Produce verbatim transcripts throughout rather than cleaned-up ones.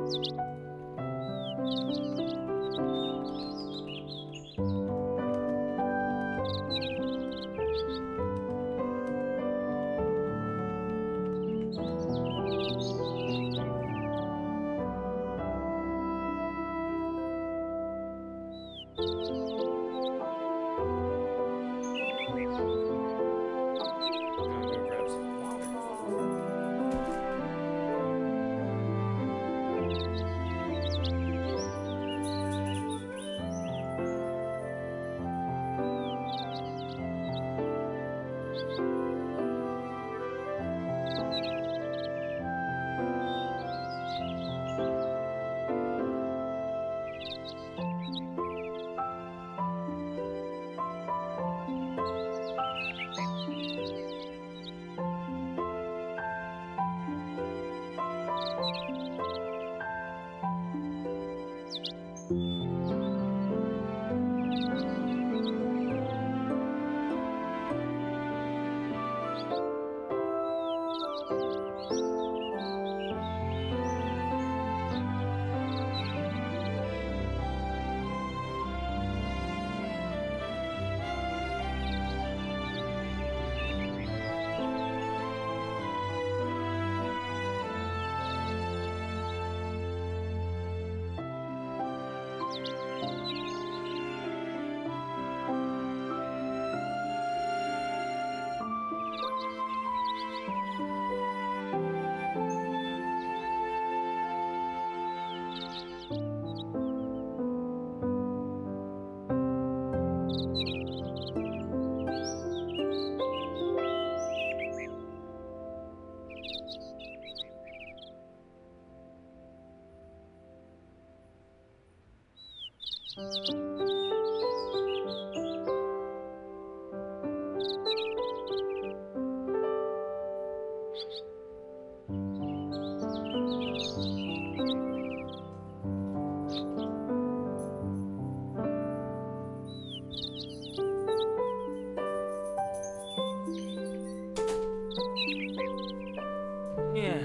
Yeah.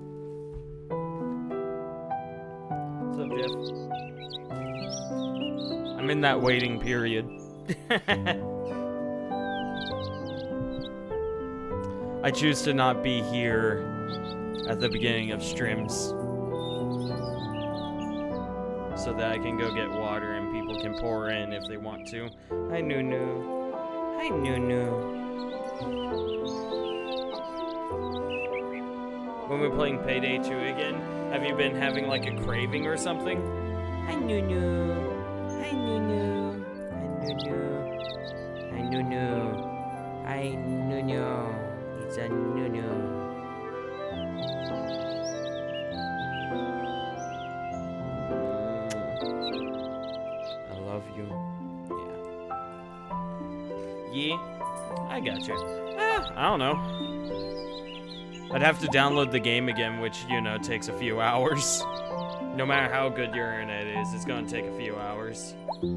What's up, Jeff? I'm in that waiting period. I choose to not be here at the beginning of streams so that I can go get water and people can pour in if they want to. Hi, Nunu. Hi, Nunu. When we're playing Payday two again, have you been having like a craving or something? Hi, Nunu. Hi, Nunu. Hi, Nunu. Hi, Nunu. Hi, Nunu. It's a Nunu. I love you. Yeah. Yeah? I gotcha. Ah, I don't know. I'd have to download the game again, which, you know, takes a few hours. No matter how good your internet is, it's gonna take a few hours.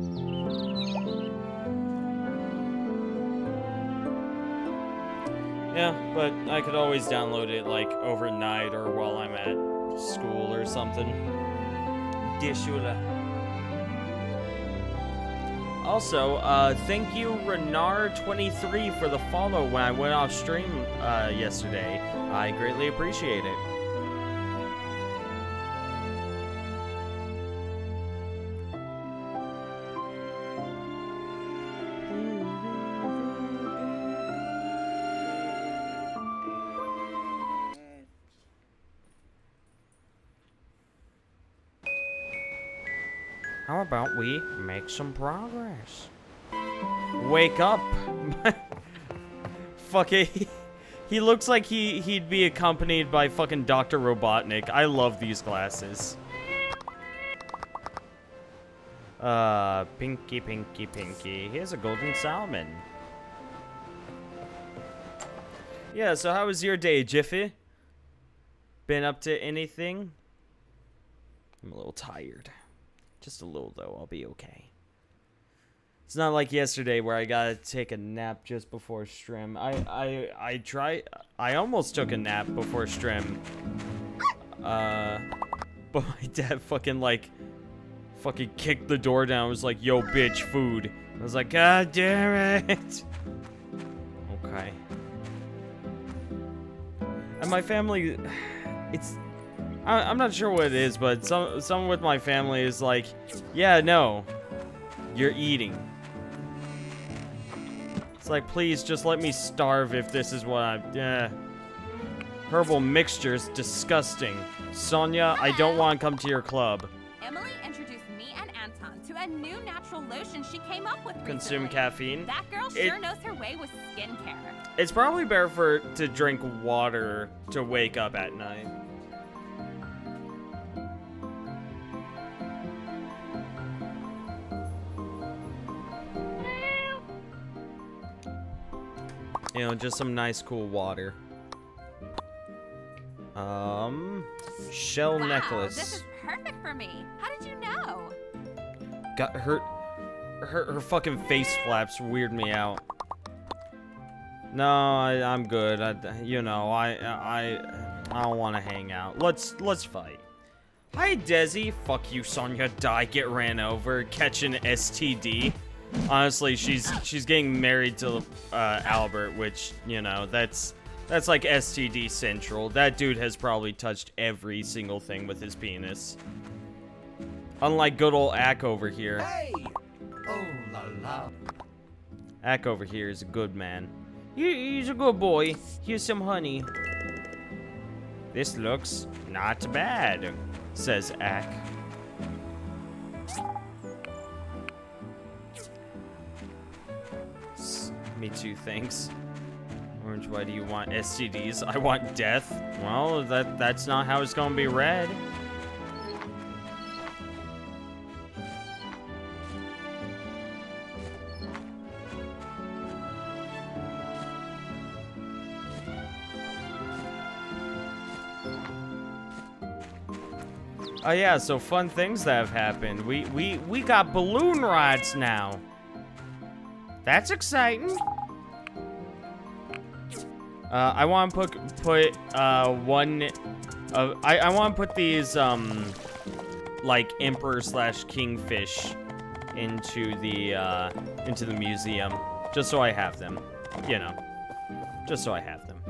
Yeah, but I could always download it, like, overnight or while I'm at school or something. Dishula. Also, uh, thank you, Renard twenty-three, for the follow when I went off stream uh, yesterday. I greatly appreciate it. How about we make some progress? Wake up! Fuck it. He, he looks like he, he'd be accompanied by fucking Doctor Robotnik. I love these glasses. Uh, pinky, pinky, pinky. Here's a golden salmon. Yeah, so how was your day, Jiffy? Been up to anything? I'm a little tired. Just a little, though. I'll be okay. It's not like yesterday where I gotta take a nap just before stream. I, I, I try... I almost took a nap before stream. Uh, But my dad fucking like, fucking kicked the door down. Was like, "Yo, bitch, food." I was like, "God damn it." Okay. And my family, it's, I, I'm not sure what it is, but some, someone with my family is like, "Yeah, no, you're eating." It's like, please just let me starve if this is what I'm, yeah. Herbal mixtures, disgusting. Sonia, I don't want to come to your club. Emily introduced me and Anton to a new natural lotion she came up with Consume recently. caffeine. That girl It- sure knows her way with skincare. It's probably better for to drink water to wake up at night. You know, just some nice cool water. Um, shell Wow, necklace. this is perfect for me. How did you know? Got her, her, her fucking face flaps weird me out. No, I, I'm good. I, you know, I, I, I don't want to hang out. Let's, let's fight. Hi, Desi. Fuck you, Sonya. Die, get ran over, catch an S T D. Honestly, she's, she's getting married to uh, Albert, which, you know, that's, that's like S T D central. That dude has probably touched every single thing with his penis. Unlike good old Ack over here. Hey! Oh la la. Ack over here is a good man. He, he's a good boy. Here's some honey. This looks not bad, says Ack. S me too, thanks. Orange, why do you want S T Ds? I want death. Well, that that's not how it's gonna be read. Oh yeah, so fun things that have happened. We we we got balloon rides now. That's exciting. Uh, I want to put put uh one. Uh, I I want to put these um like emperor slash kingfish into the uh into the museum just so I have them. You know, just so I have them.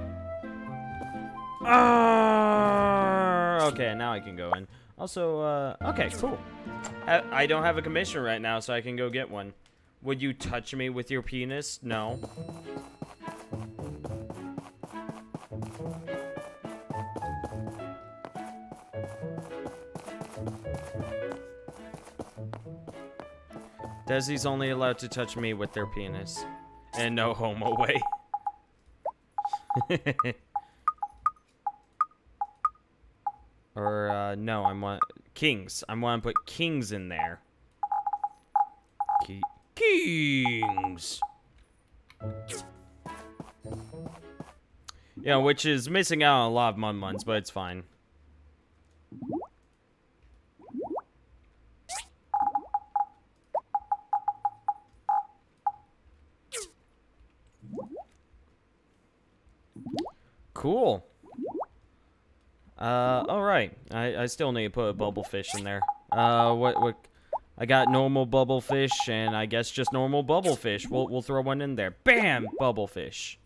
Uh, okay, now I can go in. Also, uh, okay, cool. I, I don't have a commission right now, so I can go get one. Would you touch me with your penis? No. Desi's only allowed to touch me with their penis. And no homo way. Or, uh, no, I want kings. I want to put kings in there. Ki kings! Yeah, which is missing out on a lot of Mun Muns, but it's fine. Cool. Uh, alright. I, I still need to put a bubble fish in there. Uh, what, what, I got normal bubble fish, and I guess just normal bubble fish. We'll, we'll throw one in there. Bam! Bubble fish.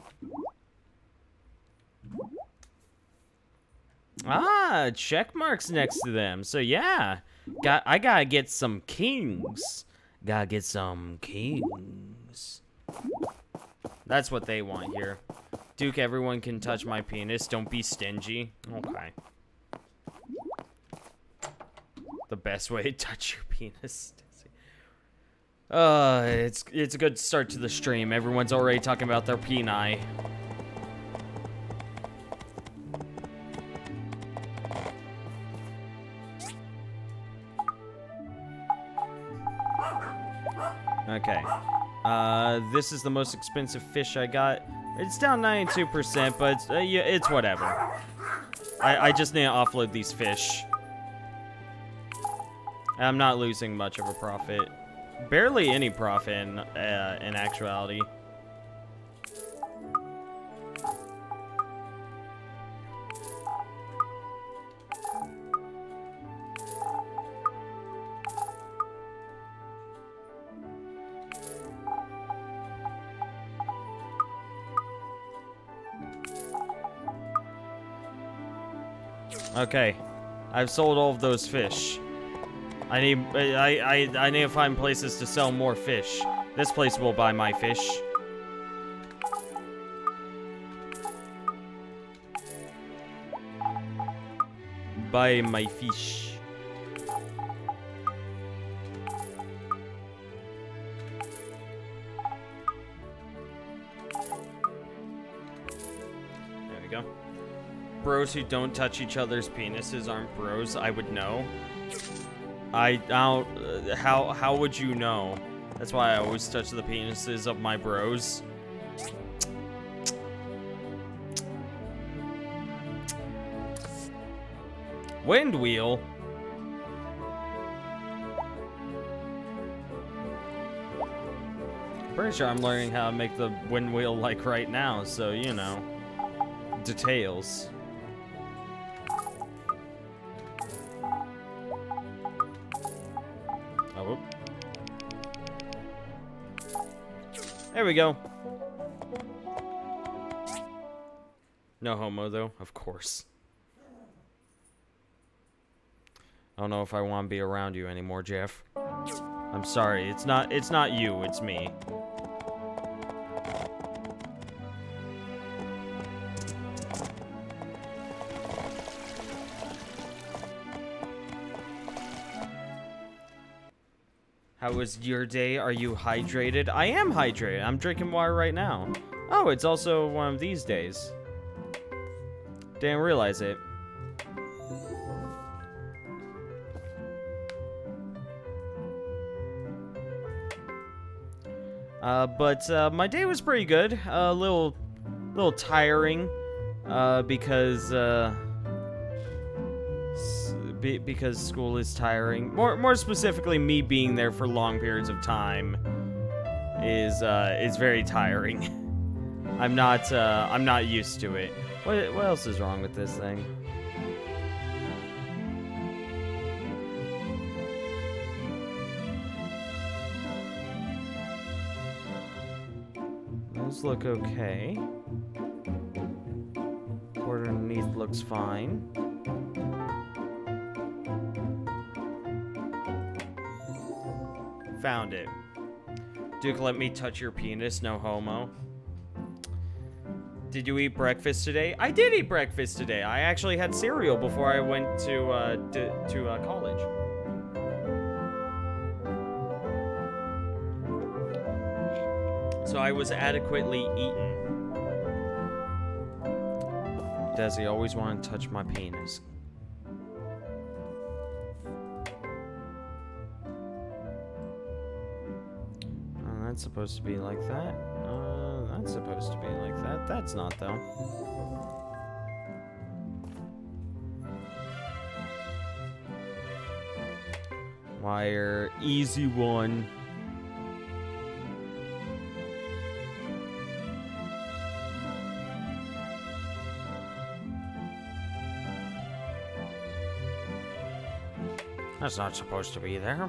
Ah, check marks next to them. So yeah, got, I gotta get some kings. Gotta get some kings. That's what they want here. Duke, everyone can touch my penis. Don't be stingy. Okay. The best way to touch your penis. Uh, it's it's a good start to the stream. Everyone's already talking about their peni. Okay. Uh, this is the most expensive fish I got. It's down ninety-two percent, but it's, uh, yeah, it's whatever. I, I just need to offload these fish. I'm not losing much of a profit. Barely any profit in, uh, in actuality. Okay. I've sold all of those fish. I need I, I, I need to find places to sell more fish. This place will buy my fish. Buy my fish. There we go. Bros who don't touch each other's penises aren't bros. I would know. I don't. Uh, how how would you know? That's why I always touch the penises of my bros. Wind wheel. Pretty sure I'm learning how to make the wind wheel like right now, so you know, details. Oh, there we go. No homo though, of course. I don't know if I want to be around you anymore, Jeff. I'm sorry. It's not it's not you, it's me. How was your day? Are you hydrated? I am hydrated. I'm drinking water right now. Oh, it's also one of these days. Didn't realize it. Uh, but uh, my day was pretty good. A uh, little, little tiring, uh, because uh, be because school is tiring. More, more specifically, me being there for long periods of time is uh, is very tiring. I'm not, uh, I'm not used to it. What, what else is wrong with this thing? Those look okay. Border underneath looks fine. Found it. Duke, let me touch your penis, no homo. Did you eat breakfast today? I did eat breakfast today. I actually had cereal before I went to uh, to, to uh, college. So I was adequately eaten. Does he always want to touch my penis? Oh, that's supposed to be like that. Uh, that's supposed to be like that. That's not, though. Wire. Easy one. That's not supposed to be there.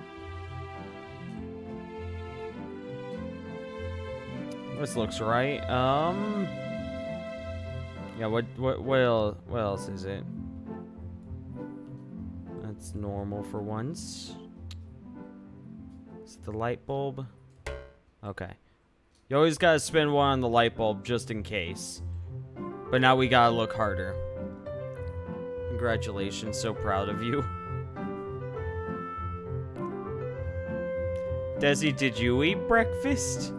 This looks right. Um. Yeah. What? What? What else, what else is it? That's normal for once. Is it the light bulb? Okay. You always gotta spin one on the light bulb just in case. But now we gotta look harder. Congratulations. So proud of you. Desi, did you eat breakfast?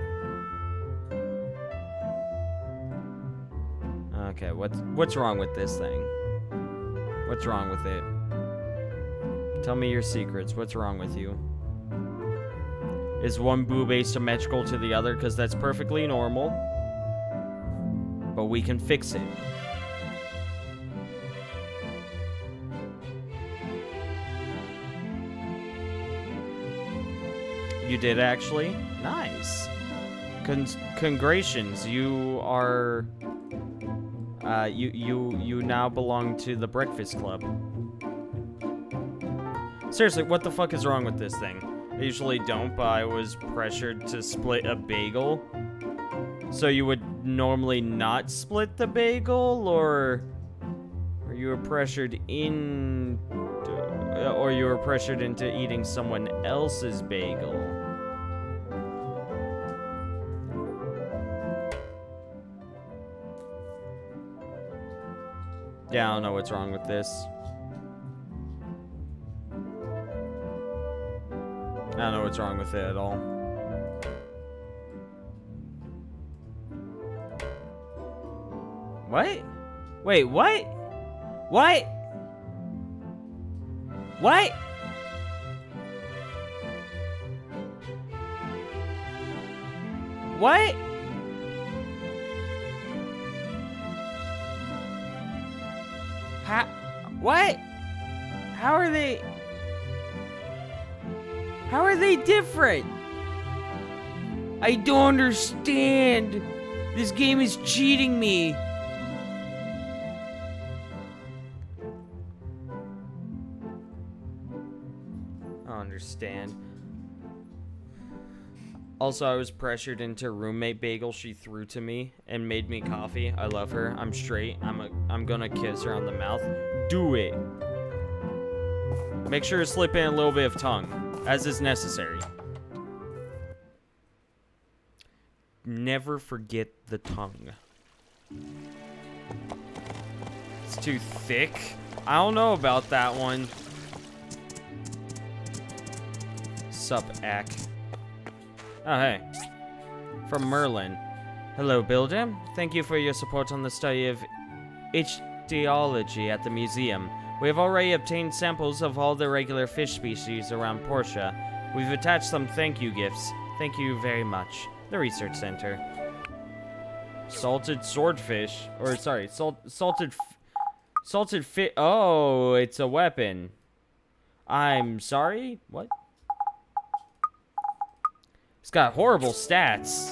Okay, what's what's wrong with this thing? What's wrong with it? Tell me your secrets. What's wrong with you? Is one boob asymmetrical to the other? Because that's perfectly normal. But we can fix it. You did actually? Nice. Con Congratulations, you are... Uh, you, you, you now belong to the Breakfast Club. Seriously, what the fuck is wrong with this thing? I usually don't, but I was pressured to split a bagel. So you would normally not split the bagel, or... Are you You were pressured in... Or you were pressured into eating someone else's bagel. Yeah, I don't know what's wrong with this. I don't know what's wrong with it at all. What? Wait, what? What? What? What? How? What? How are they? How are they different? I don't understand. This game is cheating me. I don't understand. Also, I was pressured into roommate bagel she threw to me and made me coffee. I love her. I'm straight. I'm a, I'm gonna kiss her on the mouth. Do it. Make sure to slip in a little bit of tongue, as is necessary. Never forget the tongue. It's too thick. I don't know about that one. Sup, Ack. Oh, hey. From Merlin. Hello, Builder. Thank you for your support on the study of ichthyology at the museum. We have already obtained samples of all the regular fish species around Portia. We've attached some thank you gifts. Thank you very much. The Research Center. Salted swordfish. Or, sorry, salt, salted... Salted fi- Oh, it's a weapon. I'm sorry? What? It's got horrible stats.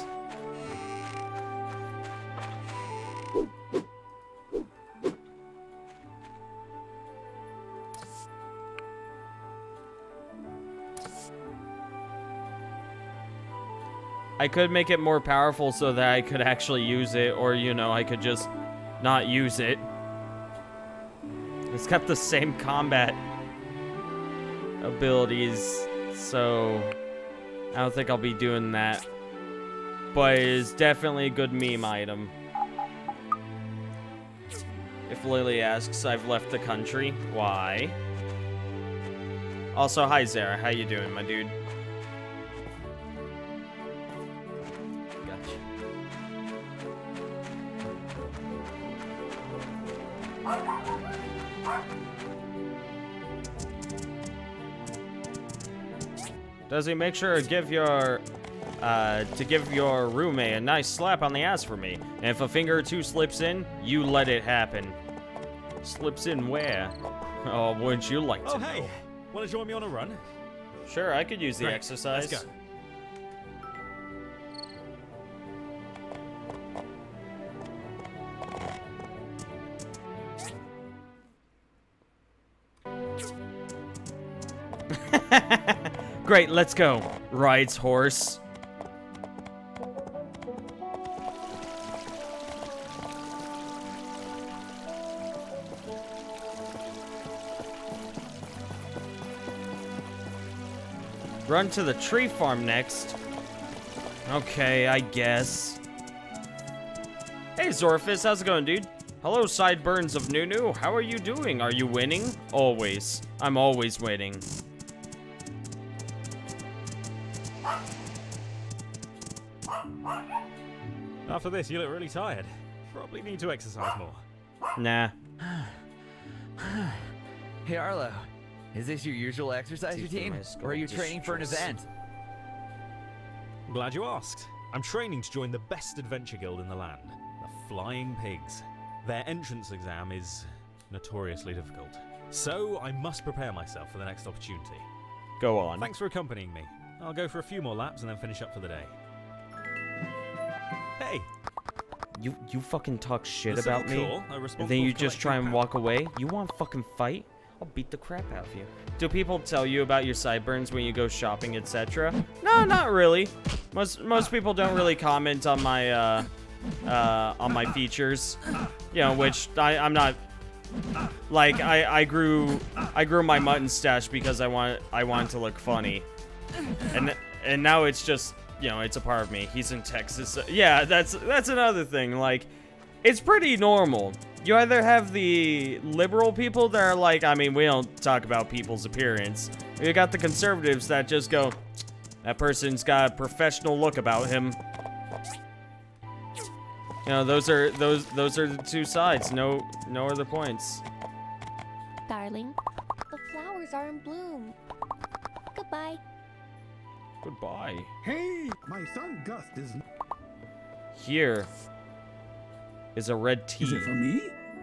I could make it more powerful so that I could actually use it, or, you know, I could just not use it. It's got the same combat abilities, so I don't think I'll be doing that. But it is definitely a good meme item. If Lily asks, I've left the country. Why? Also, hi Zara, how you doing, my dude? Gotcha. Does he make sure to give your uh, to give your roommate a nice slap on the ass for me? And if a finger or two slips in, you let it happen. Slips in where? Oh, wouldn't you like to Oh, know? hey. Want to join me on a run? Sure, I could use the Great. exercise. Let's go. Great, let's go. Rides horse. Run to the tree farm next. Okay, I guess. Hey, Zorfis, how's it going, dude? Hello, Sideburns of Nunu. How are you doing? Are you winning? Always. I'm always winning. After this, you look really tired. Probably need to exercise more. Nah. Hey Arlo, is this your usual exercise Teeth in routine, my skull or are you training for an distress. event? I'm glad you asked. I'm training to join the best adventure guild in the land, the Flying Pigs. Their entrance exam is notoriously difficult. So I must prepare myself for the next opportunity. Go on. Thanks for accompanying me. I'll go for a few more laps and then finish up for the day. Hey! You you fucking talk shit The about Civil me, Corps are and responsible then you for just try and collecting walk away? You want to fucking fight? I'll beat the crap out of you. Do people tell you about your sideburns when you go shopping, et cetera? No, not really. Most most people don't really comment on my uh, uh, on my features, you know, which I, I'm not Like I, I grew I grew my mutton stash because I want I wanted to look funny, and and now it's just, you know, it's a part of me. He's in Texas. Yeah, that's that's another thing. Like, it's pretty normal. You either have the liberal people that are like, I mean, we don't talk about people's appearance. You got the conservatives that just go, that person's got a professional look about him. You know, those are those those are the two sides. No no other points. Darling, the flowers are in bloom. Goodbye. Goodbye. Hey, my son Gus is. Here is a red tea. Is it for me?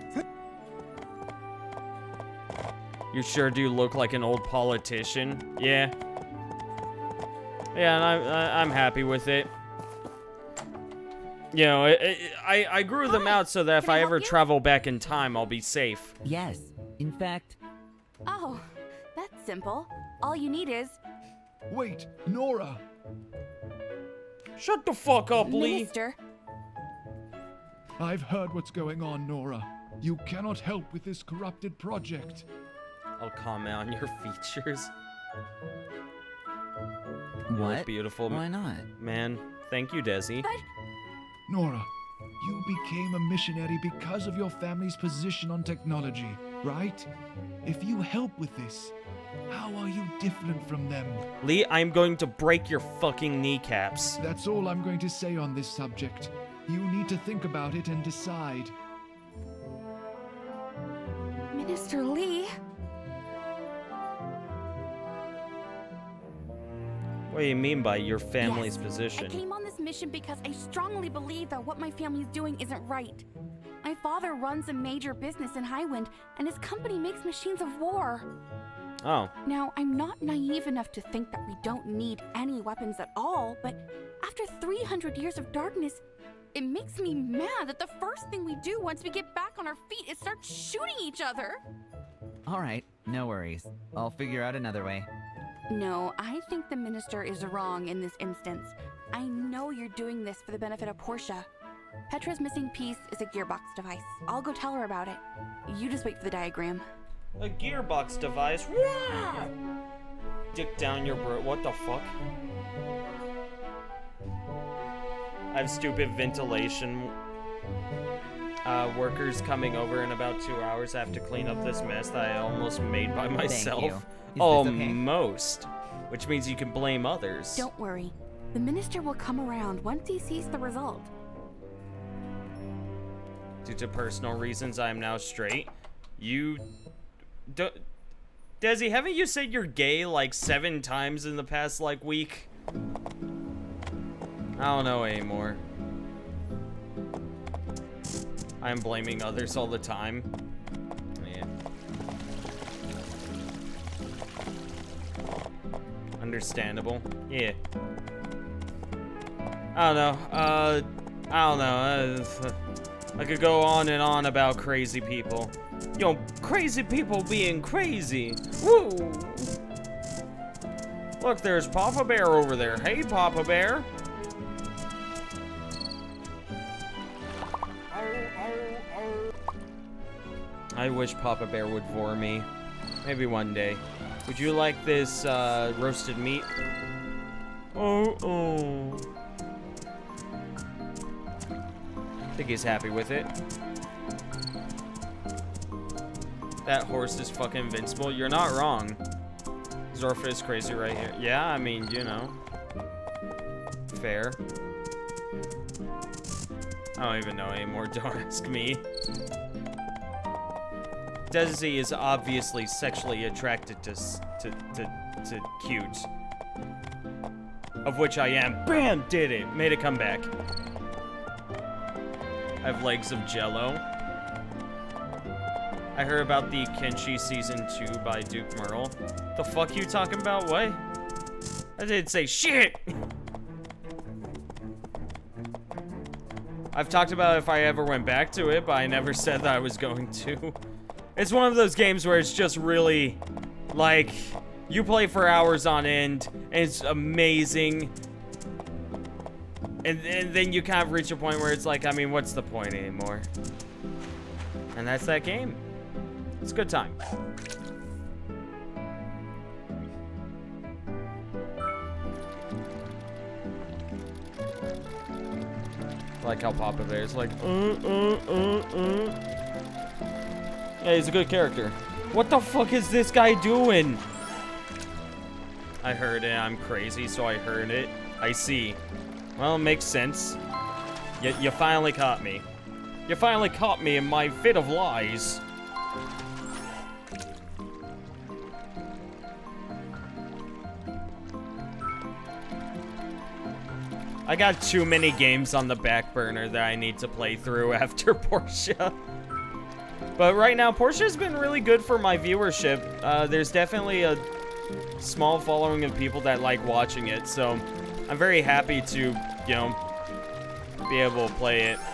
You sure do look like an old politician. Yeah. Yeah, and I'm I, I'm happy with it. You know, it, it, I I grew them out so that if Can I I help ever you? travel back in time, I'll be safe. Yes. In fact, Oh, that's simple. All you need is Wait, Nora! Shut the fuck up, Lee. Minister. I've heard what's going on, Nora. You cannot help with this corrupted project. I'll comment on your features. You look what? beautiful, Why not? man. Thank you, Desi. But Nora, you became a missionary because of your family's position on technology, right? If you help with this, how are you different from them? Lee, I'm going to break your fucking kneecaps. That's all I'm going to say on this subject. You need to think about it and decide. Minister Lee. What do you mean by your family's Yes, position? I came on this mission because I strongly believe that what my family is doing isn't right. My father runs a major business in Highwind, and his company makes machines of war. Oh, Now, I'm not naive enough to think that we don't need any weapons at all, but after three hundred years of darkness, it makes me mad that the first thing we do once we get back on our feet is start shooting each other. Alright, no worries. I'll figure out another way. No, I think the minister is wrong in this instance. I know you're doing this for the benefit of Portia. Petra's missing piece is a gearbox device. I'll go tell her about it. You just wait for the diagram. a gearbox device. Wah! Dick down your bro. What the fuck? I have stupid ventilation uh, workers coming over in about two hours. I have to clean up this mess that I almost made by myself. you. Is this okay? Almost. Which means you can blame others. Don't worry. The minister will come around once he sees the result. Due to personal reasons, I am now straight. You... Do, Desi, haven't you said you're gay like seven times in the past, like, week? I don't know anymore. I'm blaming others all the time. Yeah. Understandable. Yeah. I don't know. Uh, I don't know. Uh, I could go on and on about crazy people. Yo, crazy people being crazy. Woo! Look, there's Papa Bear over there. Hey, Papa Bear. I wish Papa Bear would vor me. Maybe one day. Would you like this uh, roasted meat? Oh, oh. I think he's happy with it. That horse is fucking invincible. You're not wrong. Zorfa is crazy right here. Yeah, I mean, you know. Fair. I don't even know anymore. Don't ask me. Desi is obviously sexually attracted to to to to cute, of which I am. Bam! Did it? Made a comeback. I have legs of Jello. I heard about the Kenshi season two by Duke Merle. The fuck you talking about? What? I didn't say shit. I've talked about if I ever went back to it, but I never said that I was going to. It's one of those games where it's just really, like, you play for hours on end, and it's amazing. And, and then you kind of reach a point where it's like, I mean, what's the point anymore? And that's that game. It's a good time. I like how Papa Bear's like, uh, uh, uh, uh. Yeah, he's a good character. What the fuck is this guy doing? I heard it. I'm crazy, so I heard it. I see. Well, it makes sense. You, you finally caught me. You finally caught me in my fit of lies. I got too many games on the back burner that I need to play through after Portia. But right now, Portia's been really good for my viewership. Uh, there's definitely a small following of people that like watching it, so I'm very happy to, you know, be able to play it.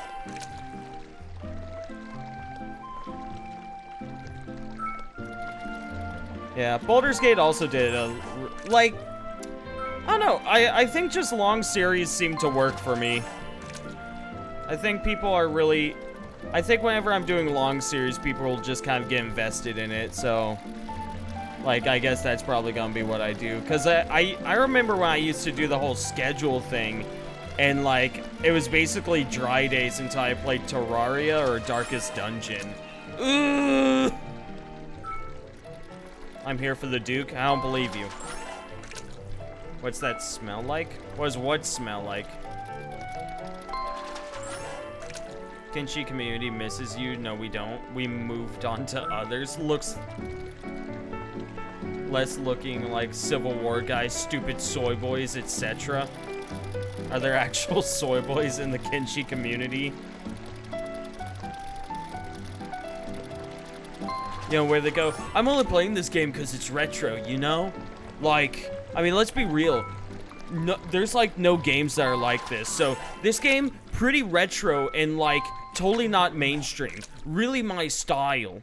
Yeah, Baldur's Gate also did a, like, I don't know, I, I think just long series seem to work for me. I think people are really, I think whenever I'm doing long series, people will just kind of get invested in it, so, like, I guess that's probably gonna be what I do. Because I, I, I remember when I used to do the whole schedule thing, and, like, it was basically dry days until I played Terraria or Darkest Dungeon. Ugh! I'm here for the Duke. I don't believe you. What's that smell like? What does what smell like? Kenshi community misses you. No, we don't. We moved on to others. Looks less looking like Civil War guys, stupid soy boys, et cetera. Are there actual soy boys in the Kenshi community? You know, where they go, I'm only playing this game because it's retro, you know? Like, I mean, let's be real. No, there's, like, no games that are like this. So, this game, pretty retro and, like, totally not mainstream. Really my style.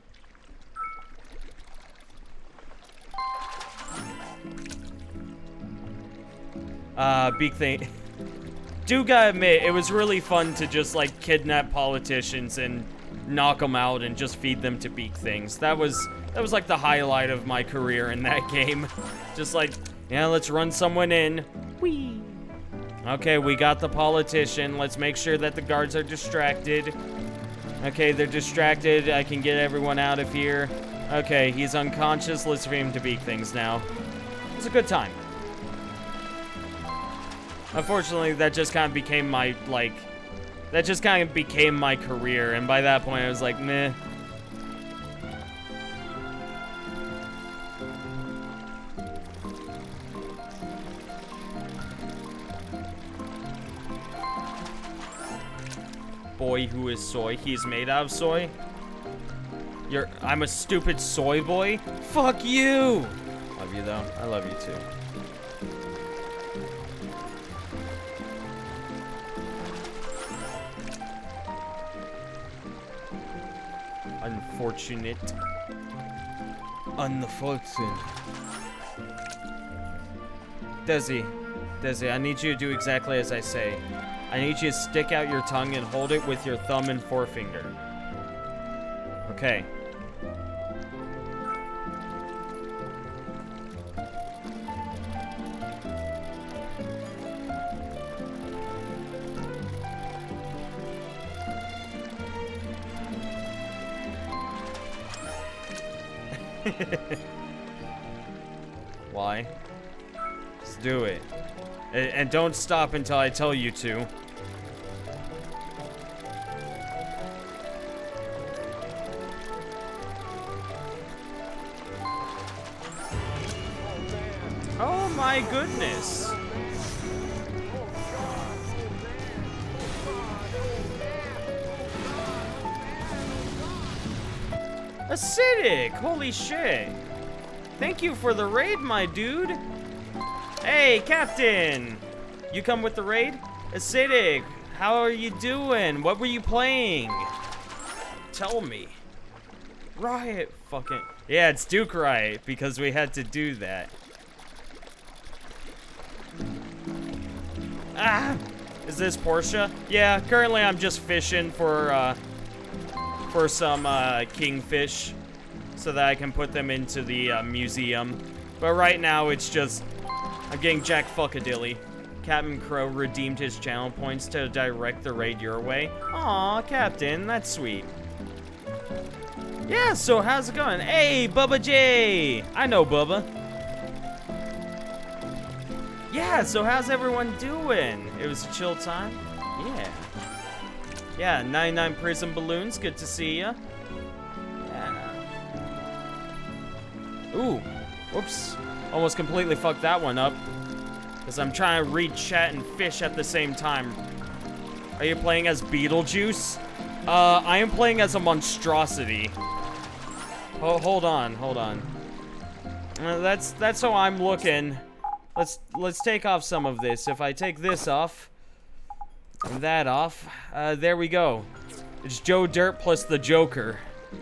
Uh, big thing. Do gotta admit, it was really fun to just, like, kidnap politicians and knock them out and just feed them to beak things. That was, that was, like, the highlight of my career in that game. Just like, yeah, let's run someone in. Whee! Okay, we got the politician. Let's make sure that the guards are distracted. Okay, they're distracted. I can get everyone out of here. Okay, he's unconscious. Let's feed him to beak things now. It's a good time. Unfortunately, that just kind of became my, like, that just kind of became my career, and by that point, I was like, meh. Boy who is soy. He's made out of soy? You're, I'm a stupid soy boy? Fuck you! Love you, though. I love you, too. Unfortunate. Unfortunate. Desi. Desi, I need you to do exactly as I say. I need you to stick out your tongue and hold it with your thumb and forefinger. Okay. Why? Just do it. And, and don't stop until I tell you to. Oh my goodness. Acidic! Holy shit! Thank you for the raid, my dude! Hey, Captain! You come with the raid? Acidic, how are you doing? What were you playing? Tell me. Riot fucking... Yeah, it's Duke Riot, because we had to do that. Ah! Is this Portia? Yeah, currently I'm just fishing for, uh... for some uh, kingfish. so that I can put them into the uh, museum. But right now, it's just, I'm getting Jack Fuckadilly. Captain Crow redeemed his channel points to direct the raid your way. Aw, Captain, that's sweet. Yeah, so how's it going? Hey, Bubba J! I know Bubba. Yeah, so how's everyone doing? It was a chill time? Yeah. Yeah, ninety-nine Prism Balloons, good to see ya. Yeah. Ooh, whoops. Almost completely fucked that one up. Because I'm trying to read chat and fish at the same time. Are you playing as Beetlejuice? Uh, I am playing as a monstrosity. Oh, hold on, hold on. Uh, that's that's how I'm looking. Let's let's take off some of this. If I take this off, and that off, uh, there we go. It's Joe Dirt plus the Joker.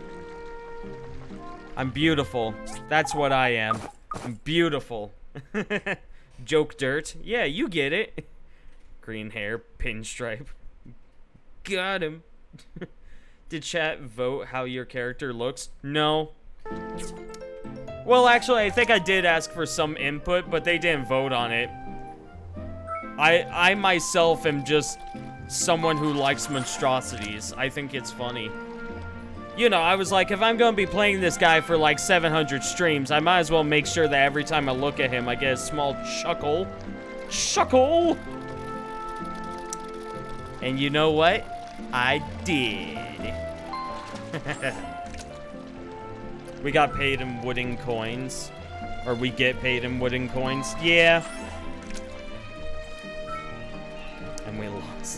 I'm beautiful. That's what I am. I'm beautiful. Joke Dirt. Yeah, you get it. Green hair, pinstripe. Got him. Did chat vote how your character looks? No. Well, actually, I think I did ask for some input, but they didn't vote on it. I I myself am just someone who likes monstrosities. I think it's funny. You know, I was like, if I'm gonna be playing this guy for like seven hundred streams, I might as well make sure that every time I look at him, I get a small chuckle. Chuckle! And you know what? I did. We got paid in wooden coins. Or we get paid in wooden coins. Yeah. And we lost.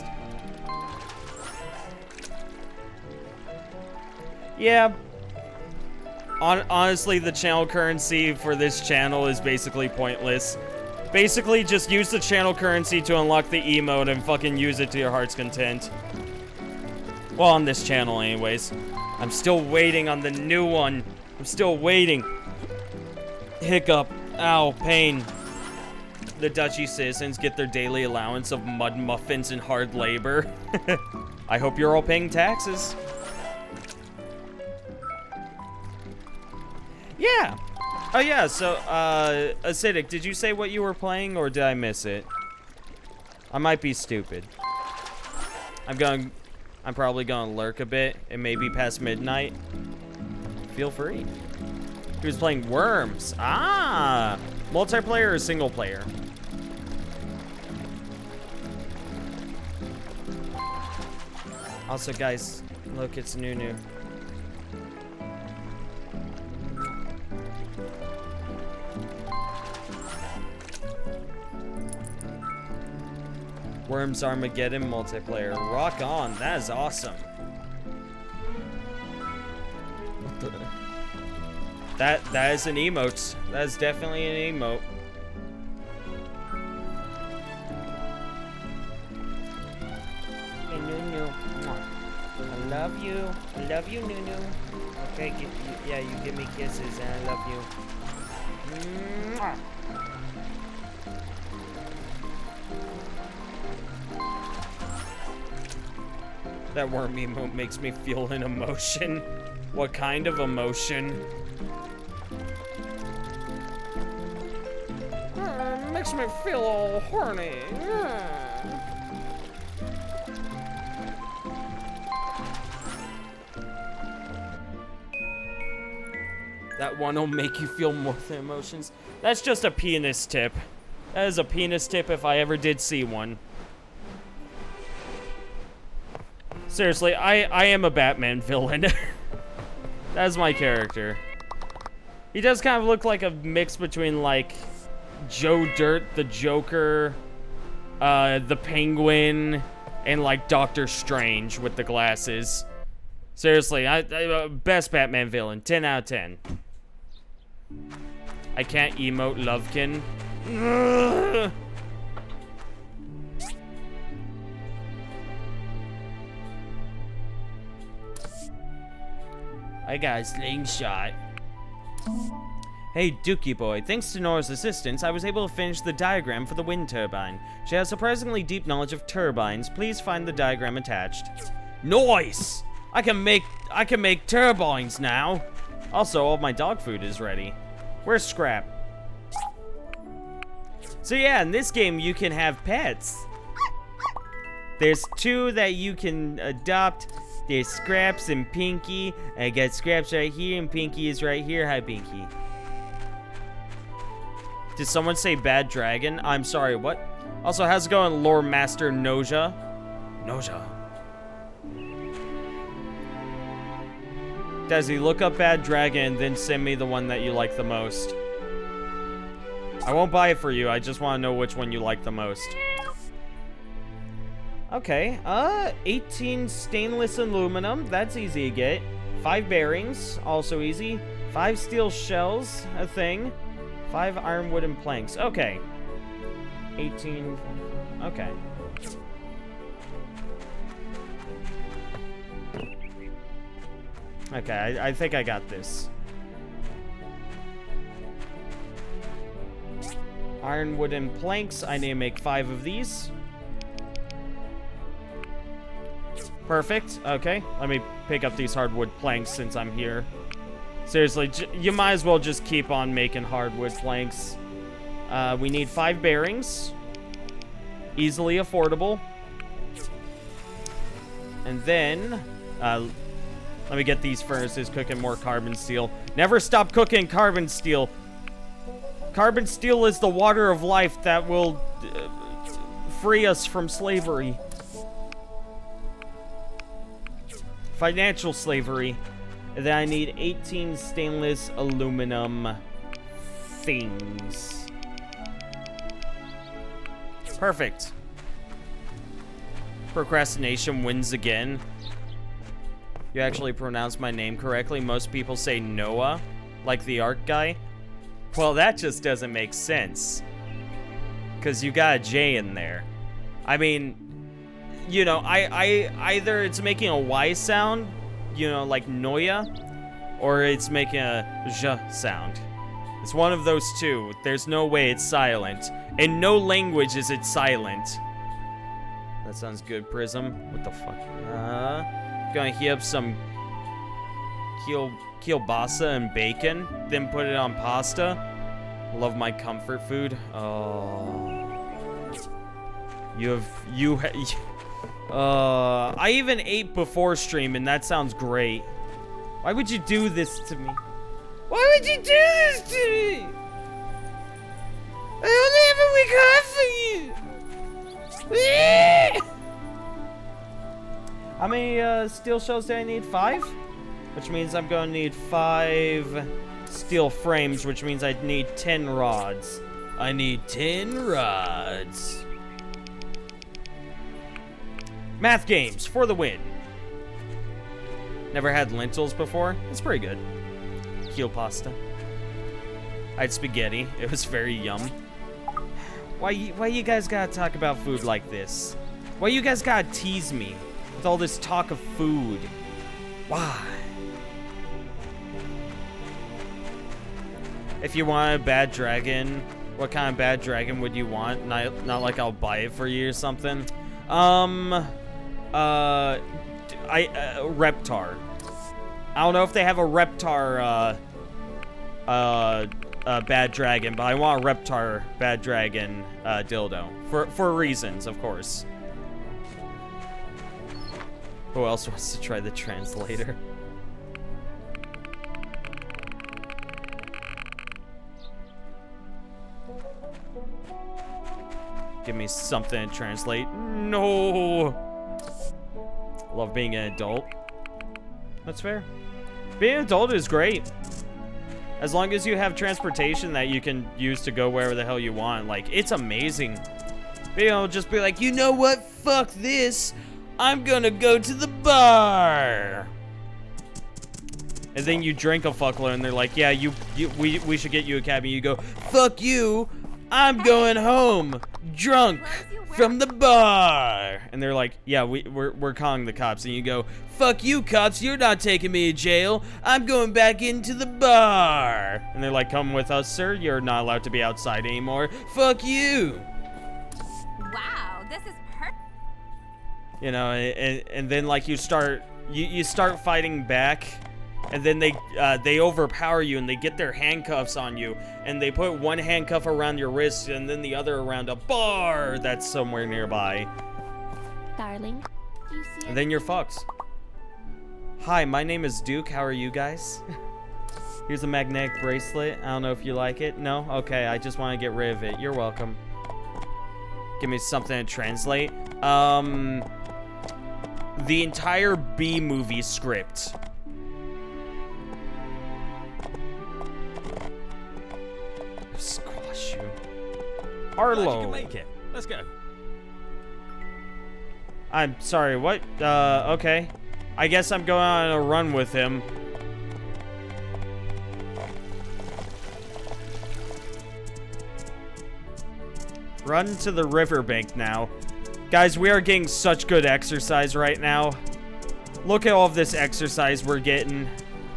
Yeah. On honestly, the channel currency for this channel is basically pointless. Basically, just use the channel currency to unlock the emote and fucking use it to your heart's content. Well, on this channel anyways. I'm still waiting on the new one. I'm still waiting. Hiccup. Ow, pain. The Dutchy citizens get their daily allowance of mud muffins and hard labor. I hope you're all paying taxes. Yeah. Oh yeah, so, uh, Acidic, did you say what you were playing, or did I miss it? I might be stupid. I'm going, I'm probably gonna lurk a bit. It may be past midnight. Feel free. He was playing Worms. Ah! Multiplayer or single player? Also, guys, look, it's Nunu. Worms Armageddon multiplayer. Rock on. That is awesome. What the? That, that is an emote. That is definitely an emote. Hey, Nunu. I love you. I love you, Nunu. Okay, get, yeah, you give me kisses and I love you. Mwah. That worm emote makes me feel an emotion. What kind of emotion? Uh, makes me feel all horny. Uh. That one will make you feel more than emotions. That's just a penis tip. That is a penis tip if I ever did see one. Seriously, I, I am a Batman villain. That's my character. He does kind of look like a mix between, like, Joe Dirt, the Joker, uh, the Penguin, and, like, Doctor Strange with the glasses. Seriously, I, I uh, best Batman villain. ten out of ten. I can't emote Lovekin. Ugh. I got a slingshot. Hey, Dookie boy, thanks to Nora's assistance, I was able to finish the diagram for the wind turbine. She has surprisingly deep knowledge of turbines. Please find the diagram attached. Nice! I can make I can make turbines now. Also, all my dog food is ready. Where's Scrap? So yeah, in this game, you can have pets. There's two that you can adopt. There's Scraps and Pinky. I got Scraps right here, and Pinky is right here. Hi, Pinky. Did someone say bad dragon? I'm sorry, what? Also, how's it going, Lore Master Noja? Noja. Desi, look up bad dragon, then send me the one that you like the most. I won't buy it for you, I just want to know which one you like the most. Okay, uh, eighteen stainless aluminum, that's easy to get. Five bearings, also easy. Five steel shells, a thing. Five iron wooden planks, okay. eighteen, okay. Okay, I, I think I got this. Iron wooden planks, I need to make five of these. Perfect, okay. Let me pick up these hardwood planks since I'm here. Seriously, j you might as well just keep on making hardwood planks. Uh, we need five bearings. Easily affordable. And then, uh, let me get these furnaces cooking more carbon steel. Never stop cooking carbon steel. Carbon steel is the water of life that will uh, free us from slavery. Financial slavery. And then I need eighteen stainless aluminum things. Perfect. Procrastination wins again. You actually pronounced my name correctly. Most people say Noah, like the art guy. Well, that just doesn't make sense. Because you got a J in there. I mean, you know, I, I either it's making a Y sound, you know, like Noya, or it's making a J sound. It's one of those two. There's no way it's silent. In no language is it silent. That sounds good, Prism. What the fuck? Uh, gonna heat up some kiel kielbasa and bacon, then put it on pasta. Love my comfort food. Oh, you have you. Ha uh, I even ate before stream, and that sounds great. Why would you do this to me? Why would you do this to me? I only have a week off for you. How many uh, steel shells do I need? Five? Which means I'm going to need five steel frames, which means I need ten rods. I need ten rods. Math games for the win. Never had lentils before. It's pretty good. Keel pasta. I had spaghetti. It was very yum. Why you, why you guys gotta talk about food like this? Why you guys gotta tease me with all this talk of food? Why? If you want a bad dragon, what kind of bad dragon would you want? Not, not like I'll buy it for you or something. Um, uh, I, uh, Reptar. I don't know if they have a Reptar, uh, uh, uh, bad dragon, but I want a Reptar bad dragon, uh, dildo. For, for reasons, of course. Who else wants to try the translator? Give me something to translate. No. Love being an adult. That's fair. Being an adult is great. As long as you have transportation that you can use to go wherever the hell you want. Like, it's amazing. You know, just be like, you know what? Fuck this. I'm gonna go to the bar. And then you drink a fuckload and they're like, yeah, you, you we, we should get you a cab. And you go, fuck you. I'm going home, drunk, from the bar. And they're like, yeah, we, we're, we're calling the cops. And you go, fuck you, cops, you're not taking me to jail. I'm going back into the bar. And they're like, come with us, sir. You're not allowed to be outside anymore. Fuck you. Wow, this is perfect. You know, and, and then, like, you start, you, you start fighting back. and then they uh, they overpower you and they get their handcuffs on you, and they put one handcuff around your wrist and then the other around a bar that's somewhere nearby. Darling, do you see And then you're fucked. Hi, my name is Duke. How are you guys? Here's a magnetic bracelet. I don't know if you like it. No? Okay, I just want to get rid of it. You're welcome. Give me something to translate. Um, the entire B movie script. Squash you. Glad you Arlo. can make it. Let's go. I'm sorry, what? Uh, okay. I guess I'm going on a run with him. Run to the riverbank now. Guys, we are getting such good exercise right now. Look at all of this exercise we're getting.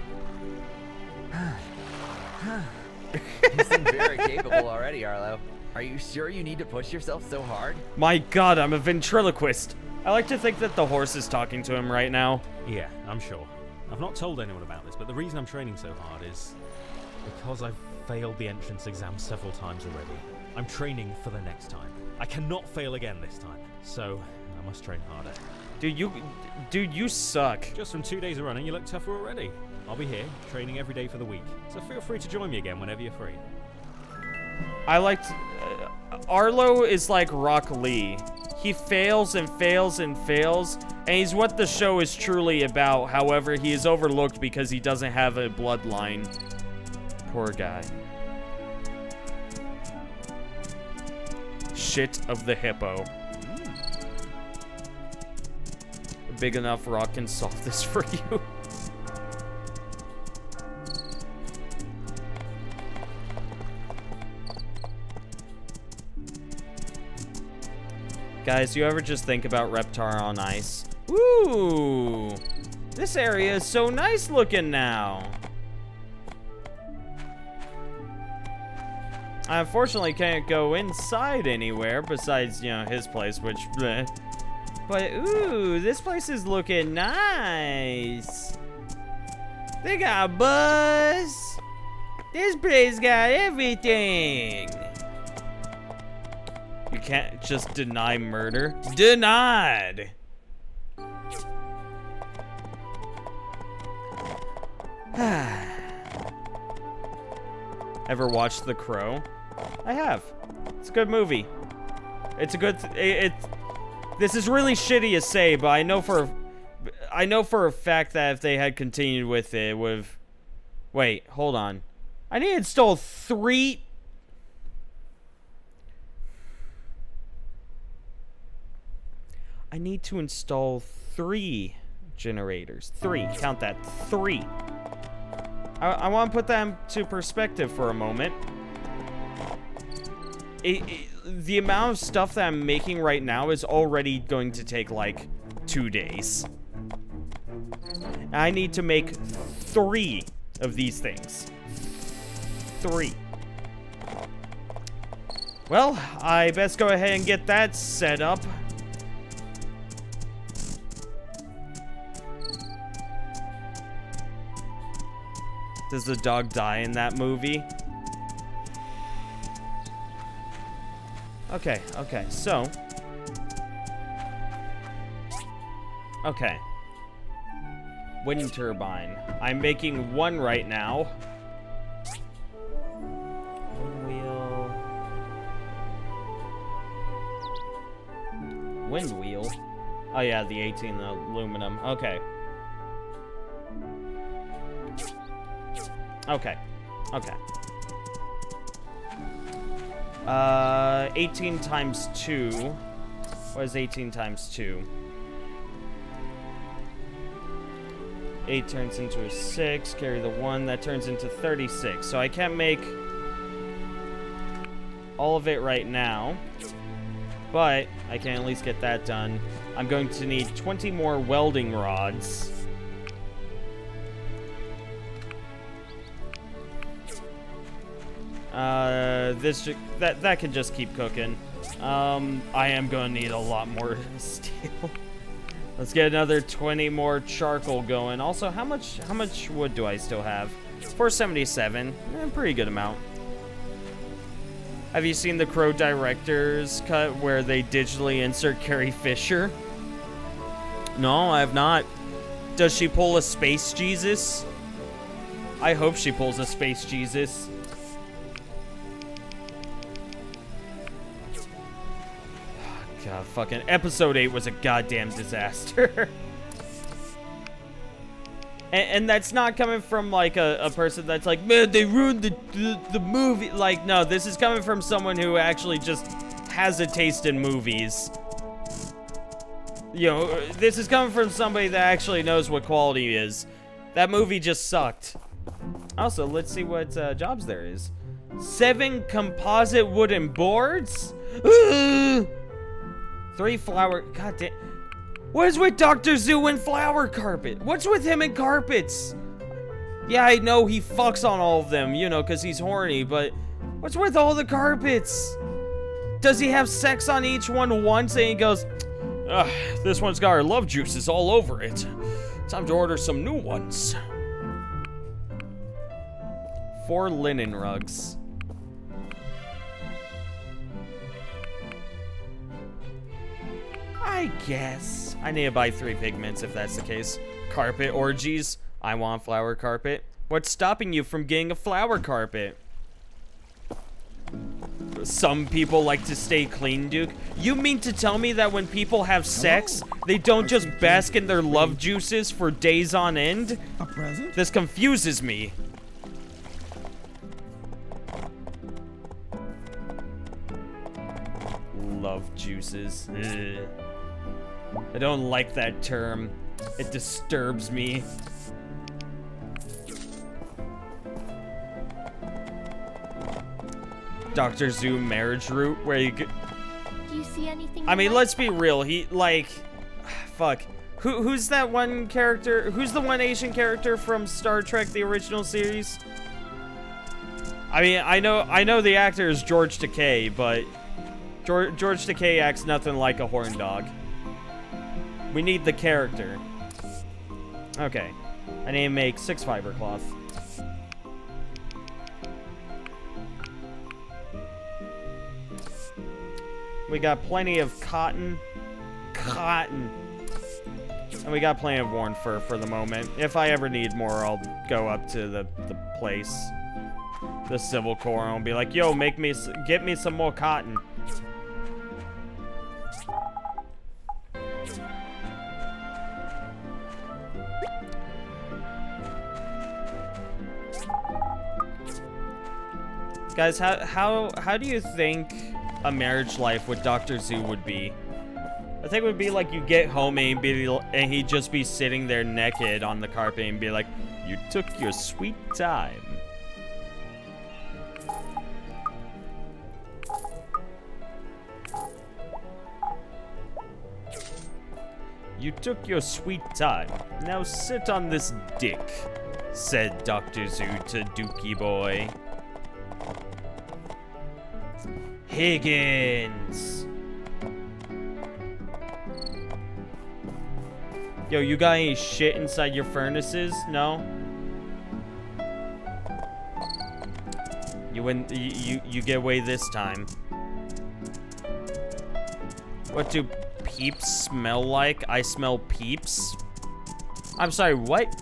You seem very capable already, Arlo. Are you sure you need to push yourself so hard? My god, I'm a ventriloquist. I like to think that the horse is talking to him right now. Yeah, I'm sure. I've not told anyone about this, but the reason I'm training so hard is because I've failed the entrance exam several times already. I'm training for the next time. I cannot fail again this time, so I must train harder. Dude, you, dude, you suck. Just from two days of running, you look tougher already. I'll be here, training every day for the week, so feel free to join me again whenever you're free. I like to, uh, Arlo is like Rock Lee. He fails and fails and fails, and he's what the show is truly about. However, he is overlooked because he doesn't have a bloodline. Poor guy. Shit of the hippo. A big enough rock can solve this for you. Guys, you ever just think about Reptar on ice? Ooh, this area is so nice looking now. I unfortunately can't go inside anywhere besides, you know, his place, which, bleh. But, ooh, this place is looking nice. They got a bus. This place got everything. You can't just deny murder. Denied. Ever watched The Crow? I have. It's a good movie. It's a good. Th it, it. This is really shitty to say, but I know for. I know for a fact that if they had continued with it, it would have. Wait, hold on. I need to install three. I need to install three generators. Three. Count that. Three. I, I want to put that into perspective for a moment. It, it, the amount of stuff that I'm making right now is already going to take like two days. I need to make three of these things. Three. Well, I best go ahead and get that set up. Does the dog die in that movie? Okay, okay, so. Okay. Wind turbine. I'm making one right now. Wind wheel. Wind wheel? Oh yeah, the eighteen aluminum. Okay. Okay. Okay. Uh, eighteen times two. What is eighteen times two? eight turns into a six. Carry the one. That turns into thirty-six. So I can't make all of it right now. But I can at least get that done. I'm going to need twenty more welding rods. Uh, this that that can just keep cooking. Um, I am gonna need a lot more steel. Let's get another twenty more charcoal going. Also, how much how much wood do I still have? four seventy-seven. Eh, pretty good amount. Have you seen the Crow director's cut where they digitally insert Carrie Fisher? No, I have not. Does she pull a Space Jesus? I hope she pulls a Space Jesus. God, fucking episode eight was a goddamn disaster. and, and that's not coming from like a, a person that's like, man, they ruined the, the, the movie. Like, no, this is coming from someone who actually just has a taste in movies. You know, this is coming from somebody that actually knows what quality is. That movie just sucked. Also, let's see what uh, jobs there is. Seven composite wooden boards? Three flower... God damn... What is with Doctor Zoo and flower carpet? What's with him and carpets? Yeah, I know he fucks on all of them, you know, because he's horny, but... What's with all the carpets? Does he have sex on each one once and he goes... Ugh, this one's got our love juices all over it. Time to order some new ones. Four linen rugs. I guess. I need to buy three pigments if that's the case. Carpet orgies. I want flower carpet. What's stopping you from getting a flower carpet? Some people like to stay clean, Duke. You mean to tell me that when people have sex, they don't just bask in their love juices for days on end? A present? This confuses me. Love juices. Ugh. I don't like that term. It disturbs me. Doctor Zoo marriage route where you could... Do you see anything? I mean, like? let's be real. He, like... Fuck. Who, who's that one character? Who's the one Asian character from Star Trek, the original series? I mean, I know I know the actor is George Takei, but... George, George Takei acts nothing like a horn dog. We need the character. Okay. I need to make six fiber cloth. We got plenty of cotton. Cotton. And we got plenty of worn fur for the moment. If I ever need more, I'll go up to the, the place. The Civil Corps and be like, yo, make me, get me some more cotton. Guys, how, how, how do you think a marriage life with Doctor Zoo would be? I think it would be like you get home and he'd, be, and he'd just be sitting there naked on the carpet and be like, you took your sweet time. You took your sweet time. Now sit on this dick, said Doctor Zoo to Dookie Boy. Higgins. Yo, you got any shit inside your furnaces? No? You win. You, you, you get away this time. What do peeps smell like? I smell peeps. I'm sorry, what?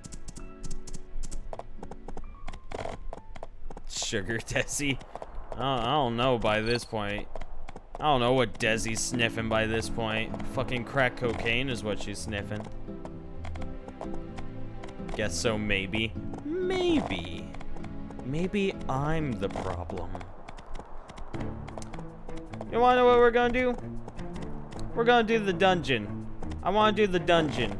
Sugar Desi. I don't, I don't know by this point. I don't know what Desi's sniffing by this point. Fucking crack cocaine is what she's sniffing. Guess so, maybe. Maybe. Maybe I'm the problem. You wanna know what we're gonna do? We're gonna do the dungeon. I wanna do the dungeon.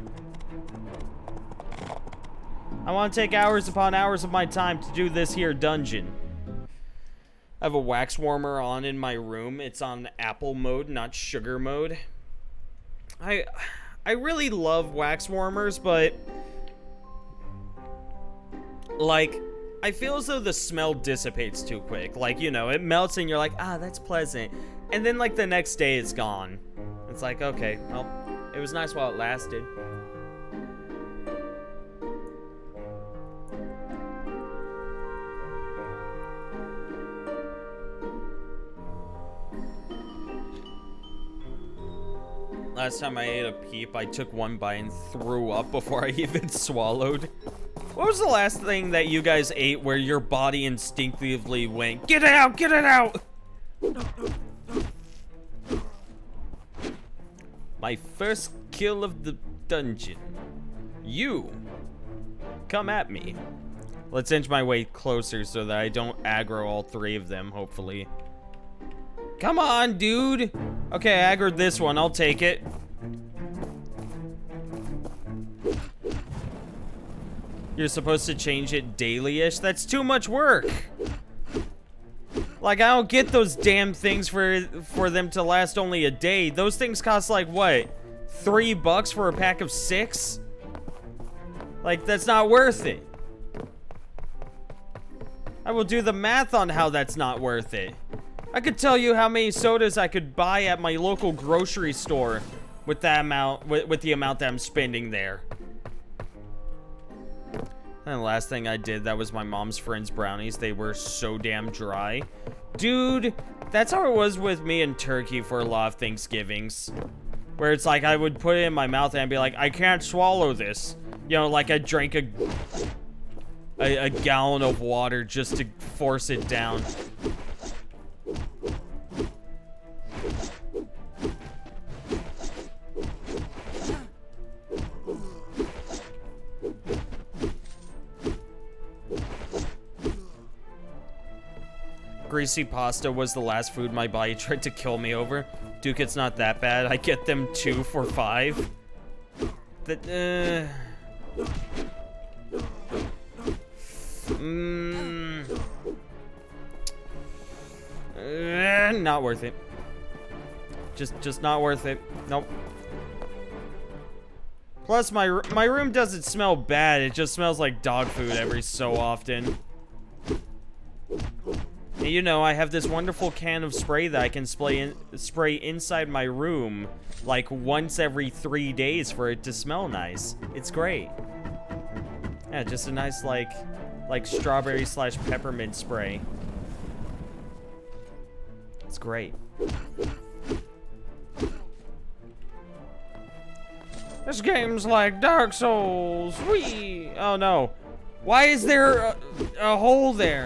I wanna take hours upon hours of my time to do this here dungeon. I have a wax warmer on in my room. It's on Apple mode, not sugar mode. I I really love wax warmers, but like I feel as though the smell dissipates too quick. Like, you know, it melts and you're like, ah, that's pleasant. And then like the next day it's gone. It's like, okay, well, It was nice while it lasted. Last time I ate a peep, I took one bite and threw up before I even swallowed. What was the last thing that you guys ate where your body instinctively went, get it out, get it out? My first kill of the dungeon. You. Come at me. Let's inch my way closer so that I don't aggro all three of them, hopefully. Come on, dude. Okay, I aggroed this one. I'll take it. You're supposed to change it daily-ish? That's too much work. Like, I don't get those damn things for for them to last only a day. Those things cost, like, what? Three bucks for a pack of six? Like, that's not worth it. I will do the math on how that's not worth it. I could tell you how many sodas I could buy at my local grocery store with that amount, with, with the amount that I'm spending there. And the last thing I did, that was my mom's friend's brownies. They were so damn dry. Dude, that's how it was with me and turkey for a lot of Thanksgivings. Where it's like, I would put it in my mouth and I'd be like, I can't swallow this. You know, like I drank a, a, a gallon of water just to force it down. Greasy pasta was the last food my body tried to kill me over. Duke, it's not that bad. I get them two for five. That, uh... Mm, uh, not worth it. Just, just not worth it. Nope. Plus, my, my room doesn't smell bad. It just smells like dog food every so often. And you know, I have this wonderful can of spray that I can spray, in, spray inside my room like once every three days for it to smell nice. It's great. Yeah, just a nice like, like strawberry slash peppermint spray. It's great. This game's like Dark Souls. Whee! Oh no. Why is there a, a hole there?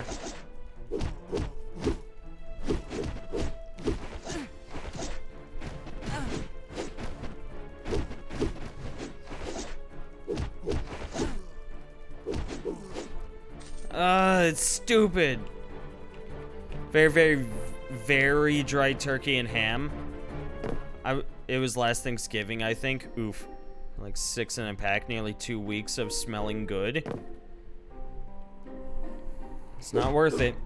Uh, it's stupid. Very, very, very dry turkey and ham. I, it was last Thanksgiving, I think. Oof. Like six in a pack, nearly two weeks of smelling good. It's not worth it.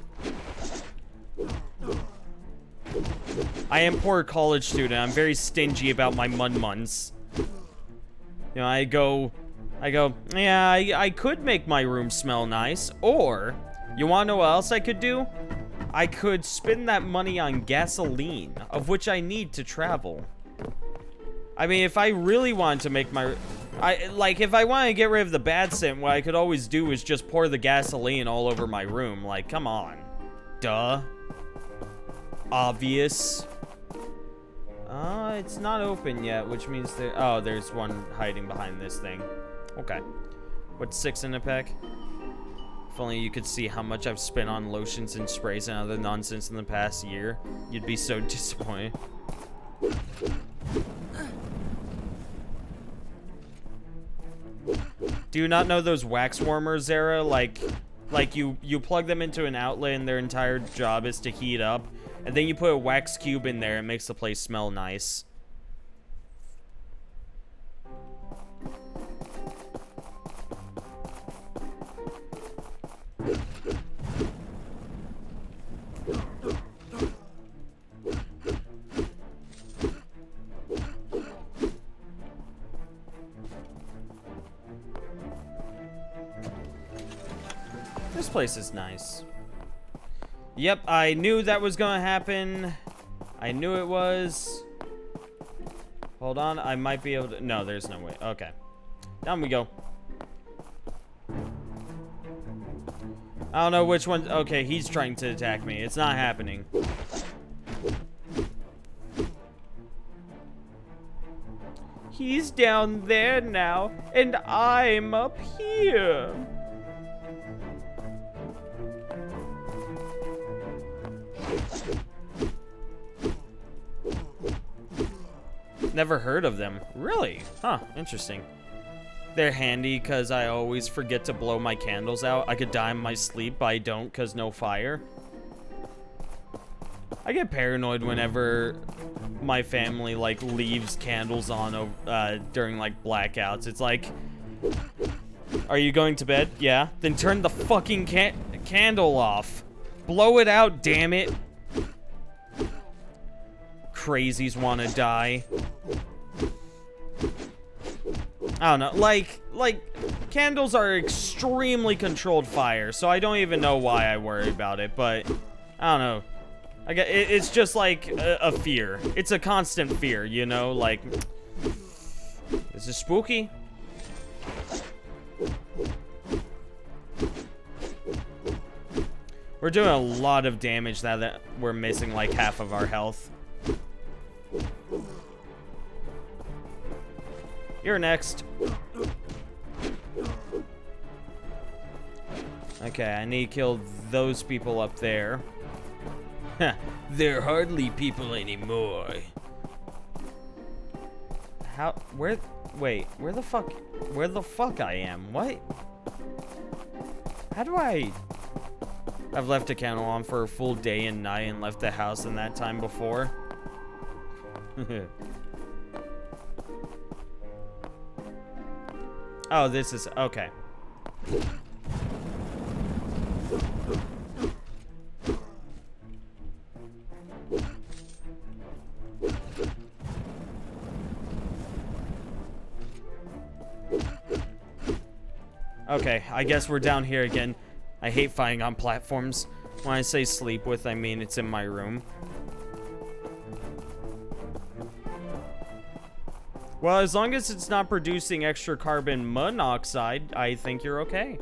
I am poor college student. I'm very stingy about my mun-muns. You know, I go... I go, yeah, I, I could make my room smell nice, or, you wanna know what else I could do? I could spend that money on gasoline, of which I need to travel. I mean, if I really wanted to make my, I like, if I wanted to get rid of the bad scent, what I could always do is just pour the gasoline all over my room. Like, come on. Duh. Obvious. Uh, it's not open yet, which means there, oh, there's one hiding behind this thing. Okay. What's six in a pack? If only you could see how much I've spent on lotions and sprays and other nonsense in the past year. You'd be so disappointed. Do you not know those wax warmers, Zara? Like, like you, you plug them into an outlet and their entire job is to heat up. And then you put a wax cube in there and it makes the place smell nice. This place is nice. Yep, I knew that was gonna happen. I knew it was. Hold on, I might be able to... No, there's no way. Okay. Down we go. I don't know which one... Okay, he's trying to attack me. It's not happening. He's down there now, and I'm up here. Never heard of them. Really? Huh, interesting. They're handy because I always forget to blow my candles out. I could die in my sleep, but I don't because no fire. I get paranoid whenever my family, like, leaves candles on uh, during, like, blackouts. It's like, are you going to bed? Yeah. Then turn the fucking can candle off. Blow it out, damn it. Crazies want to die. I don't know, like, like, candles are extremely controlled fire, so I don't even know why I worry about it, but, I don't know. I get, it, it's just like a, a fear. It's a constant fear, you know, like, this is spooky. We're doing a lot of damage now that we're missing like half of our health. You're next. Okay, I need to kill those people up there. They're hardly people anymore. How? Where? Wait, where the fuck? Where the fuck I am? What? How do I? I've left a candle on for a full day and night and left the house in that time before. Oh, this is okay. Okay, I guess we're down here again. I hate fighting on platforms. When I say sleep with, I mean it's in my room. Well, as long as it's not producing extra carbon monoxide, I think you're okay.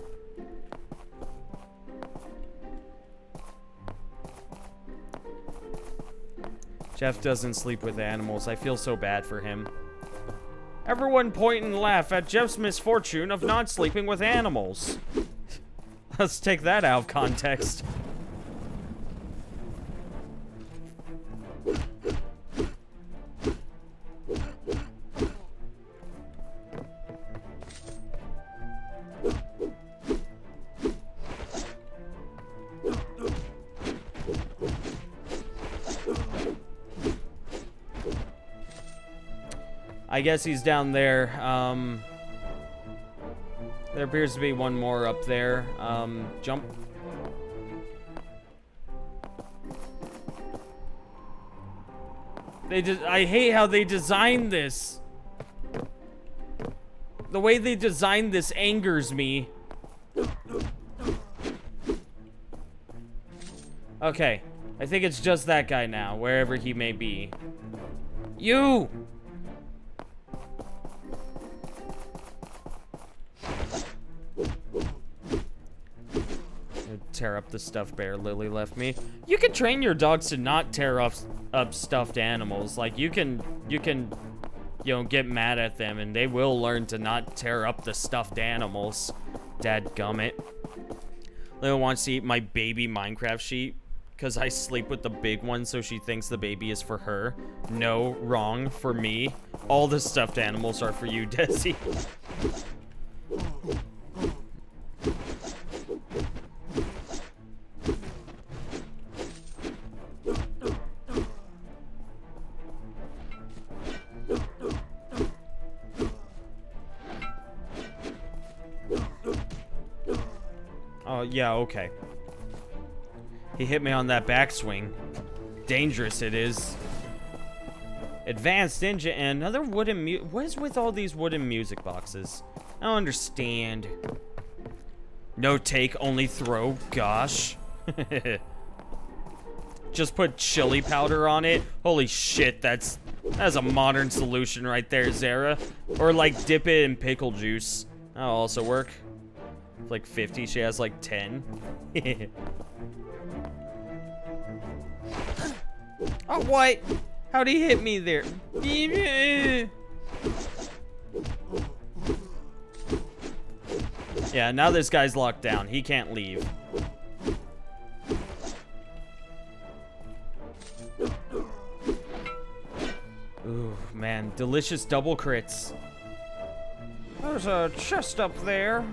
Jeff doesn't sleep with animals. I feel so bad for him. Everyone point and laugh at Jeff's misfortune of not sleeping with animals. Let's take that out of context. I guess he's down there. Um, there appears to be one more up there. Um, jump. They just, I hate how they designed this. The way they designed this angers me. Okay, I think it's just that guy now, wherever he may be. You! Tear up the stuffed bear Lily left me. You can train your dogs to not tear up up stuffed animals. Like you can you can you know get mad at them and they will learn to not tear up the stuffed animals. Dadgummit. Lily wants to eat my baby Minecraft sheep because I sleep with the big one, so she thinks the baby is for her. No, wrong, for me. All the stuffed animals are for you, Desi. Oh, yeah, okay. He hit me on that backswing. Dangerous it is. Advanced engine and another wooden mu- What is with all these wooden music boxes? I don't understand. No take, only throw. Gosh. Just put chili powder on it. Holy shit, that's That's a modern solution right there, Zara. Or like dip it in pickle juice. That'll also work. Like fifty, she has like ten. Oh, what? How'd he hit me there? Yeah, now this guy's locked down. He can't leave. Ooh, man. Delicious double crits. There's a chest up there.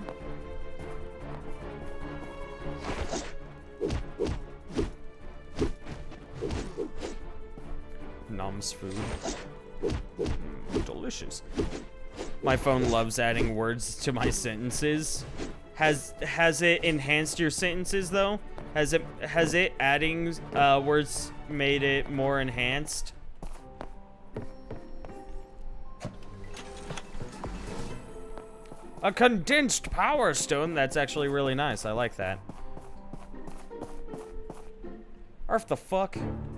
Nom's food. Mm, delicious. My phone loves adding words to my sentences. Has has it enhanced your sentences though? Has it has it adding uh, words made it more enhanced? A condensed power stone. That's actually really nice. I like that. Arf the fuck.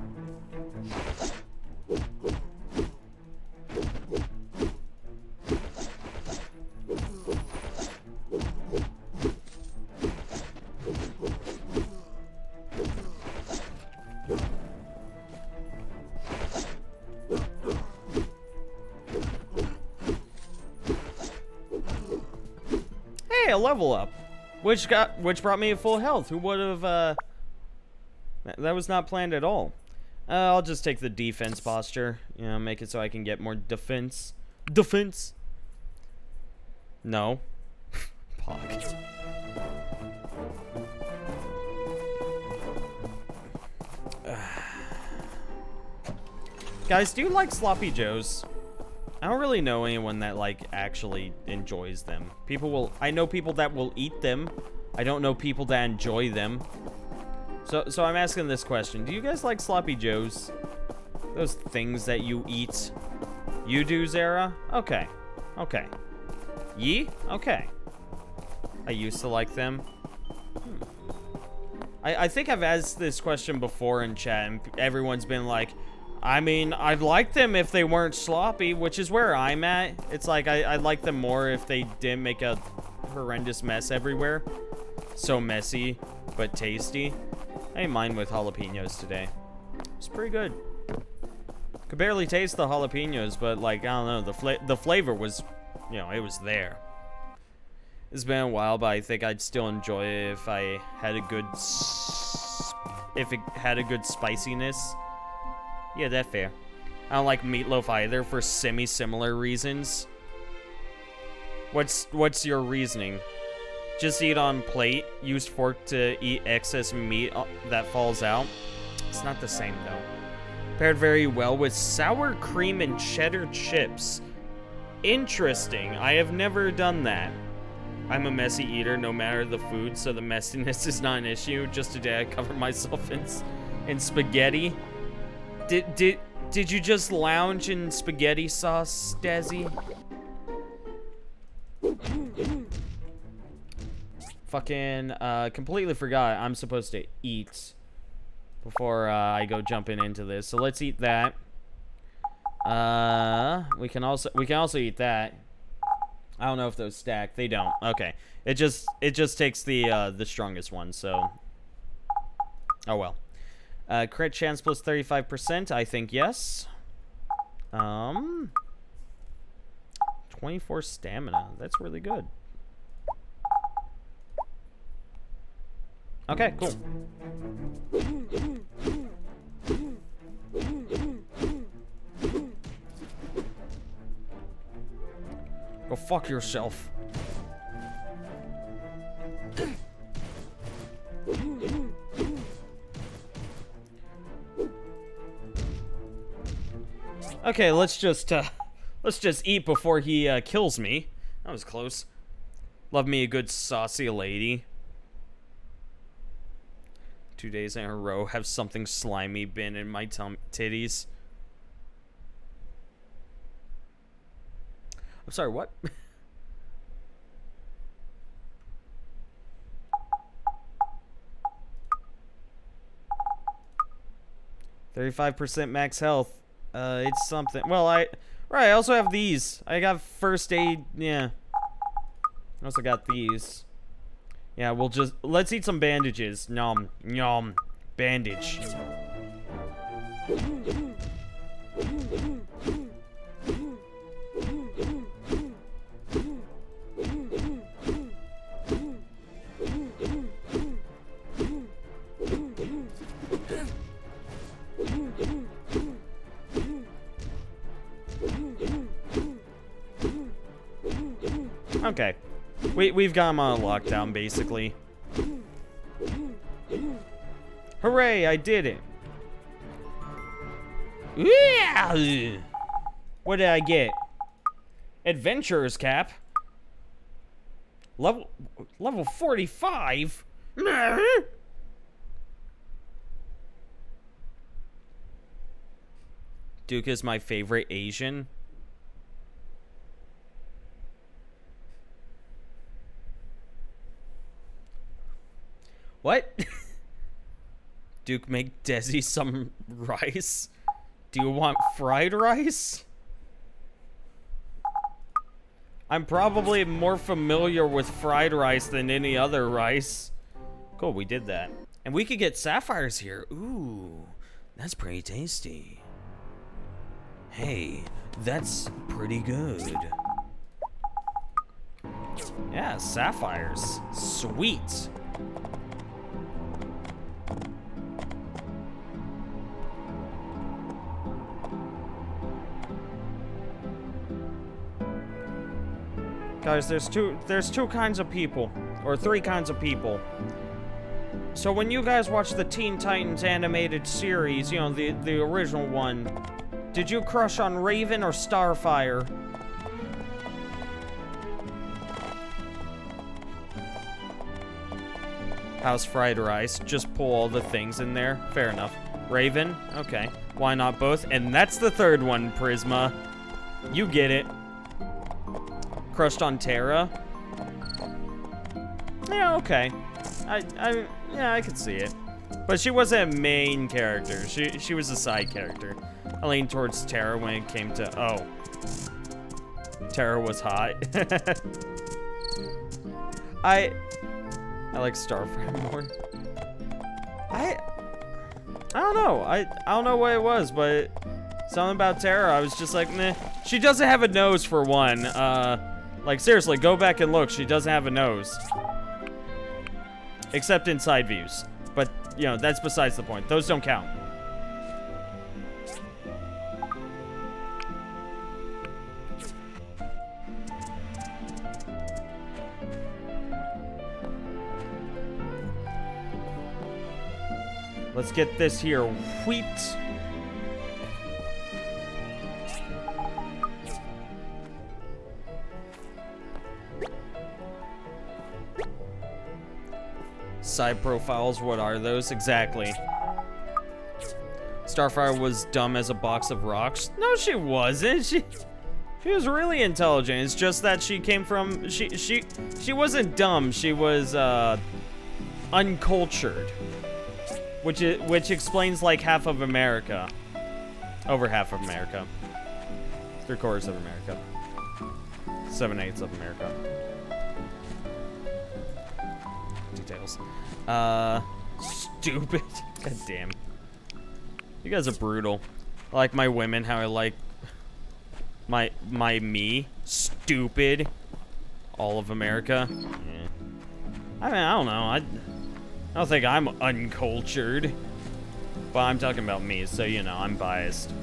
Hey, a level up, which got which brought me a full health. Who would have? Uh, that was not planned at all. Uh, I'll just take the defense posture. You know, make it so I can get more defense. Defense. No. Pog. Guys, do you like sloppy joes? I don't really know anyone that like actually enjoys them. People will, I know people that will eat them. I don't know people that enjoy them. So, so I'm asking this question. Do you guys like sloppy joes? Those things that you eat. You do, Zara? Okay. Okay. Ye? Okay. I used to like them. Hmm. I, I think I've asked this question before in chat, and everyone's been like, I mean, I'd like them if they weren't sloppy, which is where I'm at. It's like, I, I'd like them more if they didn't make a horrendous mess everywhere. So messy, but tasty. I ate mine with jalapenos today. It's pretty good. Could barely taste the jalapenos, but like, I don't know, the, fla the flavor was, you know, it was there. It's been a while, but I think I'd still enjoy it if I had a good, s if it had a good spiciness. Yeah, that's fair. I don't like meatloaf either for semi-similar reasons. What's what's your reasoning? Just eat on plate, use fork to eat excess meat that falls out. It's not the same though. Paired very well with sour cream and cheddar chips. Interesting. I have never done that. I'm a messy eater no matter the food, so the messiness is not an issue. Just today I covered myself in, in spaghetti. Did, did, did you just lounge in spaghetti sauce, Dazzy? Fucking, uh, completely forgot I'm supposed to eat before uh, I go jumping into this. So let's eat that. Uh, we can also, we can also eat that. I don't know if those stack. They don't. Okay. It just, it just takes the, uh, the strongest one, so. Oh well. Uh, crit chance plus thirty-five percent, I think yes. Um, twenty-four stamina, that's really good. Okay, cool. Go fuck yourself. Okay, let's just, uh, let's just eat before he, uh, kills me. That was close. Love me a good saucy lady. Two days in a row have something slimy been in my tum titties. I'm sorry, what? thirty-five percent max health. Uh, it's something. Well, I right. I also have these. I got first aid. Yeah. I also got these. Yeah, we'll just let's eat some bandages. Nom nom. Bandage. Okay. We, we've got him on lockdown, basically. Hooray, I did it. Yeah! What did I get? Adventurer's cap. Level level forty-five? Duke is my favorite Asian. What? Duke, make Desi some rice? Do you want fried rice? I'm probably more familiar with fried rice than any other rice. Cool, we did that. And we could get sapphires here. Ooh, that's pretty tasty. Hey, that's pretty good. Yeah, sapphires. Sweet. Guys, there's two there's two kinds of people, or three kinds of people. So when you guys watch the Teen Titans animated series, you know, the the original one, did you crush on Raven or Starfire? How's fried rice? Just pull all the things in there. Fair enough. Raven? Okay. Why not both? And that's the third one, Prisma. You get it. Crushed on Terra? Yeah, okay. I, I, yeah, I could see it. But she wasn't a main character. She, she was a side character. I leaned towards Terra when it came to, oh. Terra was hot. I, I like Starfire more. I, I don't know. I, I don't know what it was, but something about Terra, I was just like, meh. She doesn't have a nose for one. Uh, like seriously, go back and look. She doesn't have a nose. Except in side views. But, you know, that's besides the point. Those don't count. Let's get this here. Wheat. Side profiles, what are those? Exactly. Starfire was dumb as a box of rocks. No, she wasn't. She she was really intelligent. It's just that she came from she she she wasn't dumb. She was uh uncultured. Which is which explains like half of America. Over half of America. Three quarters of America. Seven eighths of America. Details. Uh, stupid. God damn. You guys are brutal. I like my women, how I like my my me. Stupid. All of America. Yeah. I mean, I don't know. I, I don't think I'm uncultured. But I'm talking about me, so you know, I'm biased.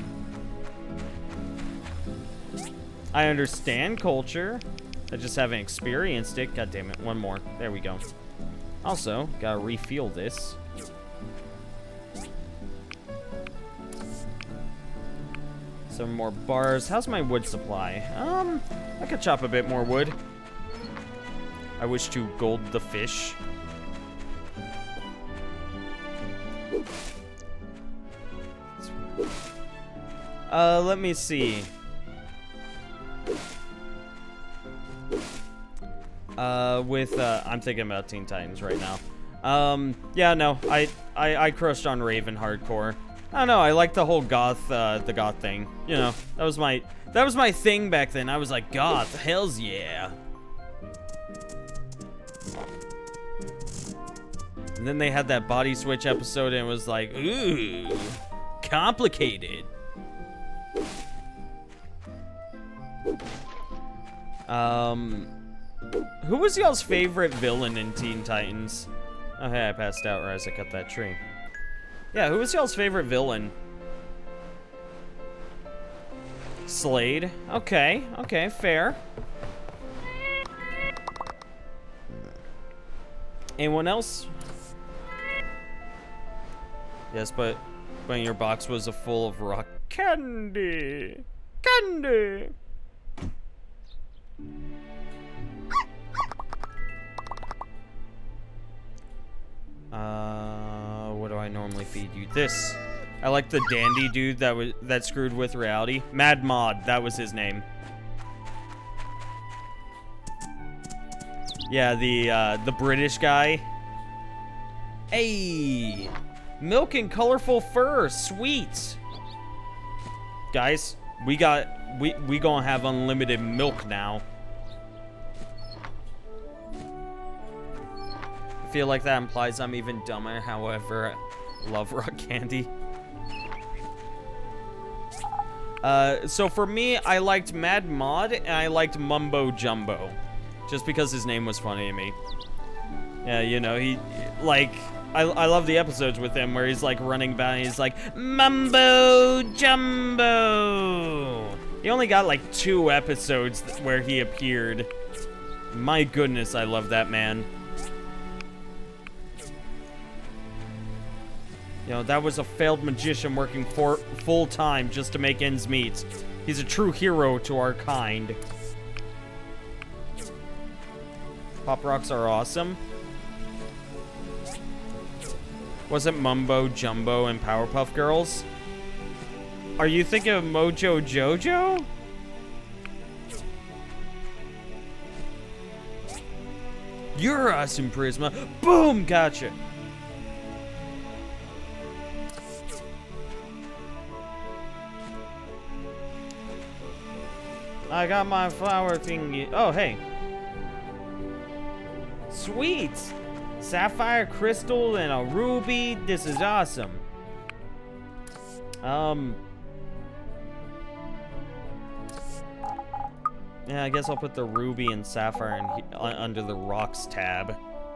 I understand culture. I just haven't experienced it. God damn it. One more. There we go. Also, gotta refuel this. Some more bars. How's my wood supply? Um, I could chop a bit more wood. I wish to gold the fish. Uh, let me see. Uh, with, uh, I'm thinking about Teen Titans right now. Um, yeah, no, I, I, I crushed on Raven hardcore. I don't know, I like the whole goth, uh, the goth thing. You know, that was my, that was my thing back then. I was like, goth, hells yeah. And then they had that body switch episode and it was like, ooh, complicated. Um, who was y'all's favorite villain in Teen Titans? Oh, hey, I passed out right as I cut that tree. Yeah, who was y'all's favorite villain? Slade. Okay, okay, fair. Anyone else? Yes, but but your box was a full of rock candy. Candy. Uh, what do I normally feed you? This. I like the dandy dude that was that screwed with reality. Mad Mod, that was his name. Yeah, the uh, the British guy. Hey, milk and colorful fur, sweet. Guys, we got we we gonna have unlimited milk now. I feel like that implies I'm even dumber. However, I love rock candy. Uh, so for me, I liked Mad Mod and I liked Mumbo Jumbo, just because his name was funny to me. Yeah, you know, he like I I love the episodes with him where he's like running by and he's like Mumbo Jumbo. He only got like two episodes where he appeared. My goodness, I love that man. You know, that was a failed magician working for full-time just to make ends meet. He's a true hero to our kind. Pop Rocks are awesome. Wasn't Mumbo Jumbo and Powerpuff Girls? Are you thinking of Mojo Jojo? You're awesome, Prisma. Boom, gotcha. I got my flower thingy. Oh, hey. Sweet. Sapphire, crystal, and a ruby. This is awesome. Um. Yeah, I guess I'll put the ruby and sapphire in, uh, under the rocks tab.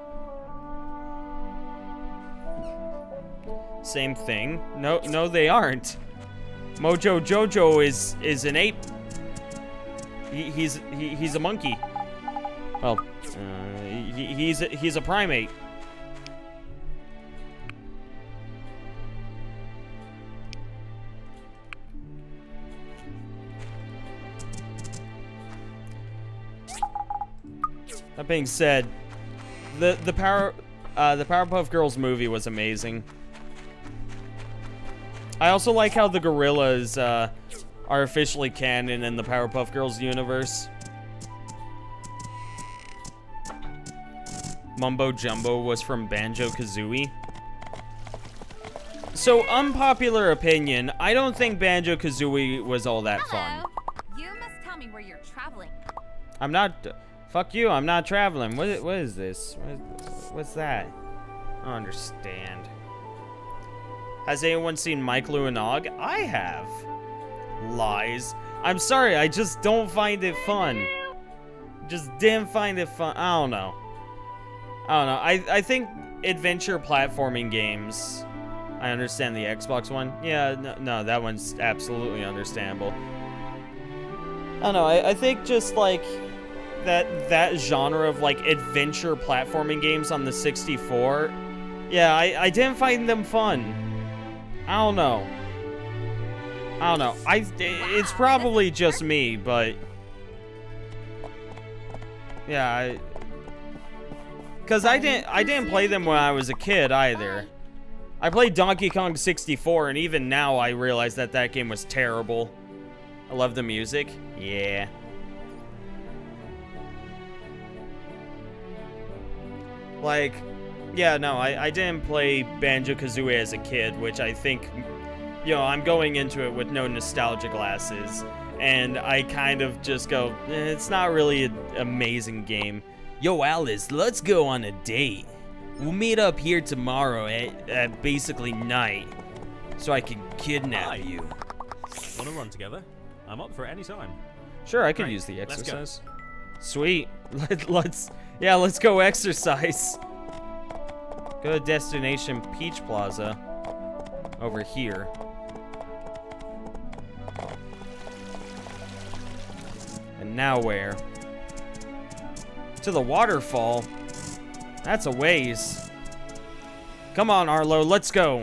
Same thing. No, no, they aren't. Mojo Jojo is is an ape. He, he's he, he's a monkey. Well, uh, he, he's a, he's a primate. That being said, the the power uh, the Powerpuff Girls movie was amazing. I also like how the gorillas uh, are officially canon in the Powerpuff Girls universe. Mumbo Jumbo was from Banjo-Kazooie. So, unpopular opinion, I don't think Banjo-Kazooie was all that Hello. fun. You must tell me where you're traveling. I'm not... Fuck you, I'm not traveling. What, what is this? What, what's that? I don't understand. Has anyone seen Mike Luanog? I have. Lies. I'm sorry, I just don't find it fun. Just didn't find it fun. I don't know. I don't know. I, I think adventure platforming games... I understand the Xbox one. Yeah, no, no that one's absolutely understandable. I don't know. I, I think just like... that that genre of like adventure platforming games on the sixty-four, yeah, I, I didn't find them fun. I don't know. I don't know. I it's probably just me, but yeah, I, cause I didn't I didn't play them when I was a kid either. I played Donkey Kong sixty-four, and even now I realize that that game was terrible. I love the music. Yeah. Like, yeah, no, I, I didn't play Banjo-Kazooie as a kid, which I think you know, I'm going into it with no nostalgia glasses, and I kind of just go, eh, it's not really an amazing game. Yo, Alice, let's go on a date. We'll meet up here tomorrow at, at basically night, so I can kidnap Hi. you. Want to run together? I'm up for it any time. Sure, I could Right, use the let's go. exercise. Sweet. Let, let's, yeah, let's go exercise. Go to Destination Peach Plaza over here. And now where? To the waterfall. That's a ways. Come on, Arlo, let's go.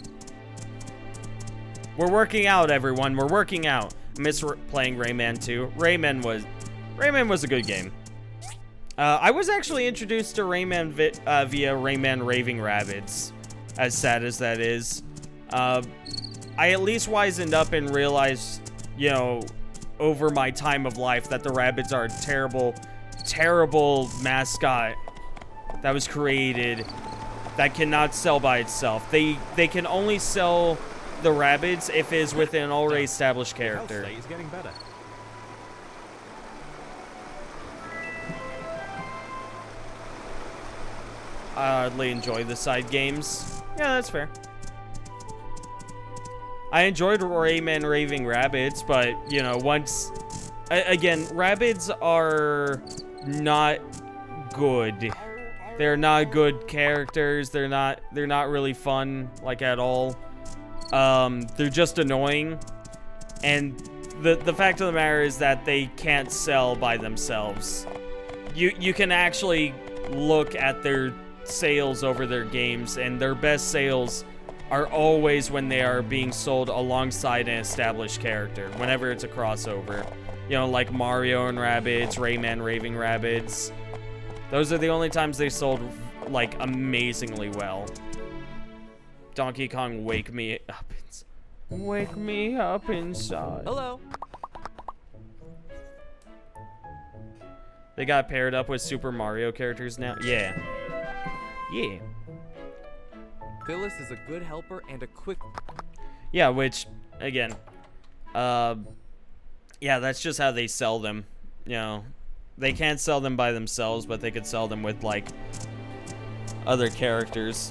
We're working out, everyone. We're working out. I miss r playing Rayman two. Rayman was, Rayman was a good game. Uh, I was actually introduced to Rayman vi uh, via Rayman Raving Rabbids, as sad as that is. Uh, I at least wisened up and realized, you know, over my time of life that the Rabbids are a terrible, terrible mascot that was created that cannot sell by itself. They they can only sell the Rabbids if it is with an already established Health character. state is getting better. I hardly enjoy the side games. Yeah, that's fair. I enjoyed Rayman Raving Rabbids, but, you know, once... A again, Rabbids are not good. They're not good characters. They're not, they're not really fun, like, at all. Um, they're just annoying. And the, the fact of the matter is that they can't sell by themselves. You, you can actually look at their sales over their games, and their best sales are always when they are being sold alongside an established character, whenever it's a crossover. You know, like Mario and Rabbids, Rayman Raving Rabbids. Those are the only times they sold, like, amazingly well. Donkey Kong, wake me up. Ins wake me up inside. Hello. They got paired up with Super Mario characters now. Yeah. Yeah. Phyllis is a good helper and a quick... Yeah, which, again, uh, yeah, that's just how they sell them. You know, they can't sell them by themselves, but they could sell them with, like, other characters.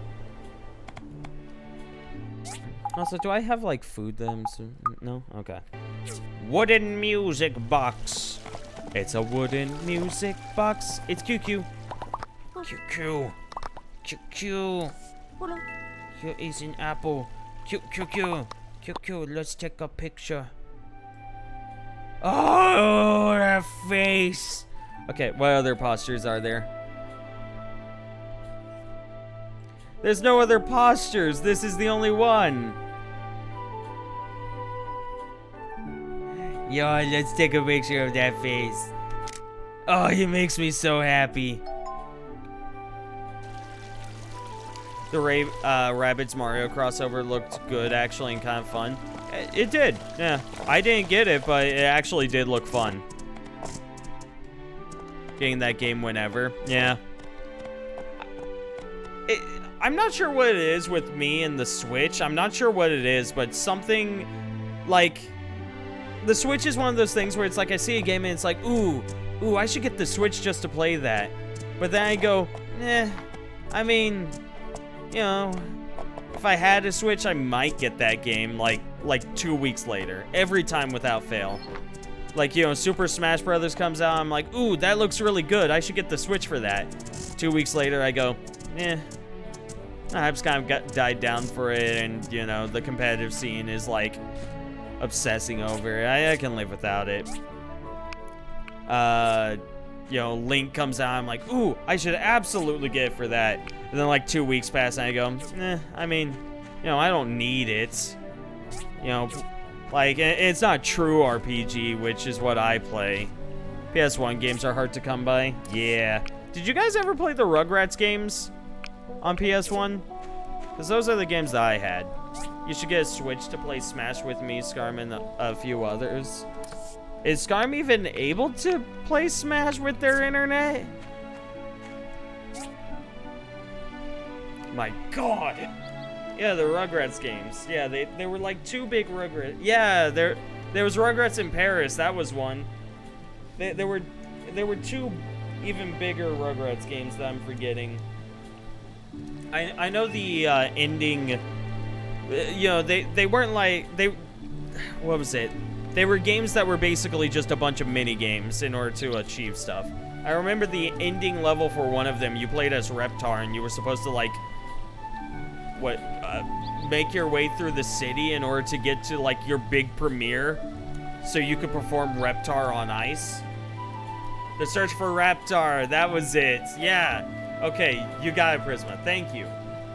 Also, do I have, like, food them? No? Okay. Wooden music box. It's a wooden music box. It's Q Q. Q Q. Q Q. Here is an apple. Q Q Q. Q Q, let's take a picture. Oh, that face. Okay, what other postures are there? There's no other postures. This is the only one. Yo, let's take a picture of that face. Oh, it makes me so happy. The Ray, uh, Rabbids Mario crossover looked good, actually, and kind of fun. It, it did, yeah. I didn't get it, but it actually did look fun. Getting that game whenever, yeah. It, I'm not sure what it is with me and the Switch. I'm not sure what it is, but something like... The Switch is one of those things where it's like I see a game and it's like, ooh, ooh, I should get the Switch just to play that. But then I go, eh, I mean... You know, if I had a Switch, I might get that game like like two weeks later, every time without fail. Like, you know, Super Smash Brothers comes out, I'm like, ooh, that looks really good. I should get the Switch for that. Two weeks later, I go, eh. I just kind of got died down for it, and you know, the competitive scene is like obsessing over it. I, I can live without it. Uh, you know, Link comes out, I'm like, ooh, I should absolutely get it for that. And then like two weeks pass and I go, eh, I mean, you know, I don't need it. You know, like, it's not true R P G, which is what I play. P S one games are hard to come by. Yeah. Did you guys ever play the Rugrats games on P S one? Because those are the games that I had. You should get a Switch to play Smash with me, Scarm, and a few others. Is Scarm even able to play Smash with their internet? My God. Yeah, the Rugrats games. Yeah, they, they were like two big Rugrats. Yeah, there there was Rugrats in Paris. That was one. They, there were there were two even bigger Rugrats games that I'm forgetting. I I know the uh, ending. You know, they they weren't like they. What was it? They were games that were basically just a bunch of mini games in order to achieve stuff. I remember the ending level for one of them. You played as Reptar, and you were supposed to like. What, uh, make your way through the city in order to get to, like, your big premiere so you could perform Reptar on ice? The search for Reptar, that was it. Yeah. Okay, you got it, Prisma. Thank you.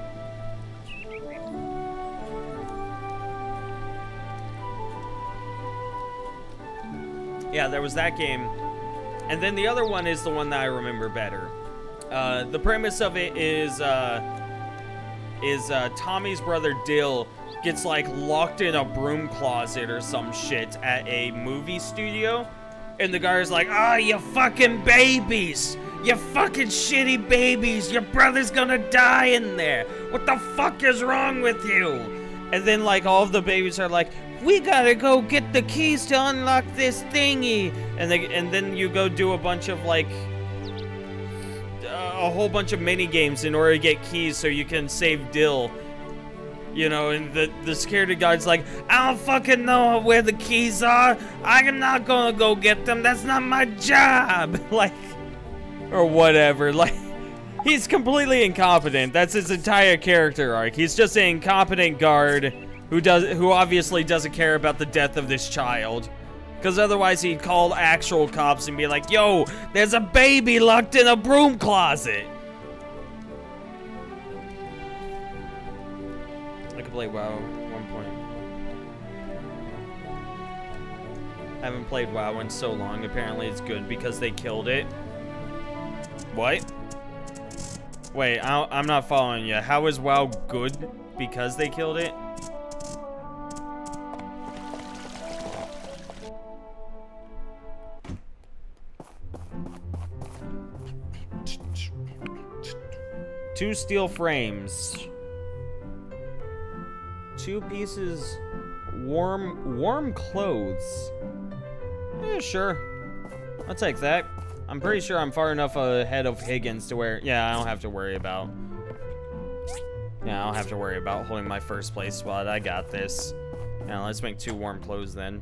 Yeah, there was that game. And then the other one is the one that I remember better. Uh, the premise of it is, uh... is uh, Tommy's brother Dill gets like locked in a broom closet or some shit at a movie studio, and the guy's like, ah, oh, you fucking babies, you fucking shitty babies, your brother's gonna die in there, what the fuck is wrong with you? And then like all of the babies are like, we gotta go get the keys to unlock this thingy, and they and then you go do a bunch of like a whole bunch of mini games in order to get keys so you can save Dill. You know, and the, the security guard's like, I don't fucking know where the keys are. I'm not gonna go get them. That's not my job. Like, or whatever. Like, he's completely incompetent. That's his entire character arc. He's just an incompetent guard who does, who obviously doesn't care about the death of this child. Because otherwise he'd call actual cops and be like, yo, there's a baby locked in a broom closet. I could play WoW at one point. I haven't played WoW in so long. Apparently it's good because they killed it. What? Wait, I, I'm not following you. How is WoW good because they killed it? Two steel frames. Two pieces. Warm, warm clothes. Yeah, sure. I'll take that. I'm pretty sure I'm far enough ahead of Higgins to where, yeah, I don't have to worry about. Yeah, I don't have to worry about holding my first place spot. I got this. Now let's make two warm clothes then.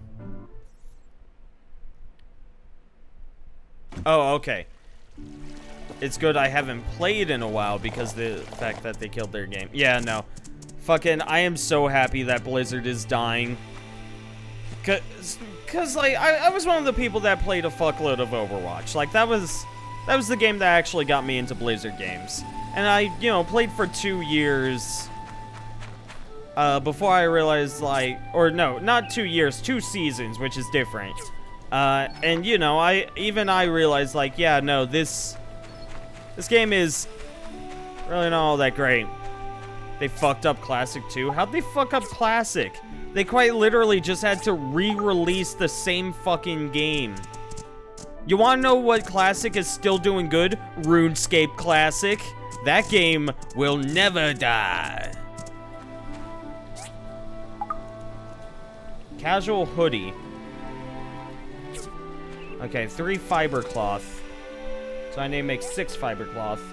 Oh, okay. It's good I haven't played in a while because the fact that they killed their game. Yeah, no. Fucking, I am so happy that Blizzard is dying. Cause, cause like, I, I was one of the people that played a fuckload of Overwatch. Like, that was, that was the game that actually got me into Blizzard games. And I, you know, played for two years. Uh, before I realized, like, or no, not two years, two seasons, which is different. Uh, and, you know, I, even I realized, like, yeah, no, this... This game is really not all that great. They fucked up Classic too. How'd they fuck up Classic? They quite literally just had to re-release the same fucking game. You wanna know what Classic is still doing good? RuneScape Classic. That game will never die. Casual hoodie. Okay, three fiber cloth. So I need to make six fiber cloth.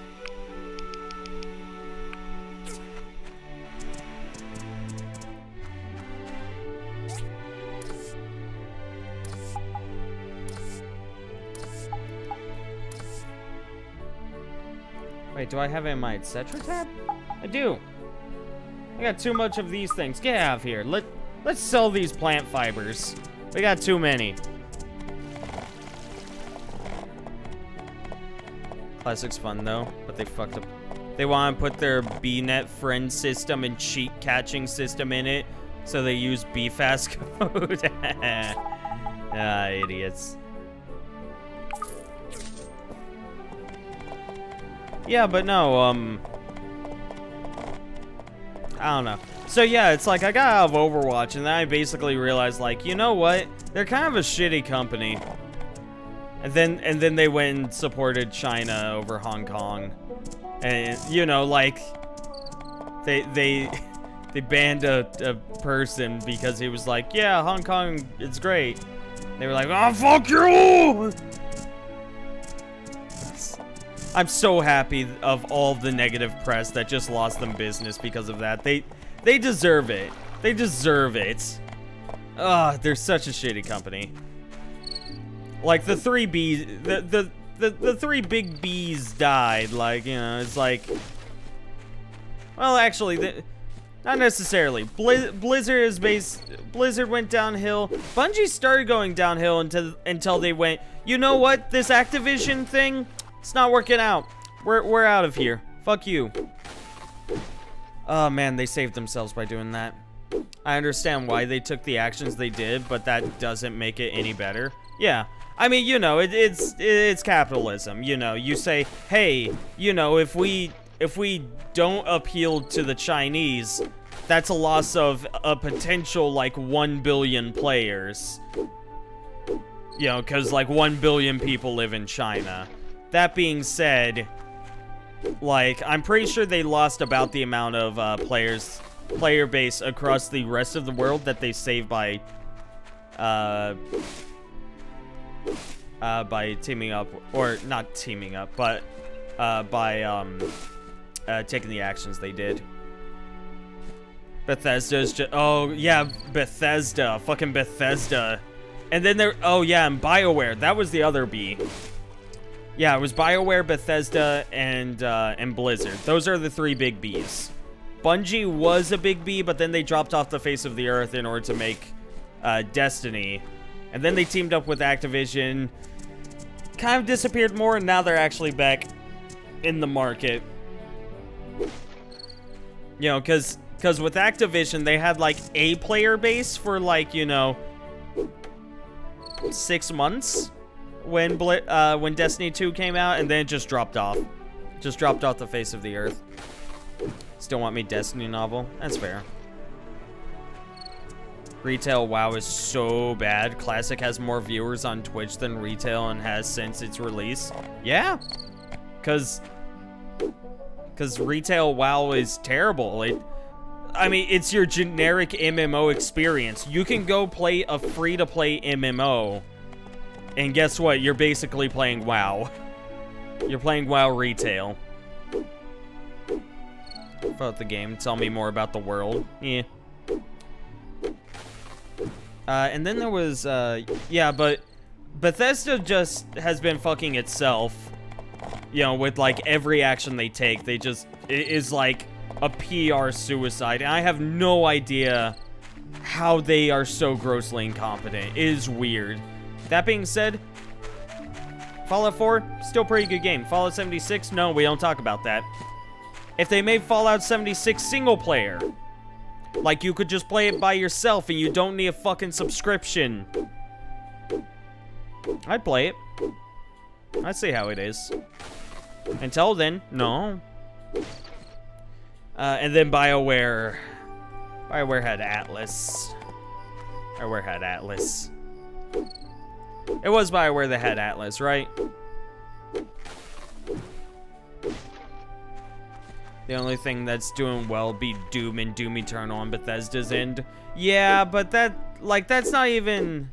Wait, do I have it in my et cetera tab? I do. I got too much of these things. Get out of here. Let, let's sell these plant fibers. We got too many. Classic's fun though, but they fucked up. They want to put their B net friend system and cheat catching system in it, so they use B fast code. Ah, idiots. Yeah, but no, um... I don't know. So yeah, it's like I got out of Overwatch and then I basically realized, like, you know what? They're kind of a shitty company. And then and then they went and supported China over Hong Kong. And, you know, like, they, they, they banned a, a person because he was like, yeah, Hong Kong, it's great. They were like, oh, fuck you! I'm so happy of all the negative press that just lost them business because of that. They they deserve it. They deserve it. Ugh, they're such a shitty company. Like the three B's, the the the, the three big B's died. Like, you know, it's like, well, actually, the, not necessarily. Blizz, Blizzard is based. Blizzard went downhill. Bungie started going downhill until until they went, you know what? This Activision thing, it's not working out. We're we're out of here. Fuck you. Oh man, they saved themselves by doing that. I understand why they took the actions they did, but that doesn't make it any better. Yeah. I mean, you know, it, it's it's capitalism. You know, you say, hey, you know, if we if we don't appeal to the Chinese, that's a loss of a potential like one billion players. You know, because like one billion people live in China. That being said, like, I'm pretty sure they lost about the amount of uh, players, player base across the rest of the world that they saved by, uh, uh, by teaming up, or not teaming up, but, uh, by, um, uh, taking the actions they did. Bethesda's just, oh, yeah, Bethesda, fucking Bethesda. And then there, oh, yeah, and BioWare, that was the other B. Yeah, it was BioWare, Bethesda, and uh, and Blizzard. Those are the three big Bs. Bungie was a big B, but then they dropped off the face of the earth in order to make uh, Destiny. And then they teamed up with Activision. Kind of disappeared more, and now they're actually back in the market. You know, because because with Activision, they had, like, a player base for, like, you know, six months. When Bli uh, when Destiny two came out, and then it just dropped off. Just dropped off the face of the earth. Still want me Destiny novel? That's fair. Retail WoW is so bad. Classic has more viewers on Twitch than Retail and has since its release. Yeah. Cause Cause Retail WoW is terrible. It I mean, it's your generic M M O experience. You can go play a free-to-play M M O. And guess what? You're basically playing WoW. You're playing WoW Retail. About the game. Tell me more about the world. Yeah. Uh, and then there was, uh, yeah, but Bethesda just has been fucking itself. You know, with like every action they take, they just, it is like a P R suicide. And I have no idea how they are so grossly incompetent. It is weird. That being said, Fallout four, still pretty good game. Fallout seventy-six, no, we don't talk about that. If they made Fallout seventy-six single player, like you could just play it by yourself and you don't need a fucking subscription, I'd play it. I'd see how it is. Until then, no. Uh, and then BioWare. BioWare had Atlas. BioWare had Atlas. It was BioWare that had Atlas, right? The only thing that's doing well be Doom and Doom Eternal on Bethesda's end. Yeah, but that, like, that's not even...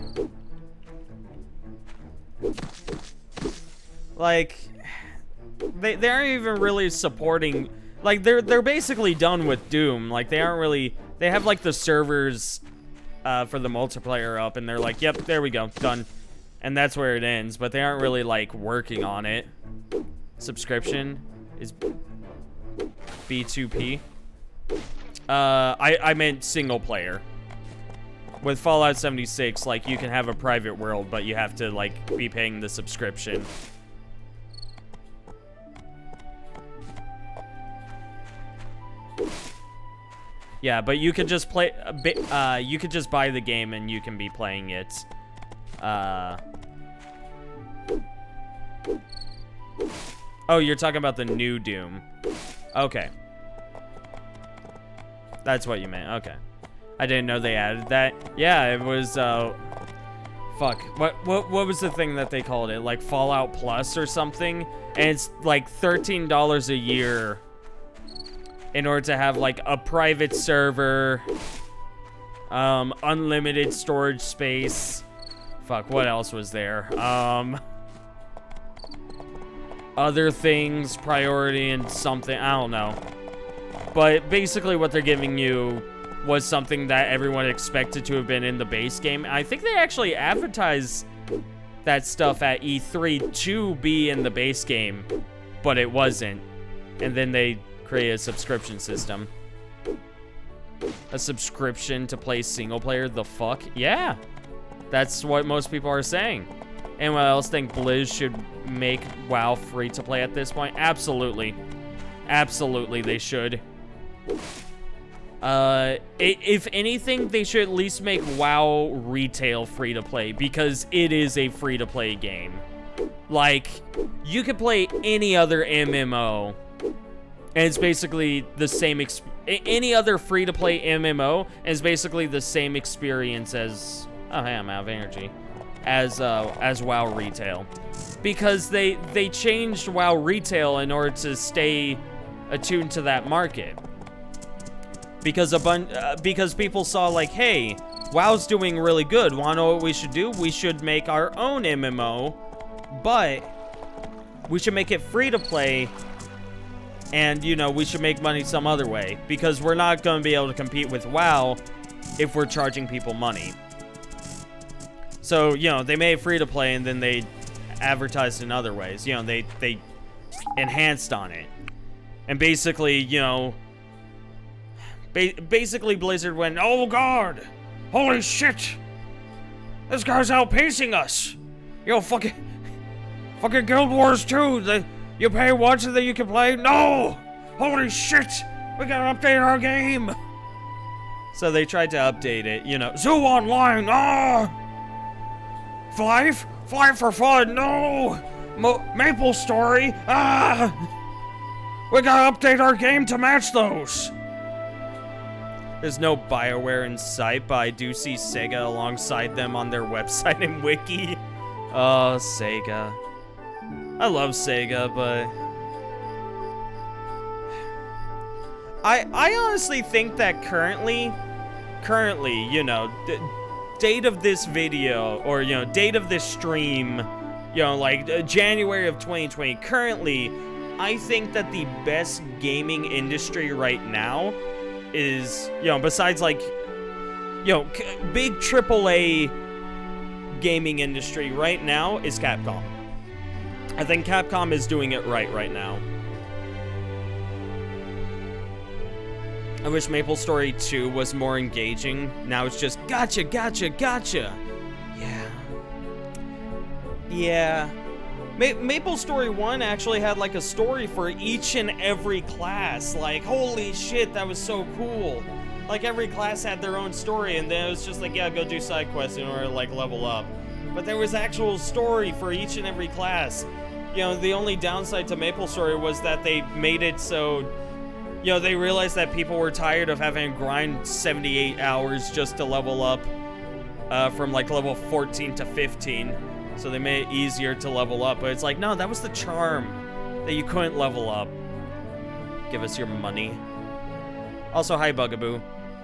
Like, they, they aren't even really supporting... Like, they're, they're basically done with Doom. Like, they aren't really... They have, like, the servers... Uh, for the multiplayer up, and they're like, yep, there we go, done. And that's where it ends, but they aren't really, like, working on it. Subscription is B two P. Uh, I, I meant single player. With Fallout seventy-six, like, you can have a private world, but you have to, like, be paying the subscription. Yeah, but you could just play, uh, you could just buy the game and you can be playing it. Uh, oh, you're talking about the new Doom. Okay. That's what you meant, okay. I didn't know they added that. Yeah, it was, uh, fuck. What, what, what was the thing that they called it? Like Fallout Plus or something? And it's like thirteen dollars a year. in order to have like a private server, um, unlimited storage space. Fuck, what else was there? Um, other things, priority and something, I don't know. But basically what they're giving you was something that everyone expected to have been in the base game. I think they actually advertised that stuff at E three to be in the base game, but it wasn't. And then they created a subscription system. A subscription to play single player? The fuck? Yeah. That's what most people are saying. Anyone else think Blizz should make WoW free to play at this point? Absolutely. Absolutely, they should. Uh, if anything, they should at least make WoW retail free to play, because it is a free to play game. Like, you could play any other M M O, and it's basically the same exp- any other free to play M M O is basically the same experience as, oh hey, I'm out of energy, as uh as WoW retail, because they they changed WoW retail in order to stay attuned to that market. Because a bun uh, because people saw like, hey, WoW's doing really good. Wanna know what we should do? We should make our own M M O, but we should make it free to play, and you know, we should make money some other way, because we're not gonna be able to compete with WoW if we're charging people money. So, you know, they made it free to play, and then they advertised in other ways. You know, they they enhanced on it. And basically, you know, Ba basically, Blizzard went, oh god, holy shit, this guy's outpacing us. Yo, fucking, fucking Guild Wars two, the, you pay once and then you can play? No! Holy shit, we gotta update our game. So they tried to update it, you know, Zoo Online, ah! Five? Five for fun, no! Mo Maple Story, ah! We gotta update our game to match those. There's no BioWare in sight, but I do see Sega alongside them on their website and wiki. Oh, Sega. I love Sega, but I I honestly think that currently, currently, you know, d date of this video, or, you know, date of this stream, you know, like uh, January of twenty twenty, currently, I think that the best gaming industry right now is, you know, besides like, you know, c big triple A gaming industry right now is Capcom. I think Capcom is doing it right right now. I wish MapleStory two was more engaging. Now it's just gotcha, gotcha, gotcha. Yeah. Yeah. Ma MapleStory one actually had like a story for each and every class. Like, holy shit, that was so cool. Like, every class had their own story, and then it was just like, yeah, go do side quests in order to like level up. But there was actual story for each and every class. You know, the only downside to MapleStory was that they made it so, you know, they realized that people were tired of having to grind seventy-eight hours just to level up uh, from like level fourteen to fifteen. So they made it easier to level up. But it's like, no, that was the charm, that you couldn't level up. Give us your money. Also, hi, Bugaboo.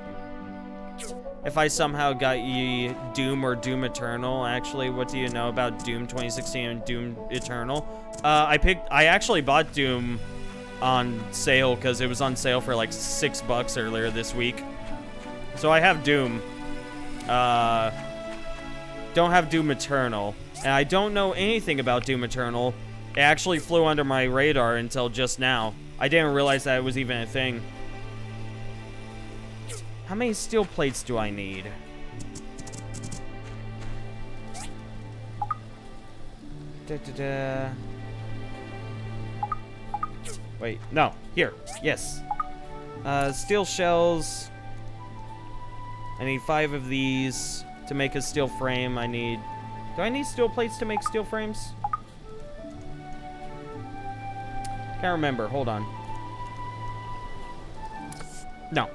If I somehow got you Doom or Doom Eternal, actually, what do you know about Doom twenty sixteen and Doom Eternal? Uh, I picked, I actually bought Doom on sale because it was on sale for like six bucks earlier this week. So I have Doom. Uh, don't have Doom Eternal. And I don't know anything about Doom Eternal. It actually flew under my radar until just now. I didn't realize that it was even a thing. How many steel plates do I need? Da, da, da. Wait, no. Here. Yes. Uh, steel shells. I need five of these to make a steel frame. I need... Do I need steel plates to make steel frames? Can't remember. Hold on. No.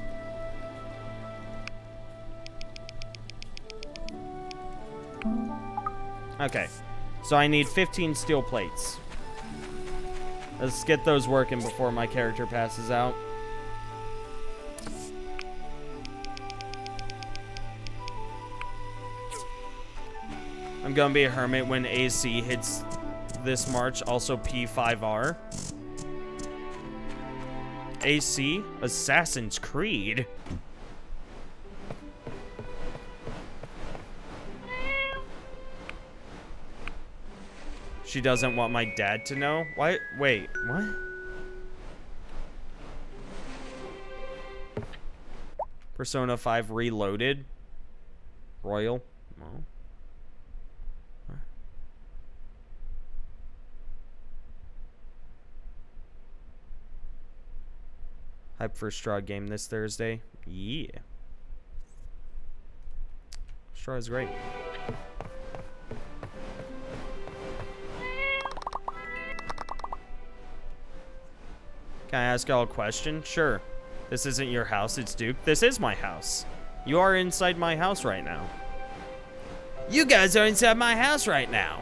Okay. So I need fifteen steel plates. Let's get those working before my character passes out. I'm gonna be a hermit when A C hits this March. Also P five R. A C? Assassin's Creed? She doesn't want my dad to know? Why? Wait, what? Persona five Reloaded? Royal? No. Hype for Straw game this Thursday? Yeah. Straw is great. Can I ask y'all a question? Sure. This isn't your house, it's Duke. This is my house. You are inside my house right now. You guys are inside my house right now.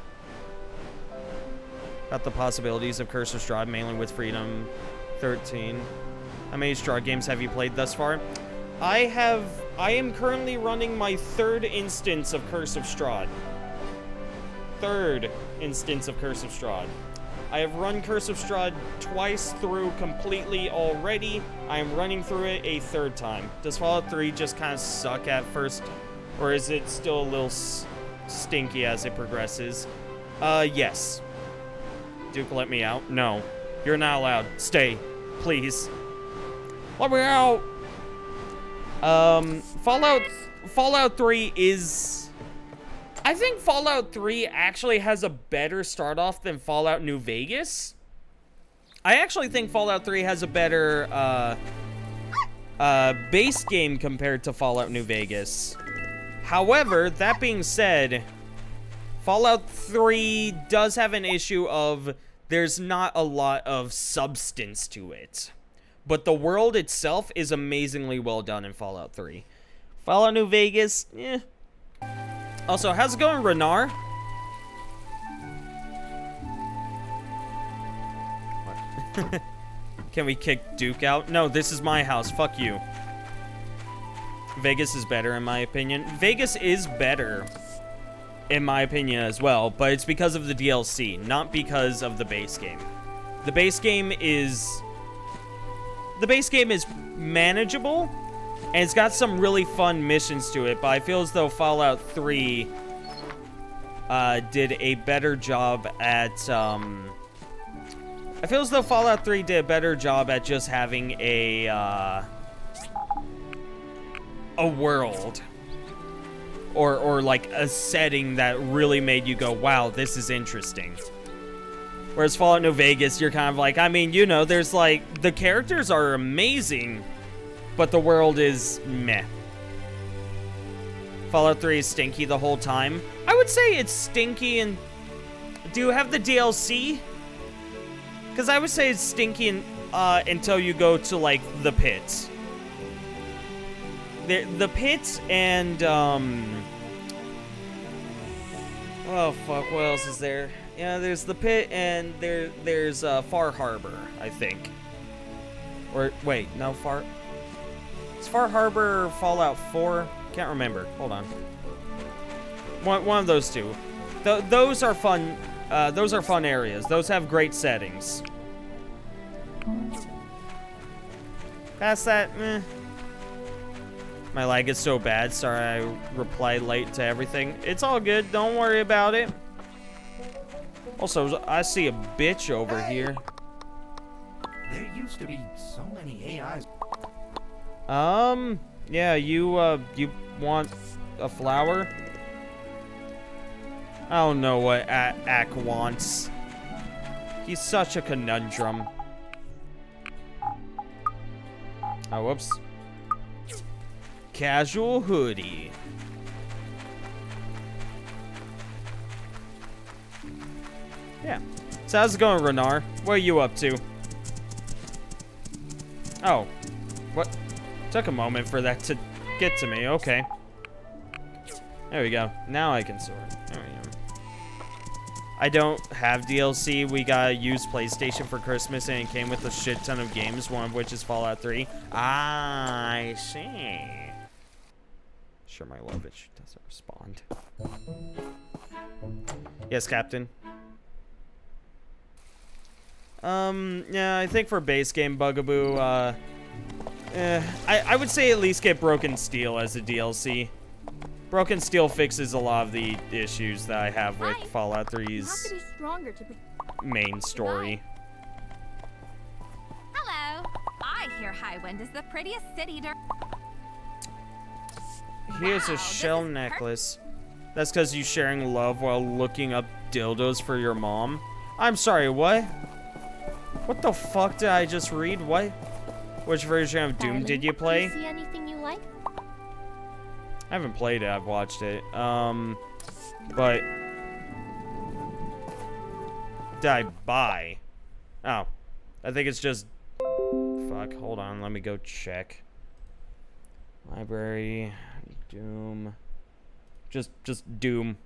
Got the possibilities of Curse of Strahd, mainly with Freedom thirteen. How many Strahd games have you played thus far? I have... I am currently running my third instance of Curse of Strahd. Third instance of Curse of Strahd. I have run Curse of Strahd twice through completely already. I am running through it a third time. Does Fallout three just kind of suck at first? Or is it still a little s stinky as it progresses? Uh, yes. Duke, let me out. No. You're not allowed. Stay. Please. Let me out! Um, Fallout... Fallout three is... I think Fallout three actually has a better start off than Fallout New Vegas. I actually think Fallout three has a better uh, uh, base game compared to Fallout New Vegas. However, that being said, Fallout three does have an issue of there's not a lot of substance to it. But the world itself is amazingly well done in Fallout three. Fallout New Vegas, eh. Also, how's it going, Renar? What? Can we kick Duke out? No, this is my house. Fuck you. Vegas is better, in my opinion. Vegas is better, in my opinion, as well, but it's because of the D L C, not because of the base game. The base game is... The base game is manageable, and it's got some really fun missions to it, but I feel as though Fallout three uh, did a better job at, um... I feel as though Fallout three did a better job at just having a, uh... a world. Or, or, like, a setting that really made you go, wow, this is interesting. Whereas Fallout New Vegas, you're kind of like, I mean, you know, there's, like, the characters are amazing, but the world is meh. Fallout three is stinky the whole time. I would say it's stinky and... Do you have the D L C? Because I would say it's stinky in, uh, until you go to, like, the pits. The, the pits and, um... oh, fuck, what else is there? Yeah, there's the pit and there, there's uh, Far Harbor, I think. Or, wait, no, Far... Is Far Harbor Fallout four? Can't remember. Hold on. One, one of those two. Th those are fun. Uh, those are fun areas. Those have great settings. Past that, eh. My lag is so bad. Sorry I replied late to everything. It's all good. Don't worry about it. Also, I see a bitch over here. There used to be so many A Is. Um, yeah, you, uh, you want a flower? I don't know what A Ak wants. He's such a conundrum. Oh, whoops. Casual hoodie. Yeah. So how's it going, Renar? What are you up to? Oh. What? Took a moment for that to get to me. Okay. There we go. Now I can sort. There we go. I don't have D L C. We got a used PlayStation for Christmas, and it came with a shit ton of games, one of which is Fallout three. Ah, I see. Sure, my love it. She doesn't respond. Yes, Captain. Um, yeah, I think for base game Bugaboo, uh, eh, I, I would say at least get Broken Steel as a D L C. Broken Steel fixes a lot of the issues that I have with Hi. Fallout You have three's to be stronger to be. main story. Hello. I hear Highwind is the prettiest city to. Here's Wow, a this shell is per- necklace. That's because you sharing love while looking up dildos for your mom. I'm sorry, what? What the fuck did I just read? What? Which version of Doom Darling, did you play? Do you see anything you like? I haven't played it, I've watched it. Um, but... Did I buy? Oh. I think it's just... Fuck, hold on, let me go check. Library... Doom... Just, just Doom.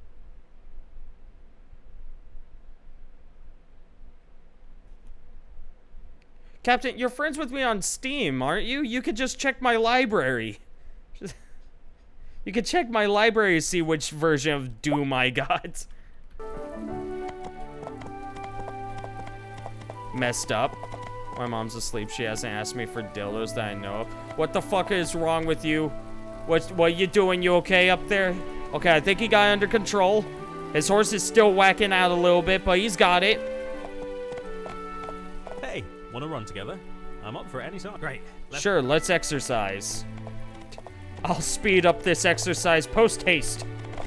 Captain, you're friends with me on Steam, aren't you? You could just check my library. Just, you could check my library to see which version of Doom I got. Messed up. My mom's asleep. She hasn't asked me for dildos that I know of. What the fuck is wrong with you? What, what you doing? You okay up there? Okay, I think he got under control. His horse is still whacking out a little bit, but he's got it. Hey, want to run together? I'm up for it any time. Great. Let's Sure, let's exercise. I'll speed up this exercise post haste.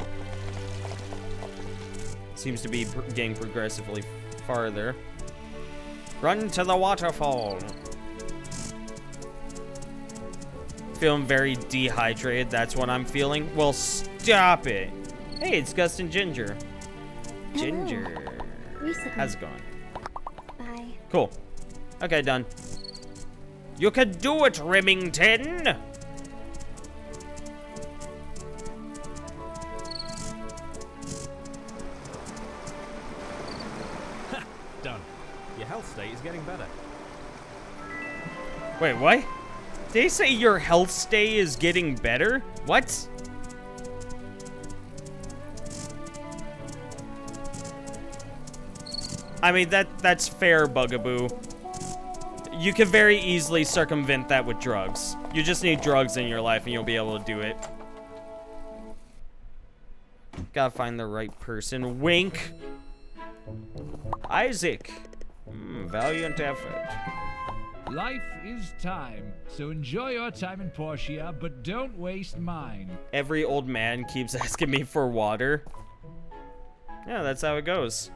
Seems to be pr getting progressively farther. Run to the waterfall. Feeling very dehydrated, that's what I'm feeling. Well, stop it. Hey, it's Gus and Ginger. Ginger. Recently. How's it going? Bye. Cool. Okay, done. You can do it, Remington! done. Your health state is getting better. Wait, what? They say your health stay is getting better? What? I mean, that that's fair, Bugaboo. You can very easily circumvent that with drugs. You just need drugs in your life and you'll be able to do it. Gotta find the right person. Wink. Isaac. Mm, valiant effort. Life is time, so enjoy your time in Portia, but don't waste mine. Every old man keeps asking me for water. Yeah, that's how it goes.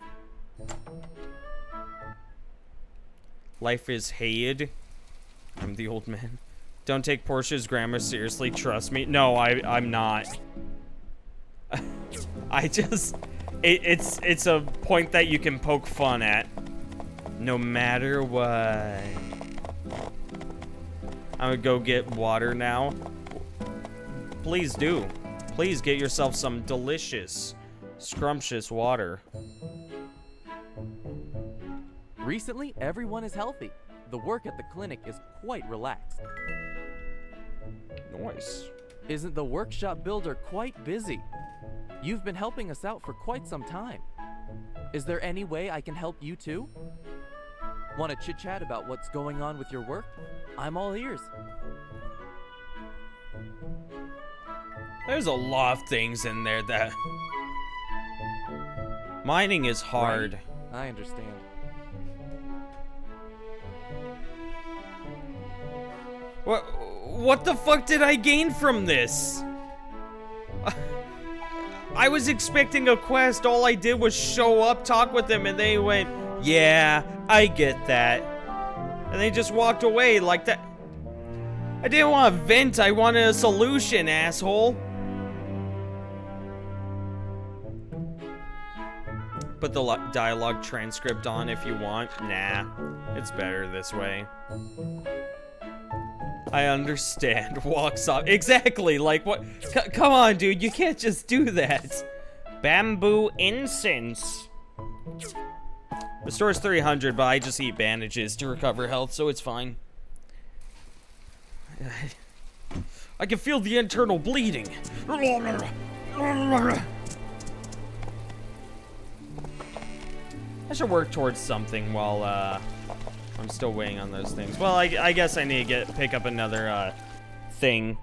Life is hated. I'm the old man. Don't take Portia's grammar seriously, trust me. No, I, I'm not. I just... It, it's, it's a point that you can poke fun at. No matter what. I'm gonna go get water now. Please do. Please get yourself some delicious, scrumptious water. Recently, everyone is healthy. The work at the clinic is quite relaxed. Nice. Isn't the workshop builder quite busy? You've been helping us out for quite some time. Is there any way I can help you too? Want to chit-chat about what's going on with your work? I'm all ears. There's a lot of things in there that... Mining is hard. Right? I understand. What, what the fuck did I gain from this? I was expecting a quest. All I did was show up, talk with them, and they went, yeah, I get that. And they just walked away like that. I didn't want to vent. I wanted a solution, asshole. Put the dialogue transcript on if you want. Nah, it's better this way. I understand. Walks off. Exactly. Like what? C come on, dude. You can't just do that. Bamboo incense. Restores three hundred, but I just eat bandages to recover health, so it's fine. I can feel the internal bleeding. I should work towards something while uh, I'm still waiting on those things. Well, I, I guess I need to get pick up another uh, thing.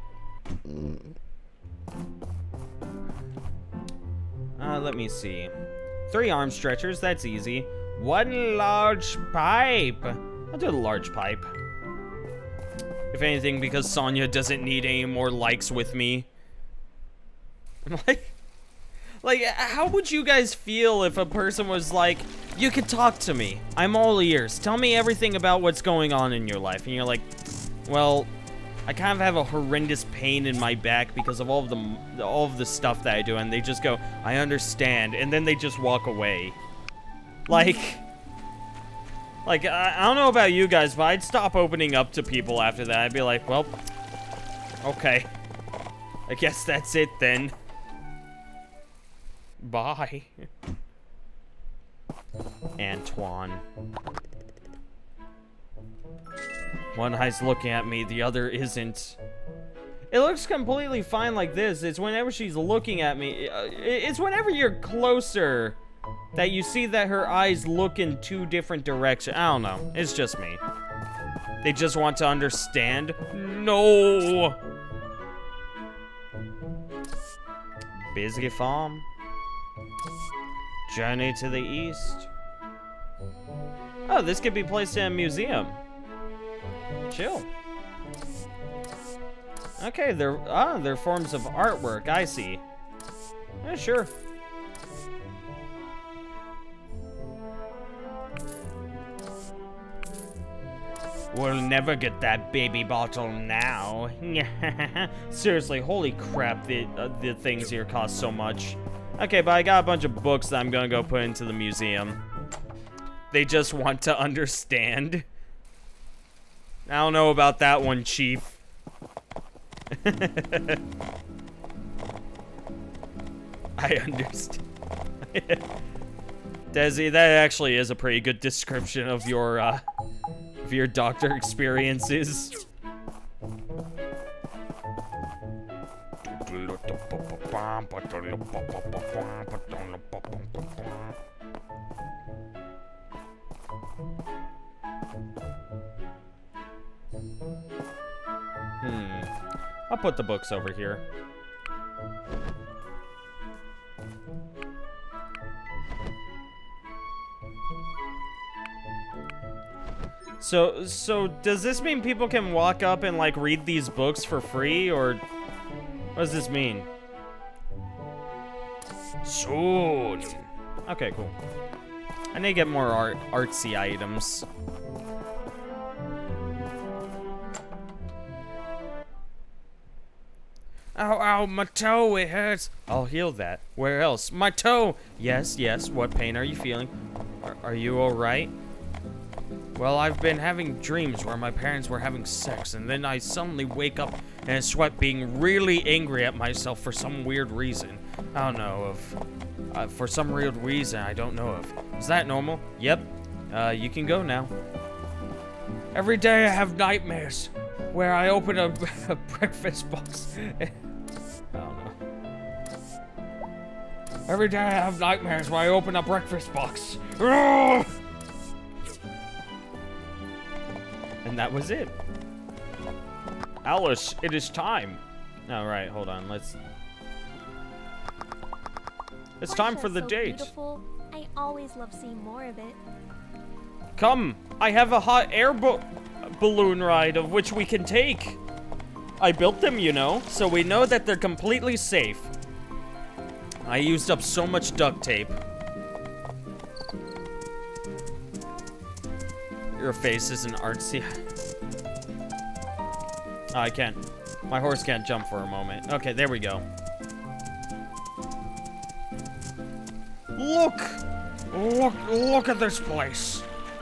Uh, let me see. Three arm stretchers, that's easy. One large pipe. I'll do the large pipe. If anything, because Sonya doesn't need any more likes with me. Like, like, how would you guys feel if a person was like, you could talk to me. I'm all ears. Tell me everything about what's going on in your life. And you're like, well, I kind of have a horrendous pain in my back because of all of the all of the stuff that I do, and they just go, I understand, and then they just walk away. Like, like I, I don't know about you guys, but I'd stop opening up to people after that. I'd be like, well, okay, I guess that's it then. Bye. Antoine. One eye's looking at me, the other isn't. It looks completely fine like this. It's whenever she's looking at me. It's whenever you're closer that you see that her eyes look in two different directions. I don't know. It's just me. They just want to understand. No. Busy farm. Journey to the east. Oh, this could be placed in a museum. Chill. Okay, they're ah, they're forms of artwork. I see. Yeah, sure. We'll never get that baby bottle now. Seriously, holy crap! The uh, the things here cost so much. Okay, but I got a bunch of books that I'm gonna go put into the museum. They just want to understand. I don't know about that one, Chief. I understand. Desi, that actually is a pretty good description of your, uh, of your doctor experiences. Hmm. I'll put the books over here. So, so does this mean people can walk up and like read these books for free, or what does this mean? Soon. Okay, cool. I need to get more art artsy items. Ow, ow, my toe, it hurts. I'll heal that. Where else? My toe. Yes, yes, what pain are you feeling? Are, are you alright? Well, I've been having dreams where my parents were having sex, and then I suddenly wake up and sweat being really angry at myself for some weird reason. I don't know of. Uh, for some weird reason I don't know of. Is that normal? Yep. Uh, you can go now. Every day I have nightmares where I open a, a breakfast box. I don't know. Every day I have nightmares where I open a breakfast box. And that was it. Alice, it is time. All right, hold on. Let's. It's time for the so date. Beautiful. I always love seeing more of it. Come, I have a hot air bo balloon ride of which we can take. I built them, you know, so we know that they're completely safe. I used up so much duct tape. Your face isn't artsy. Oh, I can't. My horse can't jump for a moment. Okay, there we go. Look! Look, look at this place.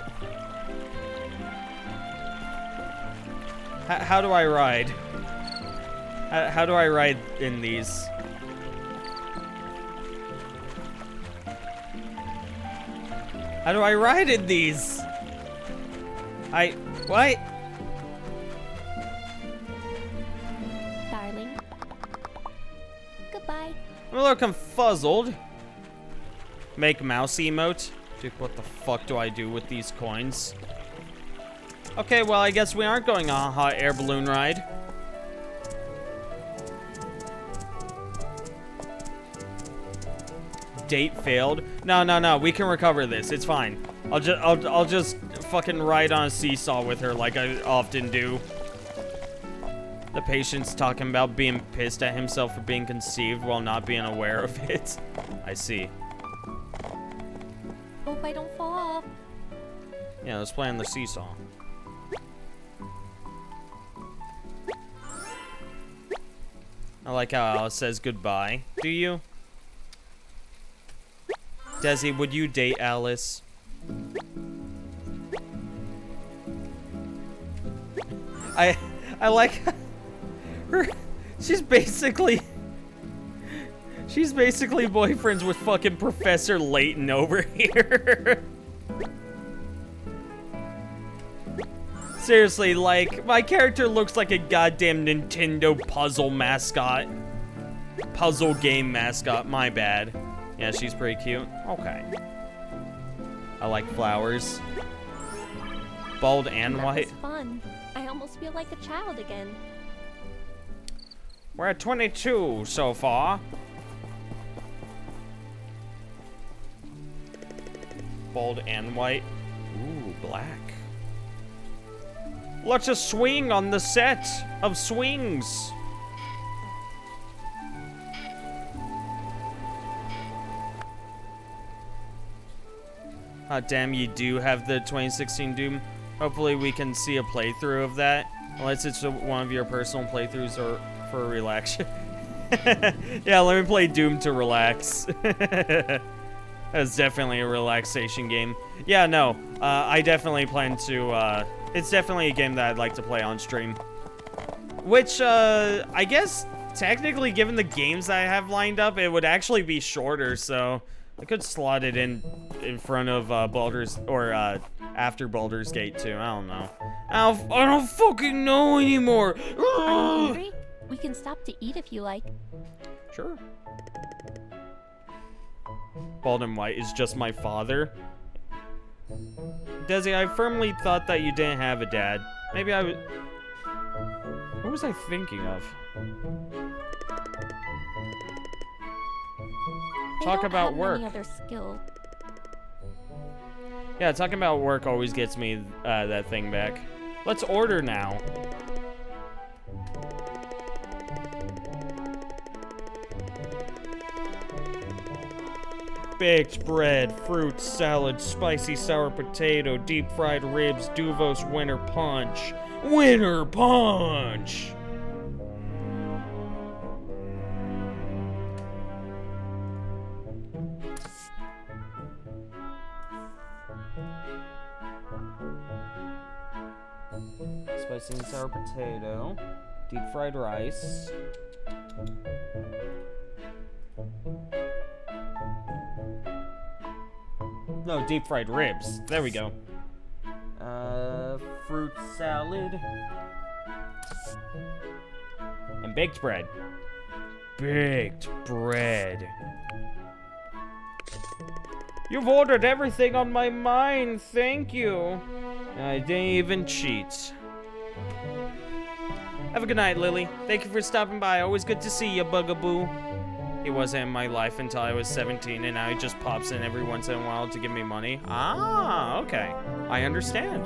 H how do I ride? H how do I ride in these? How do I ride in these? I, what? Darling. Goodbye. I'm a little confuzzled. Make mouse emote. Dude, what the fuck do I do with these coins? Okay, well, I guess we aren't going on a hot air balloon ride. Date failed. No, no, no. We can recover this. It's fine. I'll just, I'll, I'll just fucking ride on a seesaw with her like I often do. The patient's talking about being pissed at himself for being conceived while not being aware of it. I see. Hope I don't fall off. Yeah, let's play on the seesaw. I like how Alice says goodbye. Do you? Desi, would you date Alice? I I like her. She's basically She's basically boyfriends with fucking Professor Layton over here. Seriously, like, my character looks like a goddamn Nintendo puzzle mascot. Puzzle game mascot, my bad. Yeah, she's pretty cute. Okay. I like flowers. Bald and That white. was fun. I almost feel like a child again. We're at twenty-two so far. Bald and white. Ooh, black. Let's just swing on the set of swings. Ah, damn, you do have the twenty sixteen Doom. Hopefully we can see a playthrough of that. Unless it's a, one of your personal playthroughs or for a relax. Yeah, let me play Doom to relax. That's definitely a relaxation game. Yeah, no, uh, I definitely plan to, uh, it's definitely a game that I'd like to play on stream. Which, uh, I guess, technically, given the games that I have lined up, it would actually be shorter, so I could slot it in in front of uh, Baldur's, or uh, after Baldur's Gate two. I don't know. I don't, I don't fucking know anymore. Are you hungry? We can stop to eat if you like. Sure. Bald and white is just my father. Desi, I firmly thought that you didn't have a dad. Maybe I was... What was I thinking of? I Talk don't about have work. Any other skill. Yeah, talking about work always gets me uh, that thing back. Let's order now. Baked bread, fruit salad, spicy sour potato, deep fried ribs, Duvos Winter Punch. Winter Punch! Spicy and sour potato, deep fried rice. No, deep fried ribs. There we go. Uh, fruit salad. And baked bread. Baked bread. You've ordered everything on my mind, thank you. I didn't even cheat. Have a good night, Lily. Thank you for stopping by. Always good to see you, Bugaboo. He wasn't in my life until I was seventeen, and now he just pops in every once in a while to give me money. Ah, okay. I understand.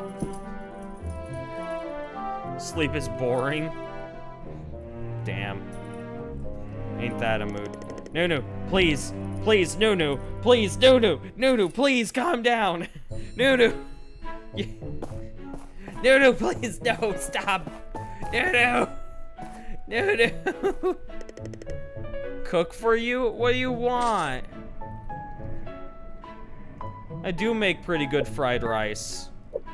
Sleep is boring. Damn. Ain't that a mood. Nunu, please. Please, Nunu. Please, Nunu. Nunu, please, calm down. Nunu. Nunu, please, no, stop. Nunu. Nunu. Cook for you? What do you want? I do make pretty good fried rice.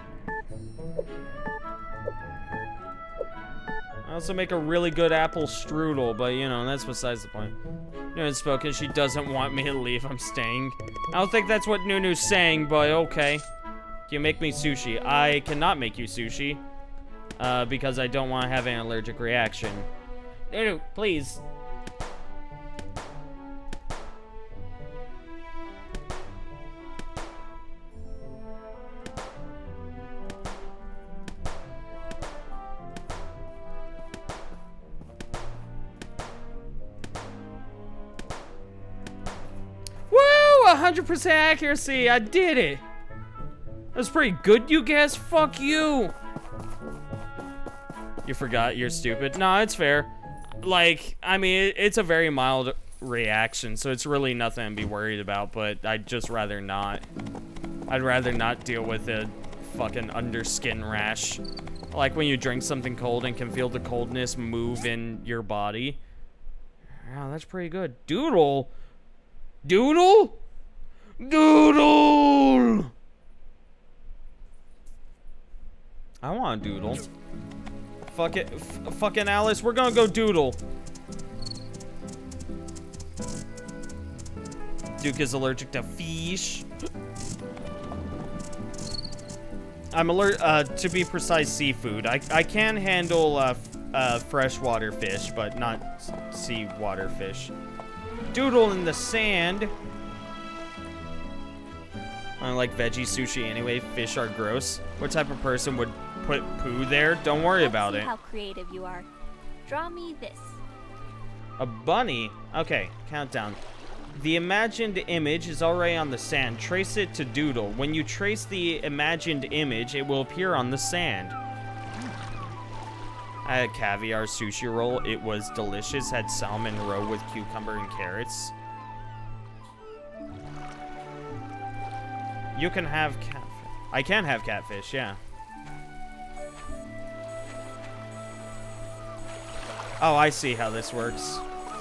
I also make a really good apple strudel, but you know, that's besides the point. Nunu's spoken, she doesn't want me to leave, I'm staying. I don't think that's what Nunu's saying, but okay. Can you make me sushi? I cannot make you sushi. Uh, because I don't want to have an allergic reaction. Nunu, please. one hundred percent accuracy. I did it. That's pretty good, you guys. Fuck you. You forgot you're stupid. No, it's fair. Like, I mean, it, it's a very mild reaction, so it's really nothing to be worried about, but I'd just rather not. I'd rather not deal with a fucking underskin rash. Like when you drink something cold and can feel the coldness move in your body. Wow, that's pretty good. Doodle? Doodle? Doodle! I want a doodle. Fuck it. F fucking Alice, we're gonna go doodle. Duke is allergic to fish. I'm alert, uh, to be precise, seafood. I, I can handle, uh, uh, freshwater fish, but not seawater fish. Doodle in the sand. I don't like veggie sushi anyway. Fish are gross. What type of person would put poo there? Don't worry Let's about see it. How creative you are. Draw me this. A bunny? Okay, countdown. The imagined image is already on the sand. Trace it to doodle. When you trace the imagined image, it will appear on the sand. I had caviar sushi roll. It was delicious. Had salmon roe with cucumber and carrots. You can have catfish. I can have catfish, yeah. Oh, I see how this works.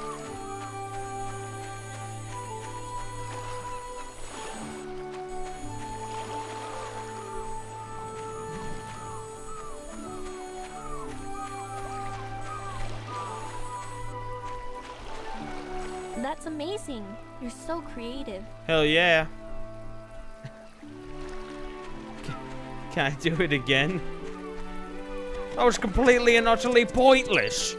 That's amazing. You're so creative. Hell yeah. Can I do it again? That was completely and utterly pointless.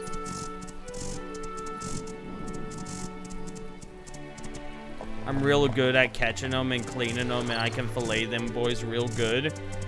I'm real good at catching them and cleaning them, and I can fillet them boys real good.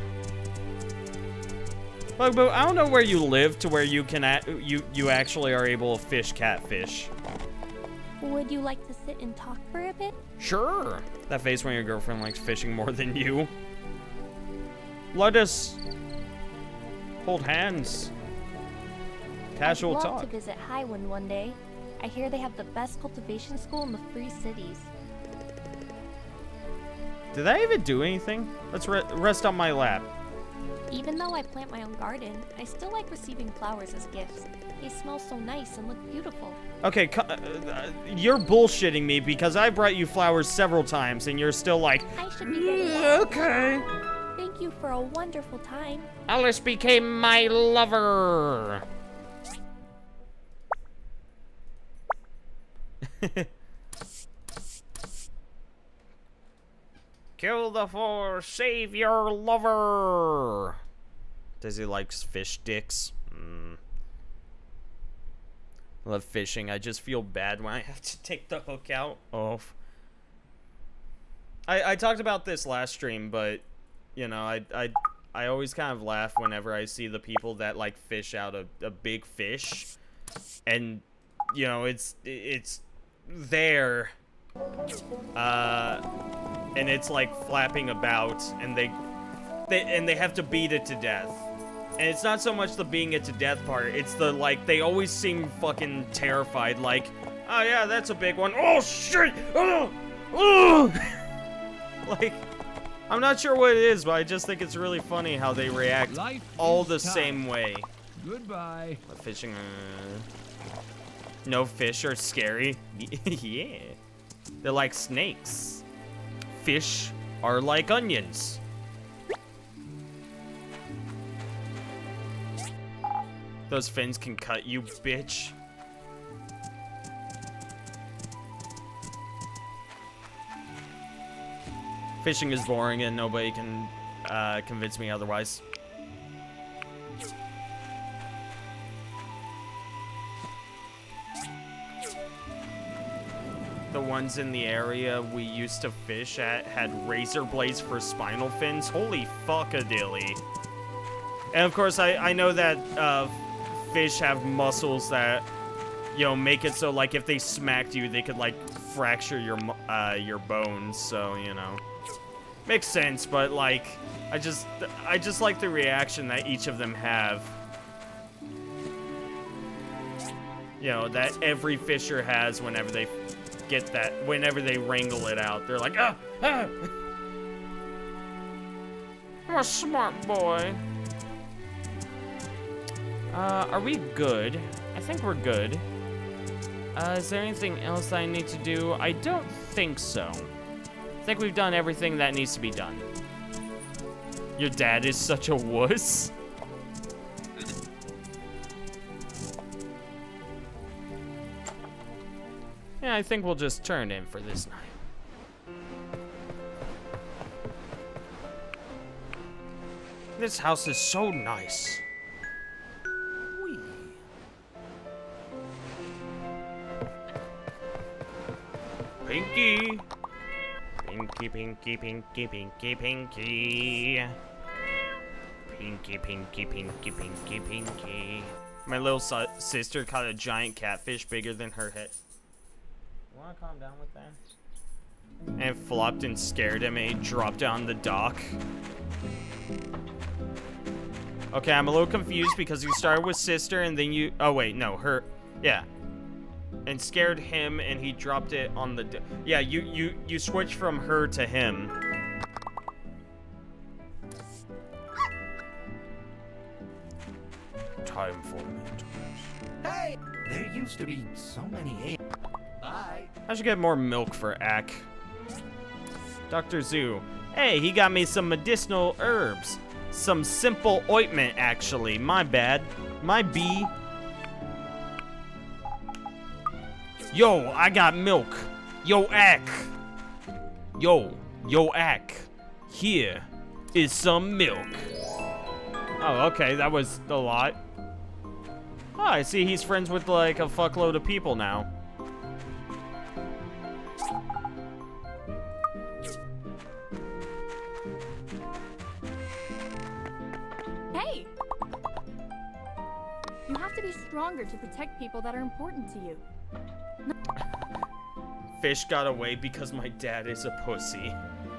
But, but I don't know where you live to where you can at, you you actually are able to fish catfish. Would you like to sit and talk for a bit? Sure. That face when your girlfriend likes fishing more than you. Let us hold hands. Casual I'd love talk. to visit Highwind one day. I hear they have the best cultivation school in the Free Cities. Did I even do anything? Let's re rest on my lap. Even though I plant my own garden, I still like receiving flowers as gifts. They smell so nice and look beautiful. Okay, uh, uh, you're bullshitting me because I brought you flowers several times and you're still like, I should be getting "Mm, okay. Thank you for a wonderful time. Alice became my lover. Kill the four, save your lover. Does he like fish dicks? Mm. I love fishing. I just feel bad when I have to take the hook out. Oh. I, I talked about this last stream, but, you know, I, I, I always kind of laugh whenever I see the people that, like, fish out a, a big fish. And, you know, it's, it's there. Uh, and it's, like, flapping about, and they, they, and they have to beat it to death. And it's not so much the beating it to death part, it's the, like, they always seem fucking terrified, like, oh yeah, that's a big one. Oh shit! Oh! Oh! Like, I'm not sure what it is, but I just think it's really funny how they react Life all is the tough. same way. Goodbye. The fishing, uh, no fish are scary. Yeah. They're like snakes. Fish are like onions. Those fins can cut you, bitch. Fishing is boring and nobody can uh, convince me otherwise. The ones in the area we used to fish at had razor blades for spinal fins. Holy fuckadilly. And of course, I, I know that uh, fish have muscles that you know, make it so like if they smacked you, they could like fracture your uh, your bones. So you know, makes sense. But like, I just I just like the reaction that each of them have. You know, that every fisher has whenever they get that, whenever they wrangle it out. They're like, ah, ah. I'm a smart boy. Uh, are we good? I think we're good. Uh, is there anything else I need to do? I don't think so. I think we've done everything that needs to be done. Your dad is such a wuss. Yeah, I think we'll just turn in for this night. This house is so nice. Whee. Pinky. Pinky, pinky, pinky, pinky, pinky. Pinky, pinky, pinky, pinky, pinky. My little si sister caught a giant catfish bigger than her head. You wanna calm down with that? And it flopped and scared him and he dropped down the dock. Okay, I'm a little confused because you started with sister and then you... Oh, wait, no, her... Yeah. And scared him and he dropped it on the... Yeah, you, you, you switched from her to him. Time for mentors. Hey! There used to be so many... Bye. I should get more milk for Ack. Doctor Zoo. Hey, he got me some medicinal herbs. Some simple ointment, actually. My bad. My B. Yo, I got milk. Yo, Ack. Yo, yo, Ack. Here is some milk. Oh, okay, that was a lot. Oh, I see he's friends with, like, a fuckload of people now. Hey! You have to be stronger to protect people that are important to you. Fish got away because my dad is a pussy.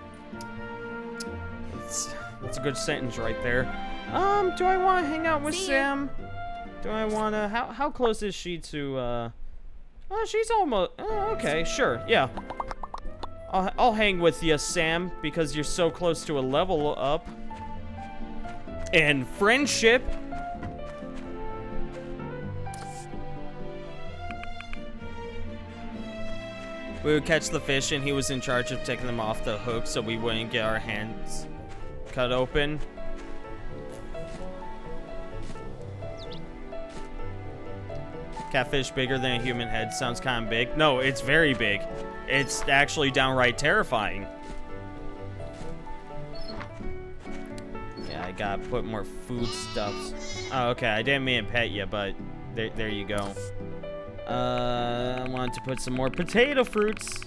That's, that's a good sentence right there. Um, do I want to hang out with See Sam? Do I want to... How, how close is she to, uh... Oh, she's almost... Oh, okay, sure, yeah. I'll, I'll hang with you, Sam, because you're so close to a level up. And friendship. We would catch the fish, and he was in charge of taking them off the hook so we wouldn't get our hands cut open. Catfish bigger than a human head sounds kind of big. No, it's very big. It's actually downright terrifying. Yeah, I gotta put more foodstuffs. Oh, okay, I didn't mean to pet you, but there, there you go. Uh, I wanted to put some more potato fruits.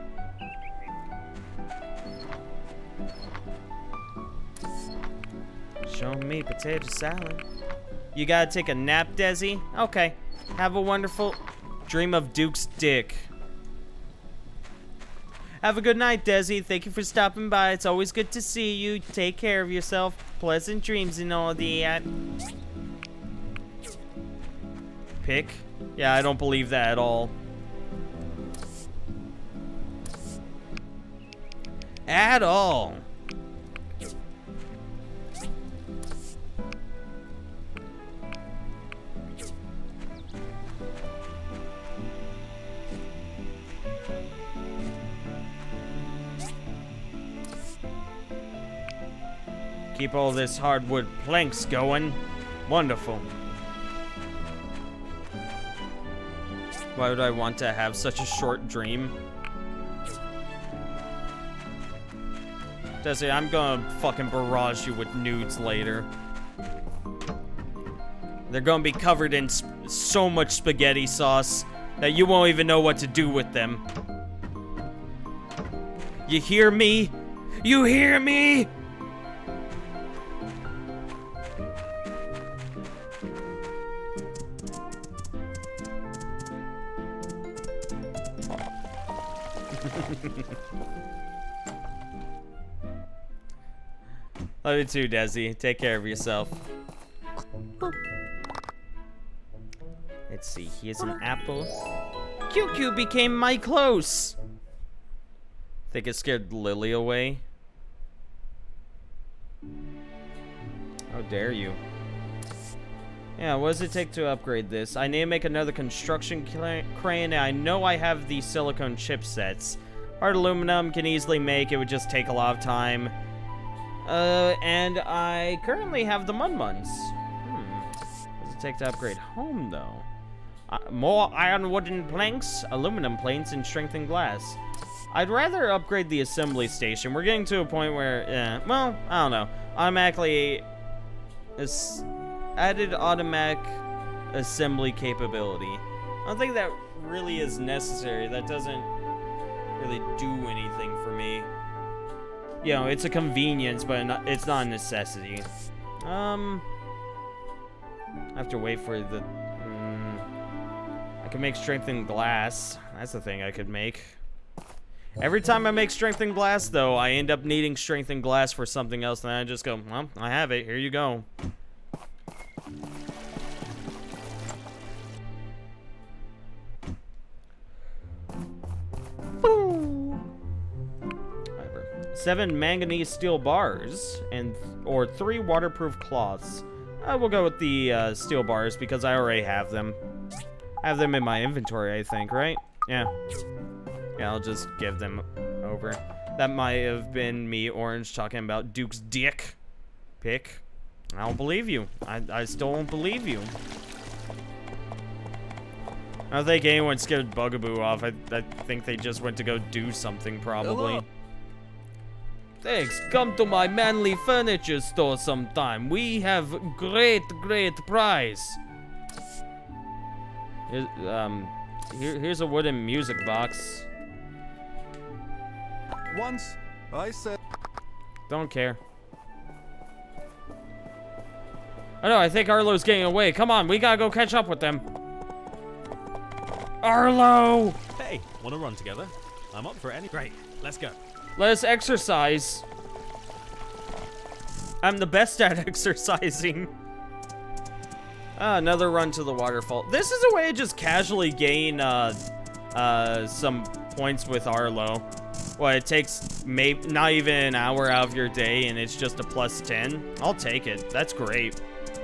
Show me potato salad. You gotta take a nap, Desi? Okay. Have a wonderful dream of Duke's dick. Have a good night, Desi. Thank you for stopping by. It's always good to see you. Take care of yourself. Pleasant dreams and all that. Pick? Yeah, I don't believe that at all. At all. Keep all this hardwood planks going. Wonderful. Why would I want to have such a short dream? Desi, I'm gonna fucking barrage you with nudes later. They're gonna be covered in sp so much spaghetti sauce that you won't even know what to do with them. You hear me? You hear me? Love you too, Desi. Take care of yourself. Let's see. Here's an apple. Q Q became my close. Think it scared Lily away. How dare you? Yeah, what does it take to upgrade this? I need to make another construction crane, and I know I have the silicone chipsets. Hard aluminum can easily make, it would just take a lot of time. Uh, and I currently have the Mun-Muns. Hmm. What does it take to upgrade home, though? Uh, more iron wooden planks, aluminum plates, and strengthened glass. I'd rather upgrade the assembly station. We're getting to a point where, yeah, well, I don't know. Automatically, it's added automatic assembly capability. I don't think that really is necessary. That doesn't really do anything for me. You know, it's a convenience, but it's not a necessity. Um, I have to wait for the. Mm, I can make strengthened glass. That's the thing I could make. Every time I make strengthened glass, though, I end up needing strengthened glass for something else, and I just go, well, I have it. Here you go. Seven manganese steel bars and or three waterproof cloths. I will go with the uh, steel bars because I already have them. I have them in my inventory, I think, right? Yeah. Yeah, I'll just give them over. That might have been me, Orange, talking about Duke's dick. Pick. I don't believe you. I, I still don't believe you. I don't think anyone scared Bugaboo off. I, I think they just went to go do something, probably. Hello. Thanks. Come to my manly furniture store sometime. We have great, great price. Here's, um, here, here's a wooden music box. Once I said. Don't care. Oh no, I think Arlo's getting away. Come on, we gotta go catch up with them. Arlo! Hey, wanna run together? I'm up for any. Great, let's go. Let us exercise. I'm the best at exercising. Ah, another run to the waterfall. This is a way to just casually gain uh, uh, some points with Arlo. Well, it takes maybe not even an hour out of your day, and it's just a plus ten. I'll take it. That's great.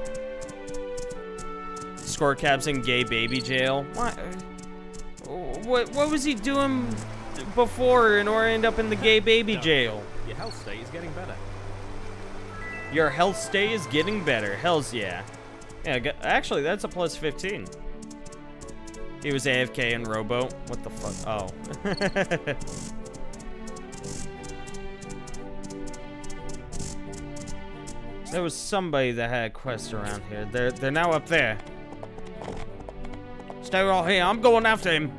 Score caps in gay baby jail. What? What? What was he doing before in order to end up in the gay baby no. jail? Your health state is getting better. Your health state is getting better. Hells yeah. Yeah, actually, that's a plus fifteen. He was A F K in Robo. What the fuck? Oh. There was somebody that had a quest around here. They're, they're now up there. Stay right here. I'm going after him.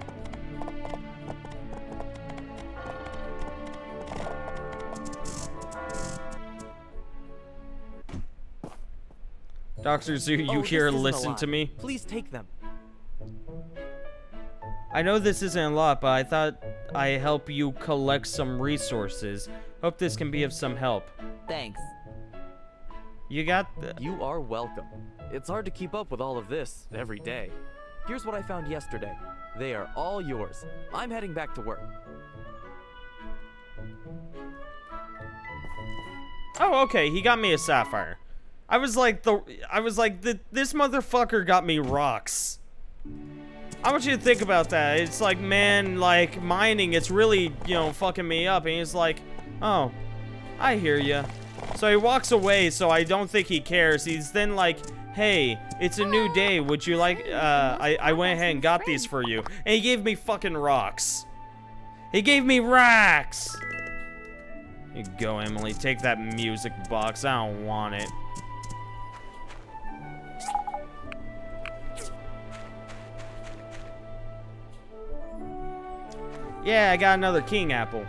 Doctor Zoo, you oh, here listen to me? Please take them. I know this isn't a lot, but I thought I'd help you collect some resources. Hope this can be of some help. Thanks. You got the... You are welcome. It's hard to keep up with all of this every day. Here's what I found yesterday. They are all yours. I'm heading back to work. Oh, okay. He got me a sapphire. I was like, the I was like, the, this motherfucker got me rocks. I want you to think about that. It's like, man, like, mining, it's really, you know, fucking me up. And he's like, oh, I hear ya. So he walks away, so I don't think he cares. He's then like, hey, it's a new day. Would you like, uh, I, I went ahead and got these for you. And he gave me fucking rocks. He gave me rocks. Here you go, Emily. Take that music box. I don't want it. Yeah, I got another king apple.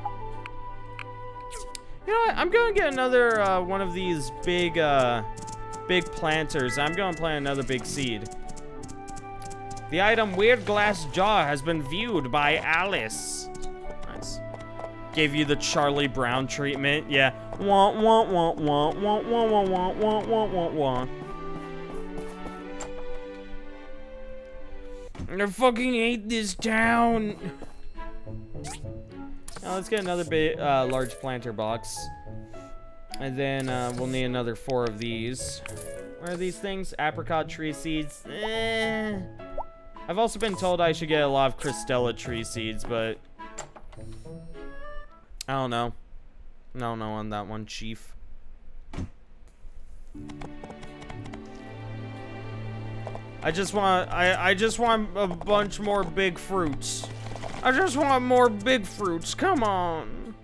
You know what? I'm gonna get another uh, one of these big, uh, big planters. I'm gonna plant another big seed. The item Weird Glass Jar has been viewed by Alice. Gave you the Charlie Brown treatment. Yeah. Wah, wah, wah, wah, wah, wah, wah, wah, wah, wah, wah, wah. I fucking hate this town. Now let's get another big, uh, large planter box. And then uh, we'll need another four of these. What are these things? Apricot tree seeds. Eh. I've also been told I should get a lot of Crystella tree seeds, but I don't know. I don't know on that one, Chief. I just want I, I just want a bunch more big fruits. I just want more big fruits. Come on.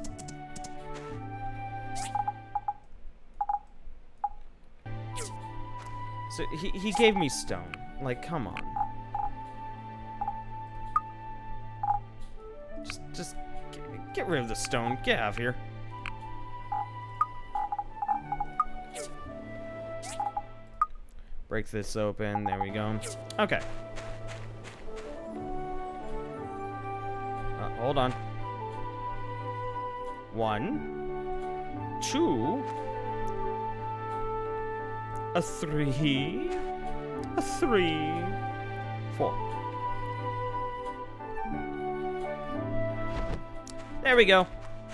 So he, he gave me stone. Like, come on. Just just get, get rid of the stone. Get out of here. Break this open. There we go. Okay. Uh, hold on. One. Two. A three. A three. Four. There we go.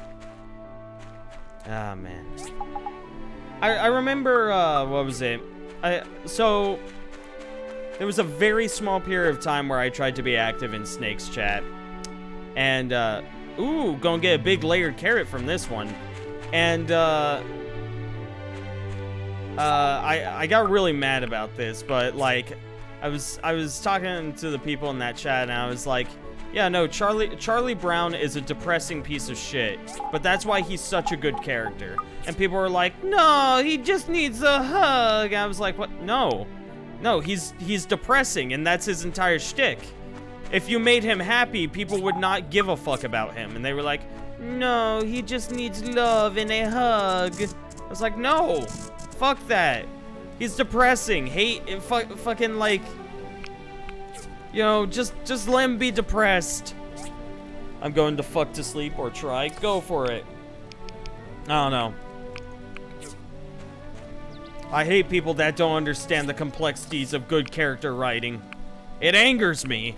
Ah, man. I, I remember, uh, what was it? I, so, there was a very small period of time where I tried to be active in Snake's chat. And, uh, ooh, gonna get a big layered carrot from this one. And, uh, uh, I, I got really mad about this, but, like, I was, I was talking to the people in that chat, and I was like, yeah, no, Charlie, Charlie Brown is a depressing piece of shit, but that's why he's such a good character. And people were like, no, he just needs a hug. I was like, what? No. No, he's he's depressing, and that's his entire shtick. If you made him happy, people would not give a fuck about him. And they were like, no, he just needs love and a hug. I was like, no. Fuck that. He's depressing. Hate, fu fucking, like, you know, just, just let him be depressed. I'm going to fuck to sleep or try. Go for it. I don't know. I hate people that don't understand the complexities of good character writing. It angers me.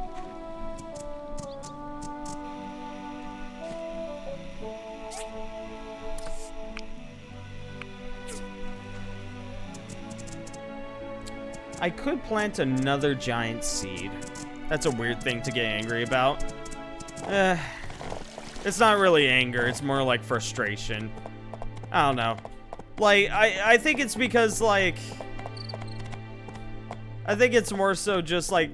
I could plant another giant seed. That's a weird thing to get angry about. Eh, it's not really anger, it's more like frustration. I don't know. Like, I, I think it's because, like... I think it's more so just, like...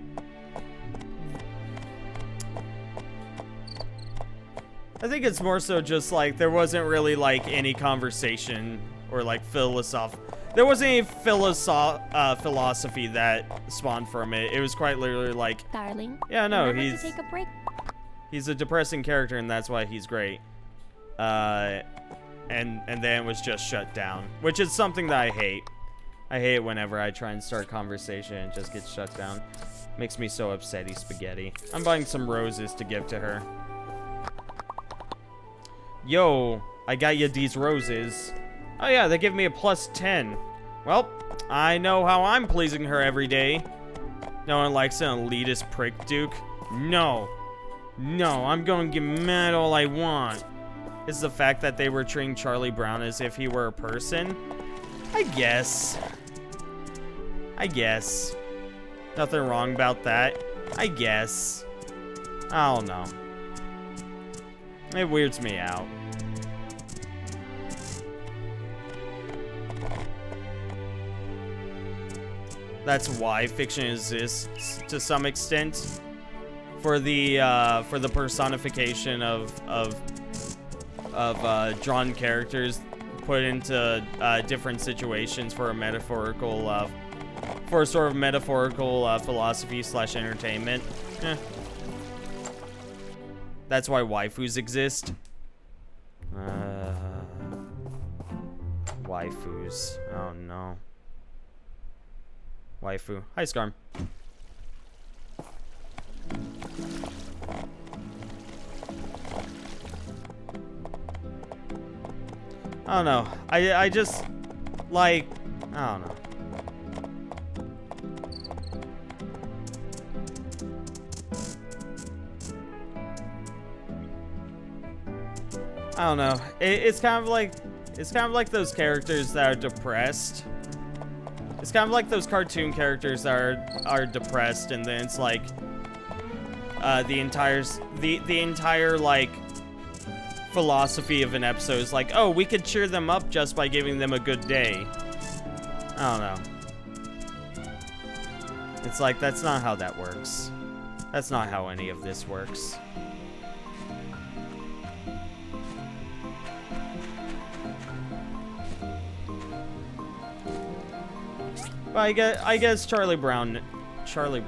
I think it's more so just, like, there wasn't really, like, any conversation or, like, philosoph... There wasn't any philosoph uh, philosophy that spawned from it. It was quite literally like... Darling. Yeah, no, remember he's... to take a break? He's a depressing character, and that's why he's great. Uh... And, and then it was just shut down, which is something that I hate. I hate it whenever I try and start conversation and it just gets shut down. Makes me so upsetty spaghetti. I'm buying some roses to give to her. Yo, I got you these roses. Oh yeah, they give me a plus ten. Well, I know how I'm pleasing her every day. No one likes an elitist prick, Duke. No. No, I'm gonna get mad all I want. Is the fact that they were treating Charlie Brown as if he were a person? I guess. I guess. Nothing wrong about that. I guess. I don't know. It weirds me out. That's why fiction exists to some extent. For the uh, for the personification of of of uh, drawn characters put into uh, different situations for a metaphorical, uh, for a sort of metaphorical uh, philosophy slash entertainment. Eh. That's why waifus exist. Uh, waifus. Oh no. Waifu. Hi, Scarm. I don't know. I, I just, like, I don't know. I don't know. It, it's kind of like, it's kind of like those characters that are depressed. It's kind of like those cartoon characters that are are depressed, and then it's like, uh, the entire the the entire like philosophy of an episode is like, oh, we could cheer them up just by giving them a good day. I don't know. It's like, that's not how that works. That's not how any of this works. But I guess, I guess Charlie Brown, Charlie,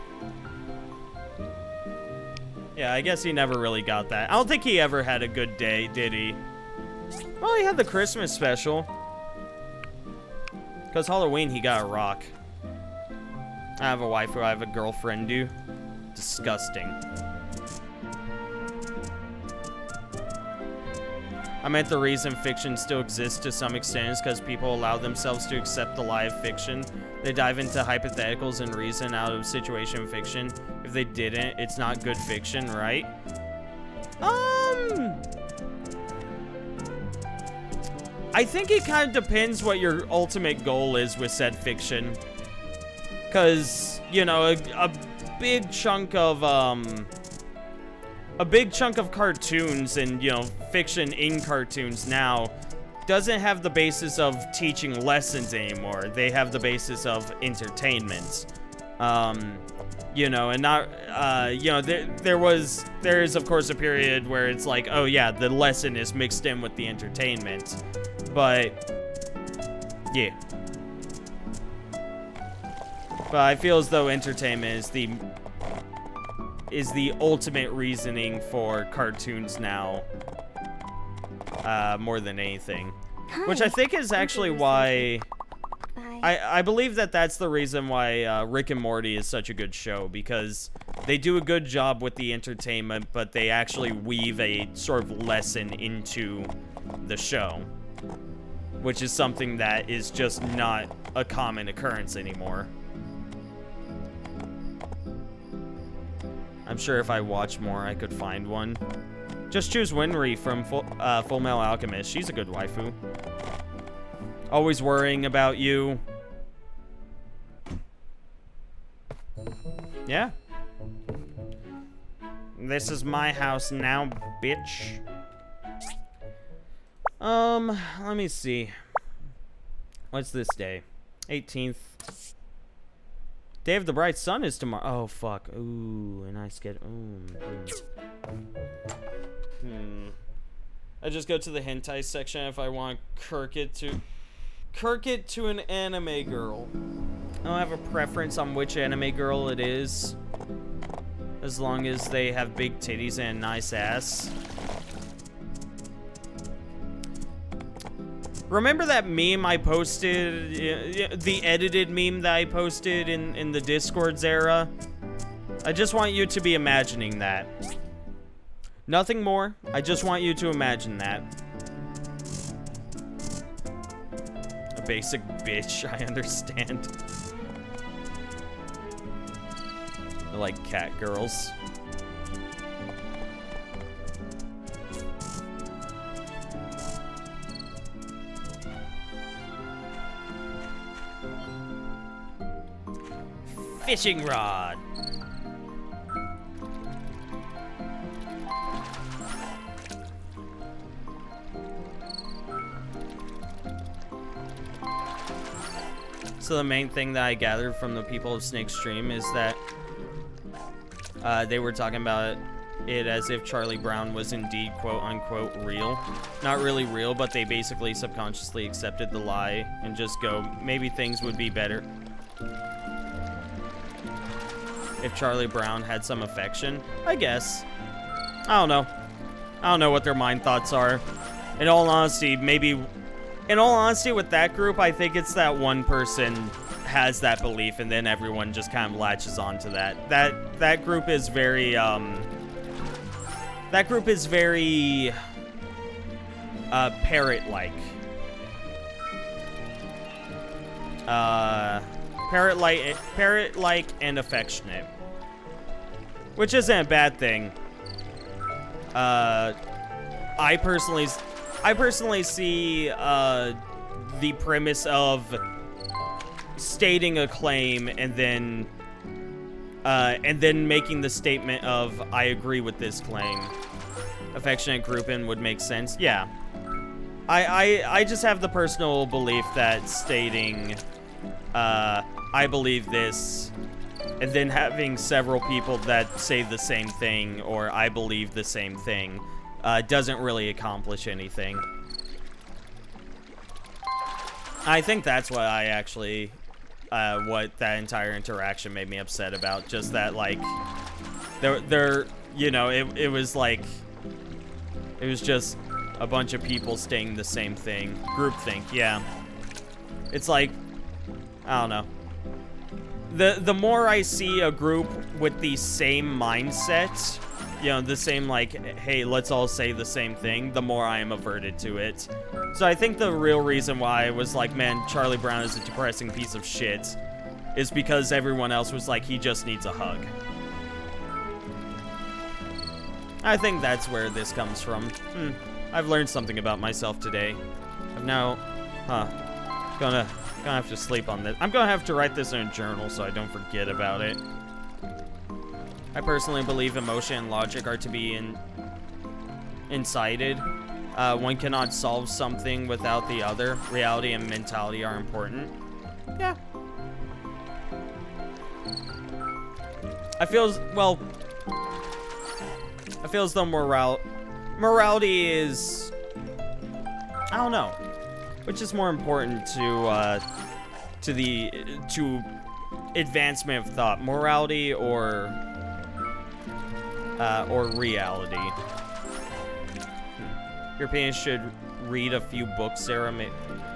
yeah, I guess he never really got that. I don't think he ever had a good day, did he? Well, he had the Christmas special. Because Halloween, he got a rock. I have a wife who I have a girlfriend, do. Disgusting. I meant the reason fiction still exists to some extent is because people allow themselves to accept the lie of fiction. They dive into hypotheticals and reason out of situation fiction. If they didn't, it's not good fiction, right? Um... I think it kind of depends what your ultimate goal is with said fiction. Because, you know, a, a big chunk of, um... a big chunk of cartoons and, you know, fiction in cartoons now doesn't have the basis of teaching lessons anymore. They have the basis of entertainment. Um, you know, and not, uh, you know, there, there was, there is, of course, a period where it's like, oh, yeah, the lesson is mixed in with the entertainment. But, yeah. But I feel as though entertainment is the... is the ultimate reasoning for cartoons now, uh, more than anything. Hi. Which I think is actually why, Bye. I, I believe that that's the reason why uh, Rick and Morty is such a good show, because they do a good job with the entertainment, but they actually weave a sort of lesson into the show, which is something that is just not a common occurrence anymore. I'm sure if I watch more, I could find one. Just choose Winry from Full, uh, Full Metal Alchemist. She's a good waifu. Always worrying about you. Yeah. This is my house now, bitch. Um, let me see. What's this day? eighteenth. Day of the Bright Sun is tomorrow. Oh, fuck. Ooh, and I get. Ooh. Hmm. hmm. I just go to the hentai section if I want to kirk it to. Kirk it to an anime girl. I don't have a preference on which anime girl it is. As long as they have big titties and a nice ass. Remember that meme I posted, the edited meme that I posted in, in the Discords era? I just want you to be imagining that. Nothing more. I just want you to imagine that. A basic bitch, I understand. I like cat girls. Fishing rod. So the main thing that I gathered from the people of Snake's stream is that uh, they were talking about it as if Charlie Brown was indeed quote unquote real. Not really real, but they basically subconsciously accepted the lie and just go, maybe things would be better if Charlie Brown had some affection. I guess. I don't know. I don't know what their mind thoughts are. In all honesty, maybe... In all honesty, with that group, I think it's that one person has that belief, and then everyone just kind of latches onto that. That that group is very, um... That group is very... uh, parrot-like. Uh, parrot-like, parrot-like and affectionate. Which isn't a bad thing. Uh, I personally, I personally see, uh, the premise of stating a claim and then, uh, and then making the statement of, I agree with this claim. Affectionate grouping would make sense. Yeah. I, I, I just have the personal belief that stating, uh, I believe this, and then having several people that say the same thing, or I believe the same thing, uh, doesn't really accomplish anything. I think that's what I actually, uh, what that entire interaction made me upset about. Just that, like, there, there, you know, it, it was like, it was just a bunch of people saying the same thing. Groupthink, yeah. It's like, I don't know. The, the more I see a group with the same mindset, you know, the same, like, hey, let's all say the same thing, the more I am averted to it. So I think the real reason why I was like, man, Charlie Brown is a depressing piece of shit, is because everyone else was like, he just needs a hug. I think that's where this comes from. Hmm. I've learned something about myself today. I've now, huh, gonna, gonna have to sleep on this. I'm gonna have to write this in a journal so I don't forget about it. I personally believe emotion and logic are to be in, incited. Uh, one cannot solve something without the other. Reality and mentality are important. Yeah. I feel, well, I feel as though moral, morality is, I don't know, which is more important to, uh, to the, to advancement of thought, morality or, uh, or reality. Hmm. Europeans should read a few books, Sarah. Maybe.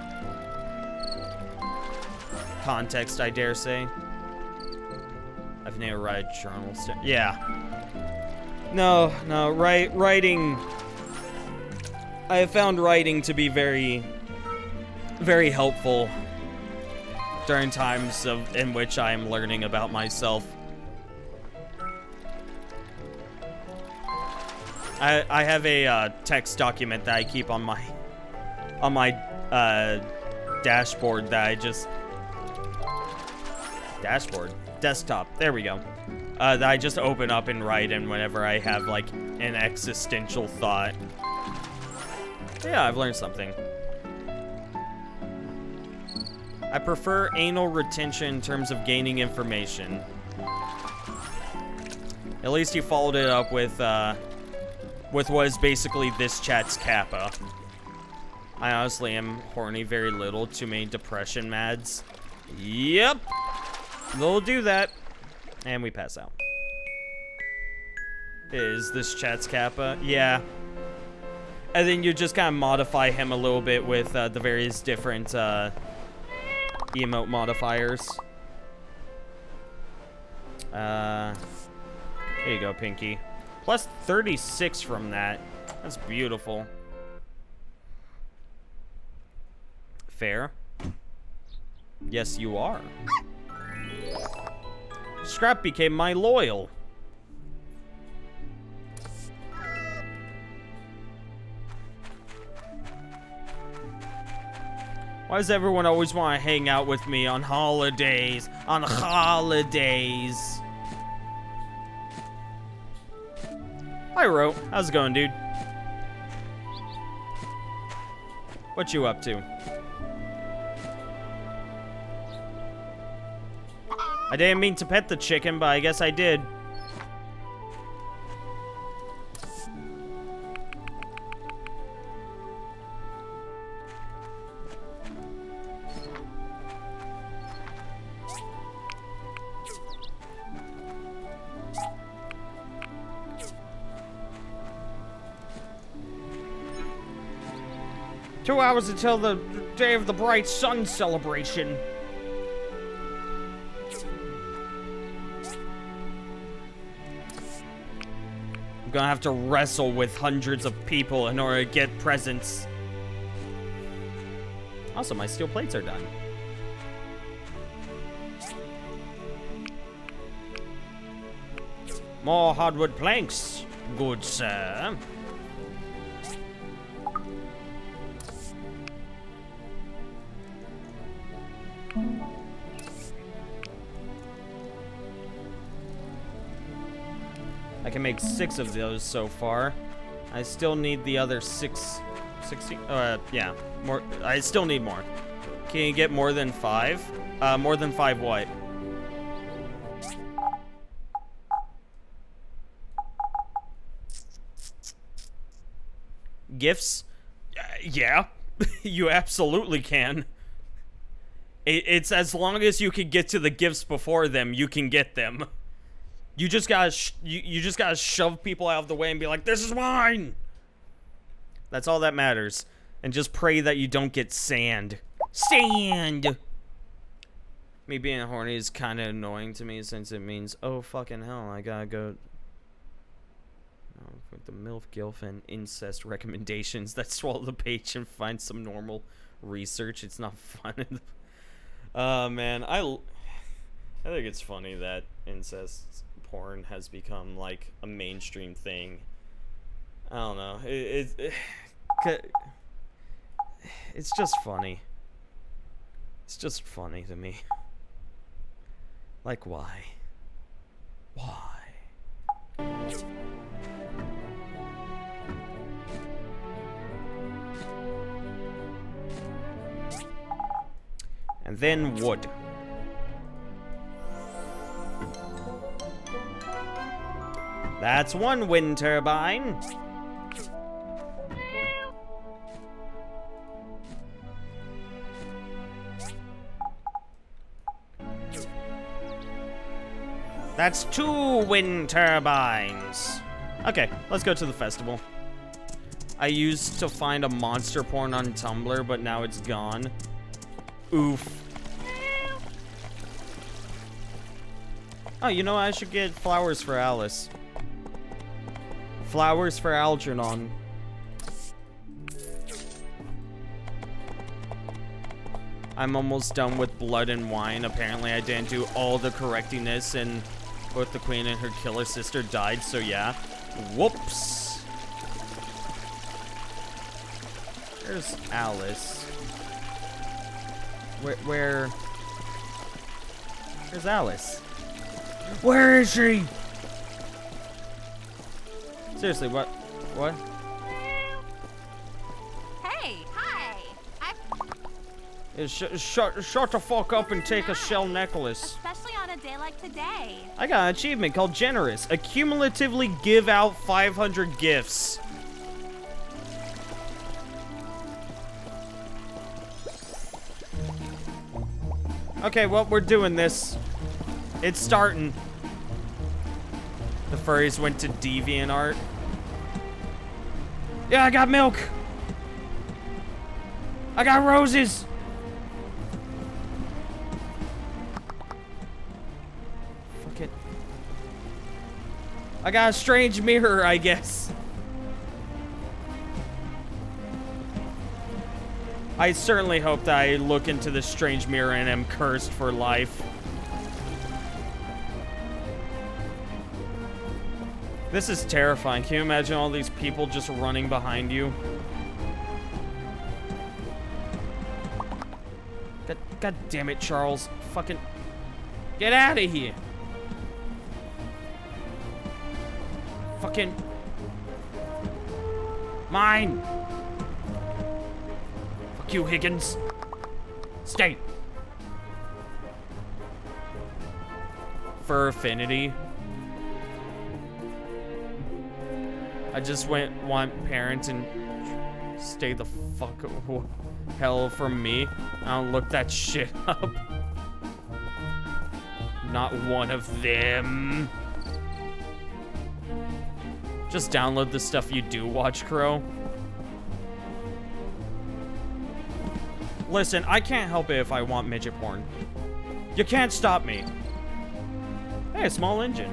Context, I dare say. I've never read journals. Yeah. No, no, write, writing, I have found writing to be very, very helpful during times of, in which I am learning about myself. I, I have a uh, text document that I keep on my, on my uh, dashboard that I just, dashboard, desktop, there we go. Uh, that I just open up and write in whenever I have, like, an existential thought. Yeah, I've learned something. I prefer anal retention in terms of gaining information. At least you followed it up with, uh, with what is basically this chat's kappa. I honestly am horny very little. Too many depression mads. Yep. They'll do that. And we pass out. Is this chat's kappa? Yeah. And then you just kind of modify him a little bit with uh, the various different uh, emote modifiers. Uh, here you go, Pinky. Plus thirty-six from that. That's beautiful. Fair. Yes, you are. Scrap became my loyal. Why does everyone always want to hang out with me on holidays? On holidays. Hi, Ro. How's it going, dude? What you up to? I didn't mean to pet the chicken, but I guess I did. Two hours until the day of the bright sun celebration. I'm gonna have to wrestle with hundreds of people in order to get presents. Awesome, my steel plates are done. More hardwood planks, good sir. I can make six of those so far. I still need the other six, sixty, uh, yeah, more, I still need more. Can you get more than five? Uh, more than five what? Gifts? Uh, yeah, you absolutely can. It, it's as long as you can get to the gifts before them, you can get them. You just gotta sh you, you just gotta shove people out of the way and be like, this is mine! That's all that matters. And just pray that you don't get sand. Sand! Me being horny is kind of annoying to me since it means, oh fucking hell, I gotta go... Oh, for the MILF, GILF, and incest recommendations that swallow the page and find some normal research. It's not fun. Oh, uh, man. I, I think it's funny that incest porn has become, like, a mainstream thing. I don't know. It, it, it, it's just funny. It's just funny to me. Like, why? Why? And then wood. That's one wind turbine. That's two wind turbines. Okay, let's go to the festival. I used to find a monster porn on Tumblr, but now it's gone. Oof. Oh, you know, I should get flowers for Alice. Flowers for Algernon. I'm almost done with Blood and Wine. Apparently, I didn't do all the correctiness, and both the queen and her killer sister died, so yeah. Whoops. There's Alice. Where, where... Where's Alice? Where is she? Seriously, what? What? Hey, hi. I... Is sh shut, shut the fuck up and take a shell necklace. Especially on a day like today. I got an achievement called Generous. Accumulatively give out five hundred gifts. Okay, well, we're doing this. It's starting. The furries went to DeviantArt. Yeah, I got milk. I got roses. Fuck it. I got a strange mirror, I guess. I certainly hope that I look into this strange mirror and am cursed for life. This is terrifying. Can you imagine all these people just running behind you? God, God damn it, Charles. Fucking... Get out of here. Fucking... Mine! Fuck you, Higgins. Stay. For affinity. I just went want parents and stay the fuck hell from me. I don't look that shit up. Not one of them. Just download the stuff you do watch, Crow. Listen, I can't help it if I want midget porn. You can't stop me. Hey, a small engine.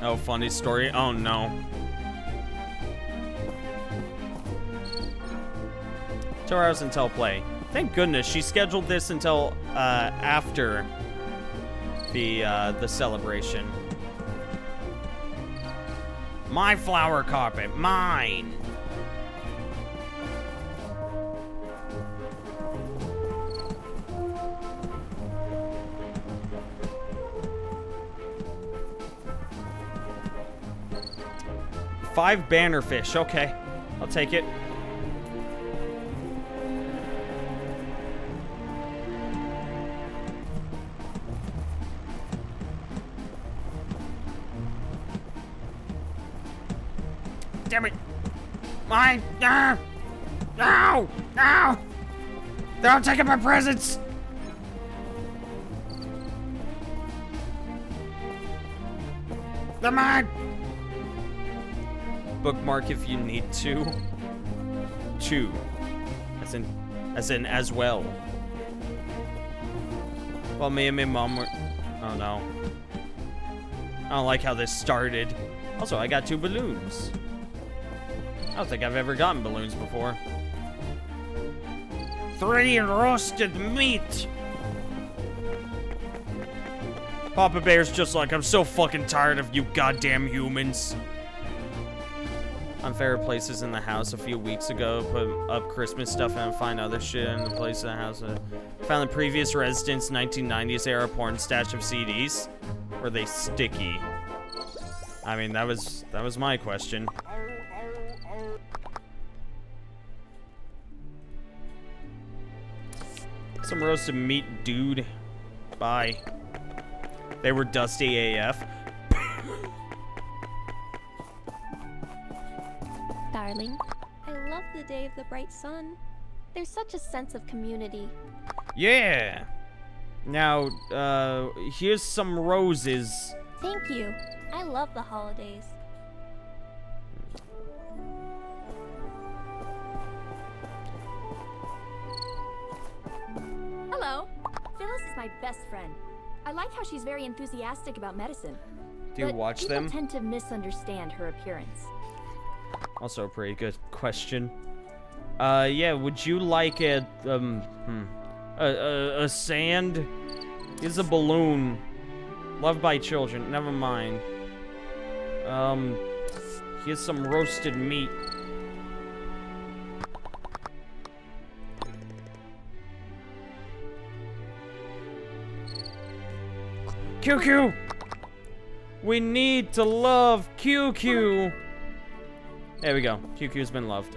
Oh, funny story. Oh no. Two hours until play. Thank goodness she scheduled this until uh, after the uh, the celebration. My flower carpet, mine. Five bannerfish. Okay, I'll take it. Damn it! Mine! No! No! No! They're taking my presents! They're mine! Bookmark if you need to. Chew. As in, as in, as well. Well, me and my mom were... Oh, no. I don't like how this started. Also, I got two balloons. I don't think I've ever gotten balloons before. Three roasted meat! Papa Bear's just like, I'm so fucking tired of you goddamn humans. On favorite places in the house a few weeks ago, put up Christmas stuff and find other shit in the place in the house. Uh, found the previous residents' nineteen nineties era porn stash of C Ds. Were they sticky? I mean, that was that was my question. Some roasted meat, dude. Bye. They were dusty A F. Darling, I love the day of the bright sun. There's such a sense of community. Yeah. Now, uh, here's some roses. Thank you. I love the holidays. Hello. Phyllis is my best friend. I like how she's very enthusiastic about medicine. Do you but watch people them? tend to misunderstand her appearance. Also a pretty good question. Uh, yeah, would you like a, um, hmm, a, a, a sand? Is a balloon. Loved by children. Never mind. Um, here's some roasted meat. Q Q! We need to love Q Q! There we go. Q Q's been loved.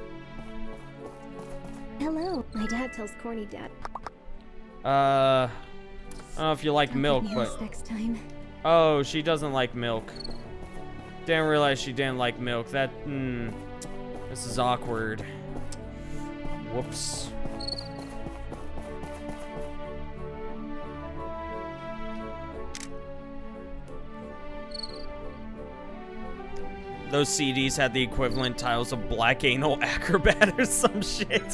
Hello. My dad tells corny dad. Uh, I don't know if you like Don't milk, get me but... asked next time. Oh, she doesn't like milk. Didn't realize she didn't like milk. That, hmm. This is awkward. Whoops. Those C Ds had the equivalent tiles of Black Anal Acrobat or some shit.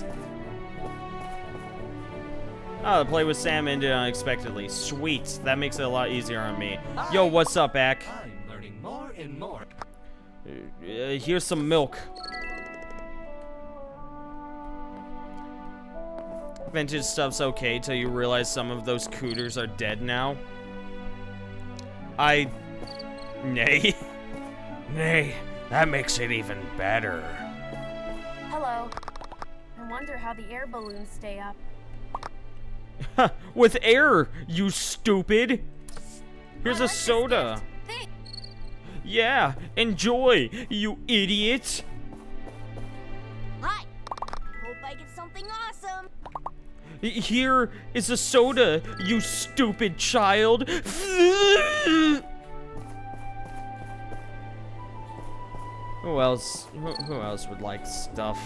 Oh, the play with Sam ended unexpectedly. Sweet. That makes it a lot easier on me. Yo, what's up, Ak? I'm learning more and more. Uh, here's some milk. Vintage stuff's okay till you realize some of those cooters are dead now. I... Nay. Nay, that makes it even better. Hello. I wonder how the air balloons stay up. With air, you stupid. Here's a soda. Yeah, enjoy, you idiot. Hi. Hope I get something awesome. Here is a soda, you stupid child. Who else? Who, who else would like stuff?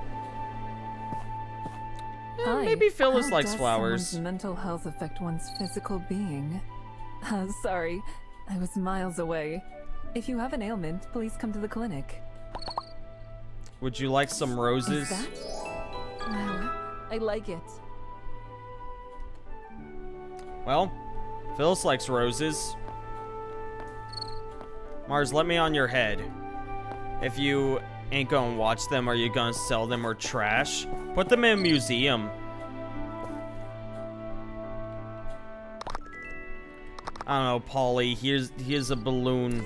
Eh, Hi. maybe Phyllis How likes does flowers. someone's mental health affect one's physical being? Uh, sorry, I was miles away. If you have an ailment, please come to the clinic. Would you like some roses? Is that? Wow, I like it. Well, Phyllis likes roses. Mars, let me on your head. If you ain't gonna watch them, are you gonna sell them or trash? Put them in a museum. I don't know, Polly. Here's here's a balloon.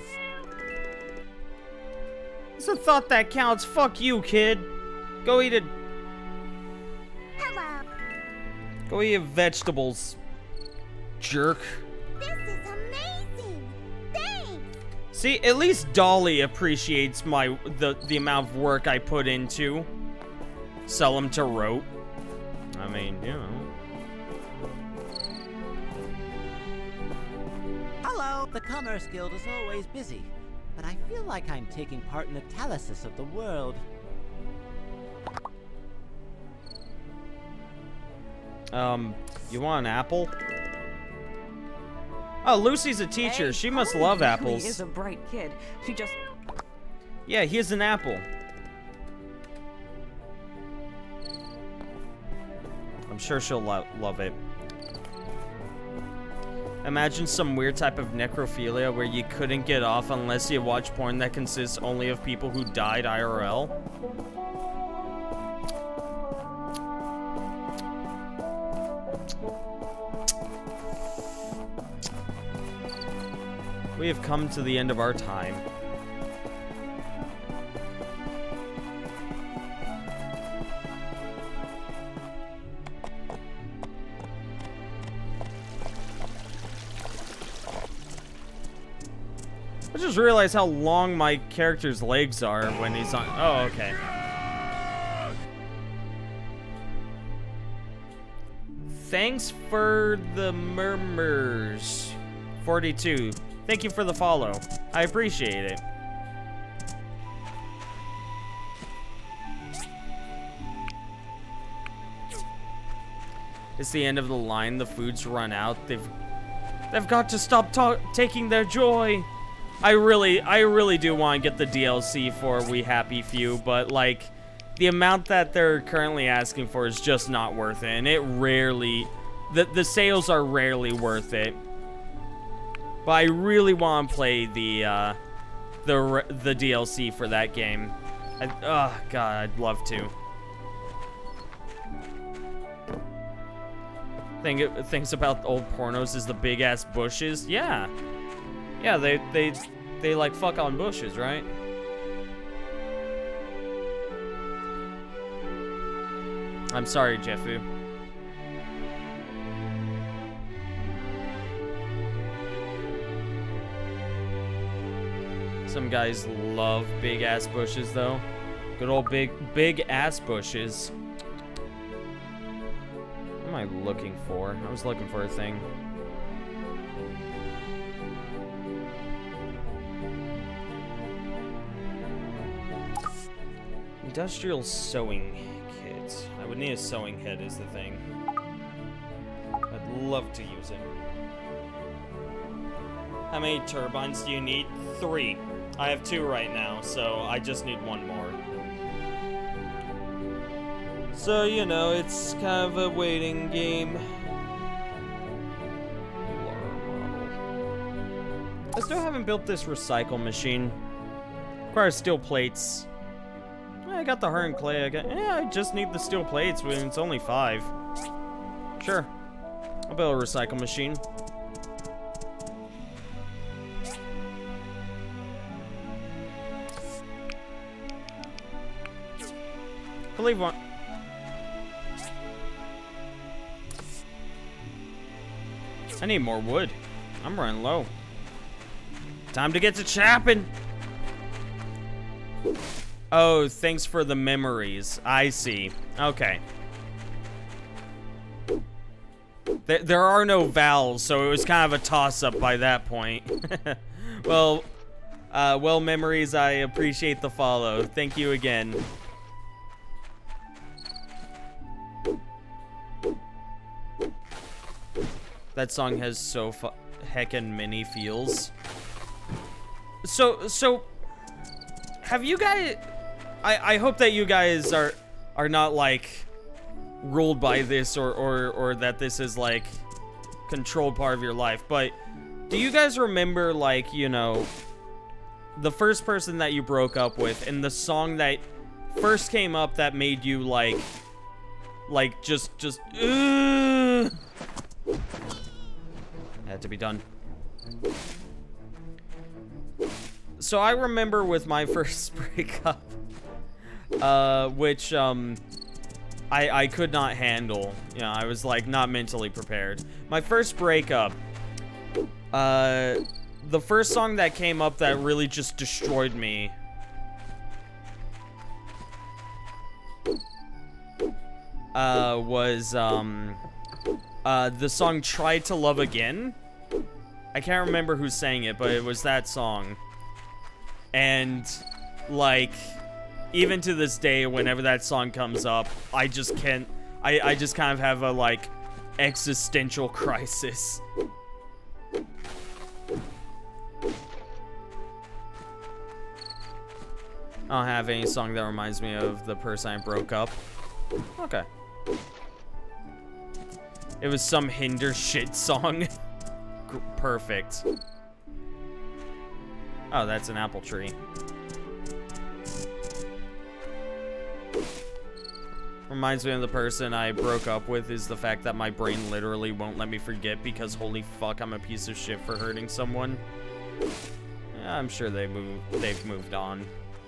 It's a thought that counts. Fuck you, kid. Go eat it. Hello. Go eat vegetables, jerk. This is amazing. Thanks. See, at least Dolly appreciates my the the amount of work I put into. Sell them to Rote. I mean, you know. Hello. The Commerce Guild is always busy, but I feel like I'm taking part in the Talysis of the world. Um, you want an apple? Oh, Lucy's a teacher. Hey, she must Polly love really apples. is a bright kid. She just... Yeah, here's an apple. I'm sure she'll lo love it. Imagine some weird type of necrophilia where you couldn't get off unless you watch porn that consists only of people who died I R L. We have come to the end of our time. I just realized how long my character's legs are when he's on. Oh, okay. Thanks for the murmurs. forty-two. Thank you for the follow. I appreciate it. It's the end of the line. The food's run out. They've they've got to stop ta taking their joy. I really, I really do want to get the D L C for We Happy Few, but like, the amount that they're currently asking for is just not worth it, and it rarely, the the sales are rarely worth it. But I really want to play the uh, the the D L C for that game. I, oh God, I'd love to. Thing things about old pornos is the big ass bushes. Yeah. Yeah, they, they, they like fuck on bushes, right? I'm sorry, Jeffu. Some guys love big ass bushes, though. Good old big, big ass bushes. What am I looking for? I was looking for a thing. Industrial sewing kits. I would need a sewing head is the thing. I'd love to use it. How many turbines do you need? Three. I have two right now, so I just need one more. So, you know, it's kind of a waiting game. I still haven't built this recycle machine. Requires steel plates. I got the hard clay. I got. Yeah, I just need the steel plates when it's only five. Sure. I'll build a recycle machine. I believe one. I need more wood. I'm running low. Time to get to chopping. Oh, thanks for the memories. I see. Okay. There, there are no vowels, so it was kind of a toss-up by that point. well, uh, well, memories, I appreciate the follow. Thank you again. That song has so fu heckin' many feels. So, so, have you guys... I, I hope that you guys are are not like ruled by this or, or or that this is like controlled part of your life, but do you guys remember like, you know, the first person that you broke up with and the song that first came up that made you like, like just, just, uh, had to be done. So I remember with my first breakup, uh, which, um, I, I could not handle. You know, I was, like, not mentally prepared. My first breakup, uh, the first song that came up that really just destroyed me, uh, was, um, uh, the song Try to Love Again. I can't remember who sang it, but it was that song. And, like, even to this day, whenever that song comes up, I just can't, I, I just kind of have a, like, existential crisis. I don't have any song that reminds me of the person I broke up. Okay. It was some Hinder shit song. Perfect. Oh, that's an apple tree. Reminds me of the person I broke up with is the fact that my brain literally won't let me forget because holy fuck, I'm a piece of shit for hurting someone. Yeah, I'm sure they moved, they've moved on.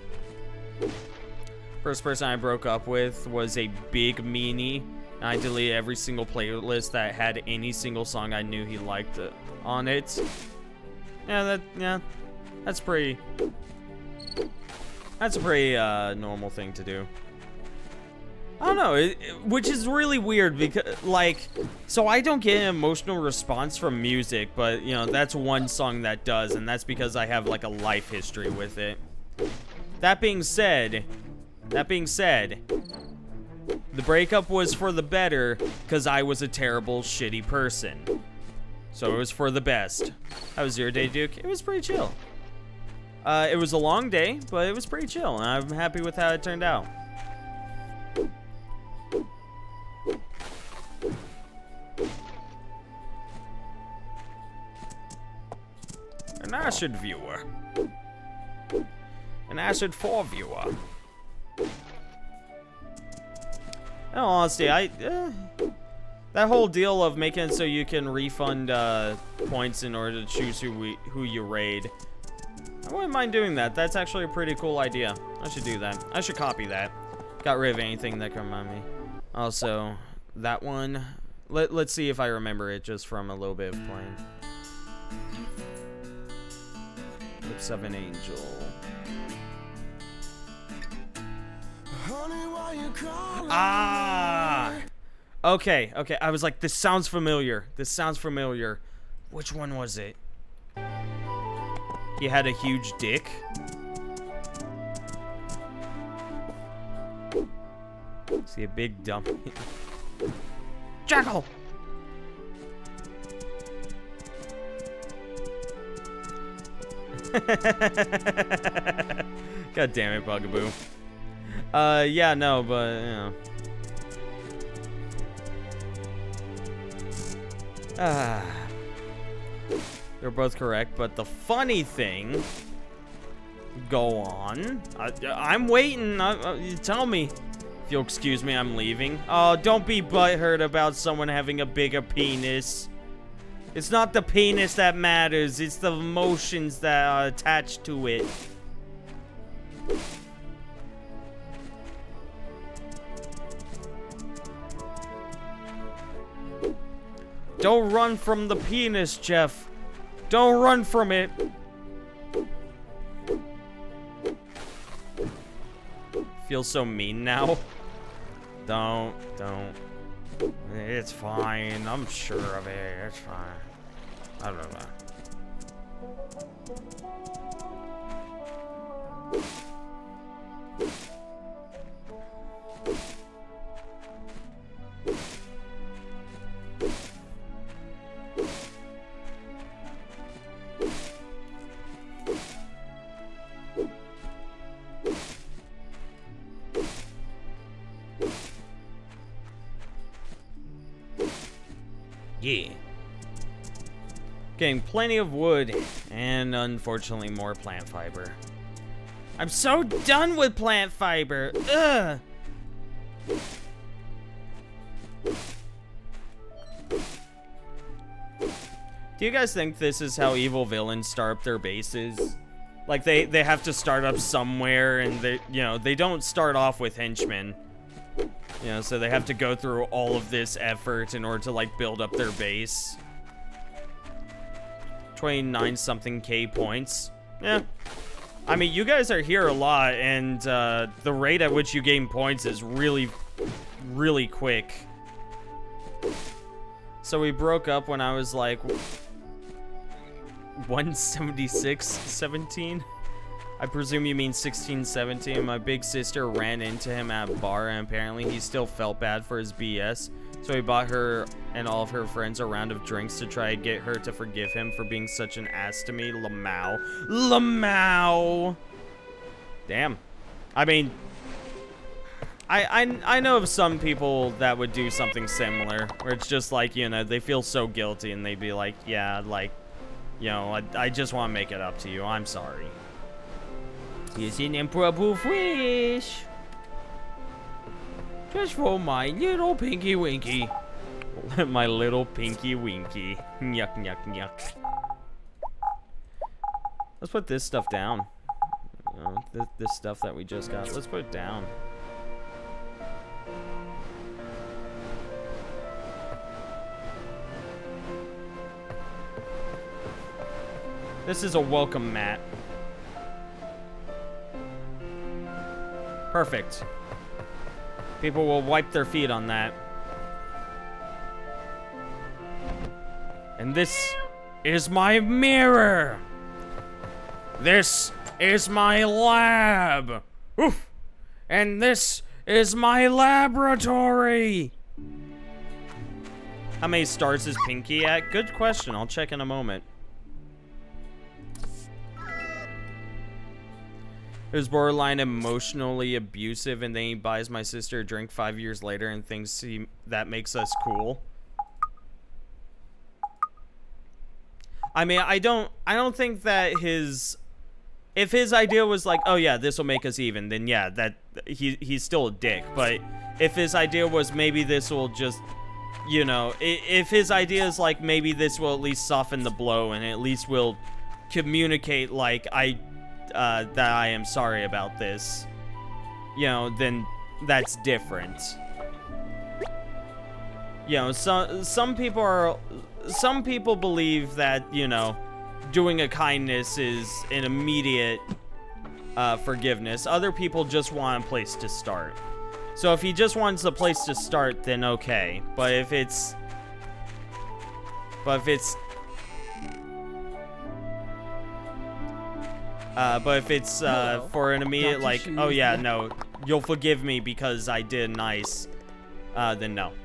First person I broke up with was a big meanie. And I deleted every single playlist that had any single song I knew he liked on it. Yeah, that, yeah, that's pretty, that's a pretty, uh, normal thing to do. I don't know, it, it, which is really weird because, like, so I don't get an emotional response from music, but, you know, that's one song that does, and that's because I have, like, a life history with it. That being said, that being said, the breakup was for the better because I was a terrible, shitty person. So it was for the best. How was your day, Duke? It was pretty chill. Uh, it was a long day, but it was pretty chill, and I'm happy with how it turned out. An acid viewer. An acid four viewer. In all honesty, I uh, that whole deal of making it so you can refund uh, points in order to choose who we who you raid. I wouldn't mind doing that. That's actually a pretty cool idea. I should do that. I should copy that. Got rid of anything that can remind me. Also, that one. Let Let's see if I remember it just from a little bit of playing. Lips of an Angel. Ah! Okay, okay. I was like, this sounds familiar. This sounds familiar. Which one was it? He had a huge dick. See a big dump. Jackal! God damn it, Bugaboo. Uh, yeah, no, but, you know. Ah. They're both correct, but the funny thing... Go on. I, I'm waiting. I, uh, you tell me. If you'll excuse me, I'm leaving. Oh, don't be butthurt about someone having a bigger penis. It's not the penis that matters. It's the emotions that are attached to it. Don't run from the penis, Jeff. Don't run from it. Feels so mean now. Don't, don't. It's fine. I'm sure of it. It's fine. I don't know. Yeah. Getting plenty of wood, and unfortunately more plant fiber. I'm so done with plant fiber. Ugh. Do you guys think this is how evil villains start up their bases? Like they they have to start up somewhere, and they you know they don't start off with henchmen. You know, so they have to go through all of this effort in order to like build up their base. twenty-nine something K points. Yeah. I mean, you guys are here a lot, and uh, the rate at which you gain points is really, really quick. So we broke up when I was like one seventy-six seventeen. I presume you mean sixteen seventeen. My big sister ran into him at a bar, and apparently he still felt bad for his B S. So he bought her and all of her friends a round of drinks to try and get her to forgive him for being such an ass to me. Lamau. Lamau! Damn. I mean, I, I, I know of some people that would do something similar, where it's just like, you know, they feel so guilty and they'd be like, yeah, like, you know, I, I just want to make it up to you. I'm sorry. Here's an improbable wish. Just for my little pinky winky. My little pinky winky. Yuck, yuck, yuck. Let's put this stuff down. You know, this, this stuff that we just got. Let's put it down. This is a welcome mat. Perfect. People will wipe their feet on that. And this is my mirror. This is my lab. Oof. And this is my laboratory. How many stars is Pinky at? Good question. I'll check in a moment. It was borderline emotionally abusive, and then he buys my sister a drink five years later and thinks he, that makes us cool. I mean, I don't, I don't think that his, if his idea was like, oh yeah, this will make us even, then yeah, that he he's still a dick. But if his idea was maybe this will just, you know, if his idea is like maybe this will at least soften the blow and at least will communicate like I. Uh, that I am sorry about this, you know, then that's different. You know, some some people are, some people believe that, you know, doing a kindness is an immediate uh, forgiveness. Other people just want a place to start. So if he just wants a place to start, then okay. But if it's, but if it's. Uh, but if it's uh, for an immediate, like, oh yeah, no, you'll forgive me because I did nice, uh, then no.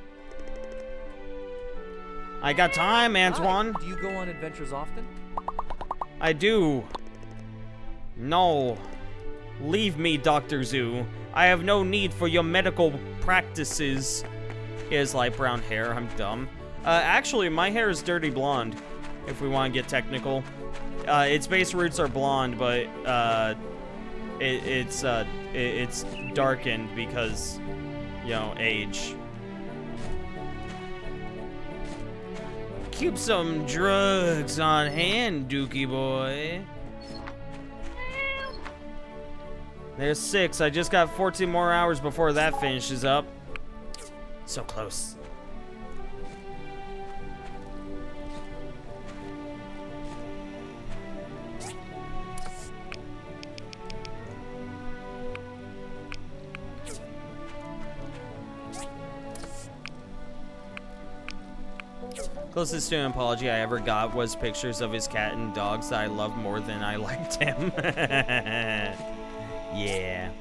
I got time, Antoine. Hi. Do you go on adventures often? I do. No. Leave me, Doctor Zoo. I have no need for your medical practices. He has light brown hair. I'm dumb. Uh, actually, my hair is dirty blonde, if we want to get technical. Uh, its base roots are blonde, but uh, it, it's uh, it, it's darkened because, you know, age. Keep some drugs on hand, Dookie boy. There's six. I just got fourteen more hours before that finishes up. So close. Closest to an apology I ever got was pictures of his cat and dogs that I loved more than I liked him. Yeah.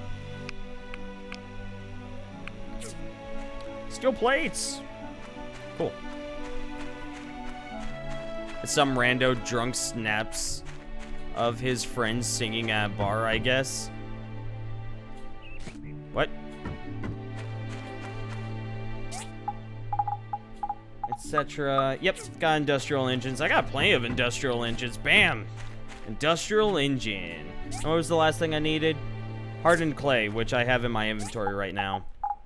Steel plates. Cool. Some rando drunk snaps of his friends singing at a bar, I guess. What? It's cetera. Yep, got industrial engines. I got plenty of industrial engines. Bam! Industrial engine. And what was the last thing I needed? Hardened clay, which I have in my inventory right now.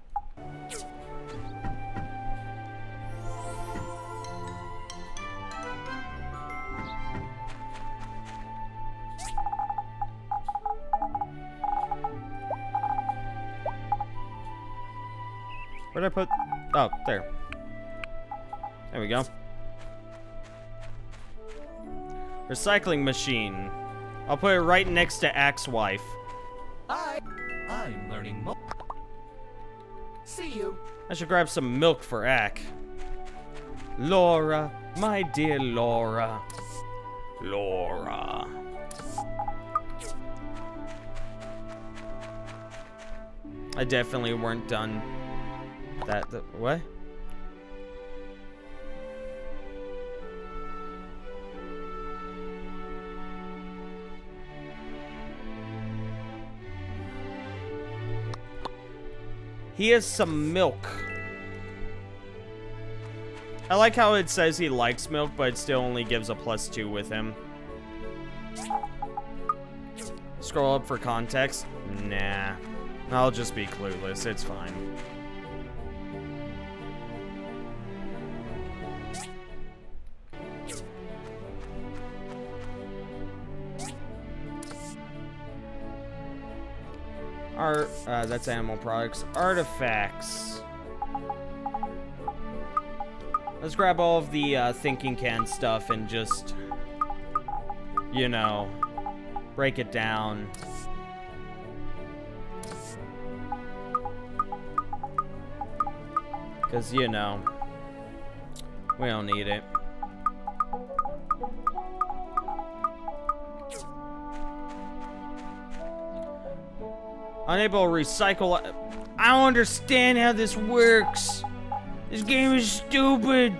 Where'd I put? Oh, there. There we go. Recycling machine. I'll put it right next to Axe Wife. I, I'm learning more. See you. I should grab some milk for Ack. Laura, my dear Laura. Laura. I definitely weren't done. That, the, what? He has some milk. I like how it says he likes milk, but it still only gives a plus two with him. Scroll up for context. Nah. I'll just be clueless. It's fine. Art, uh, that's animal products. Artifacts. Let's grab all of the uh, thinking can stuff and just, you know, break it down. Because, you know, we don't need it. Unable to recycle. I don't understand how this works. This game is stupid.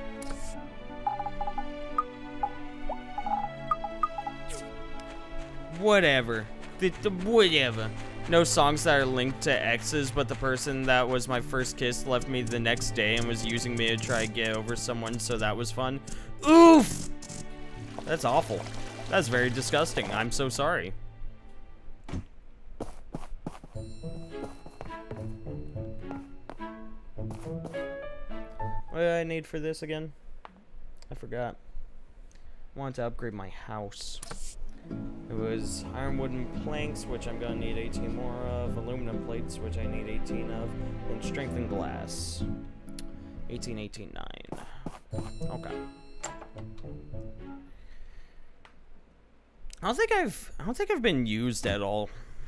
Whatever. The, the, whatever. No songs that are linked to exes, but the person that was my first kiss left me the next day and was using me to try to get over someone, so that was fun. Oof! That's awful. That's very disgusting. I'm so sorry. What do I need for this again? I forgot. I wanted to upgrade my house. It was iron wooden planks, which I'm gonna need eighteen more of, aluminum plates, which I need eighteen of, and strengthened glass. eighteen, eighteen, nine. Okay. I don't think I've I don't think I've been used at all.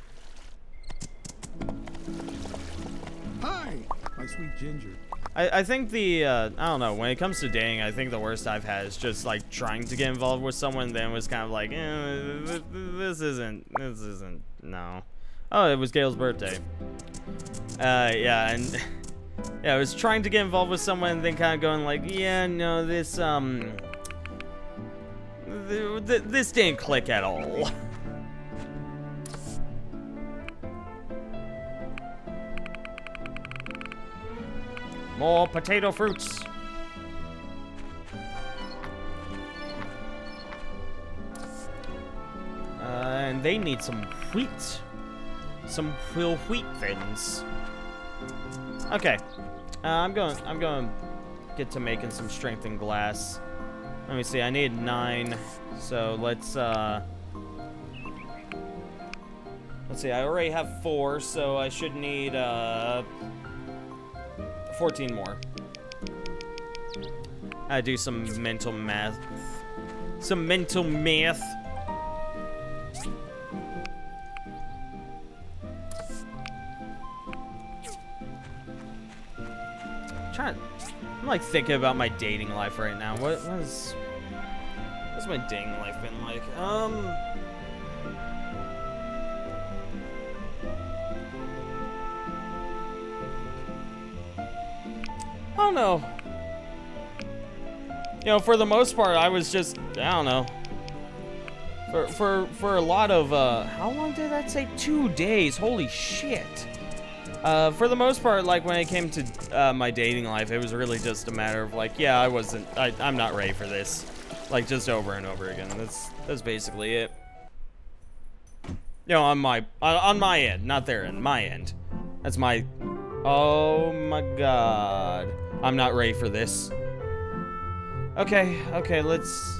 Hi, my sweet ginger. I, I think the, uh, I don't know, when it comes to dating, I think the worst I've had is just, like, trying to get involved with someone, then was kind of like, eh, this isn't, this isn't, no. Oh, it was Gail's birthday. Uh, yeah, and, yeah, I was trying to get involved with someone, and then kind of going like, yeah, no, this, um, th th this didn't click at all. More potato fruits. Uh, and they need some wheat. Some real wheat things. Okay. Uh, I'm going. I'm going to get to making some strengthened glass. Let me see. I need nine. So let's. Uh, let's see. I already have four, so I should need. Uh, fourteen more. I do some mental math. Some mental math. I'm trying to, I'm like thinking about my dating life right now. What, what is what's my dating life been like? Um I don't know. You know, for the most part, I was just, I don't know. For for for a lot of, uh, how long did that say? Two days. Holy shit. Uh, for the most part, like when it came to uh, my dating life, it was really just a matter of like, yeah, I wasn't, I, I'm not ready for this. Like just over and over again. That's that's basically it. You know, on my on, on my end, not their end, my end. That's my. Oh my God, I'm not ready for this. Okay, okay, let's.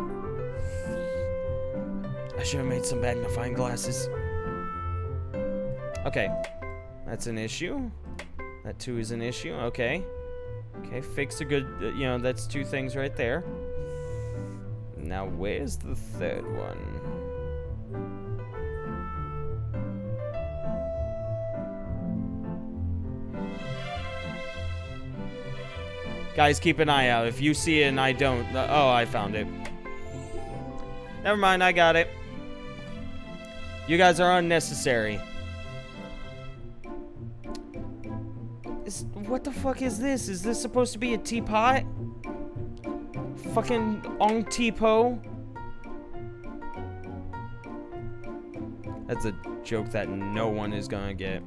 I should have made some magnifying glasses. Okay. That's an issue. That too is an issue. Okay. Okay, fix a good, uh, you know, that's two things right there. Now, where's the third one? Guys, keep an eye out. If you see it and I don't, uh, oh, I found it. Never mind, I got it. You guys are unnecessary. Is, what the fuck is this? Is this supposed to be a teapot? Fucking Ong Tipo? That's a joke that no one is gonna get.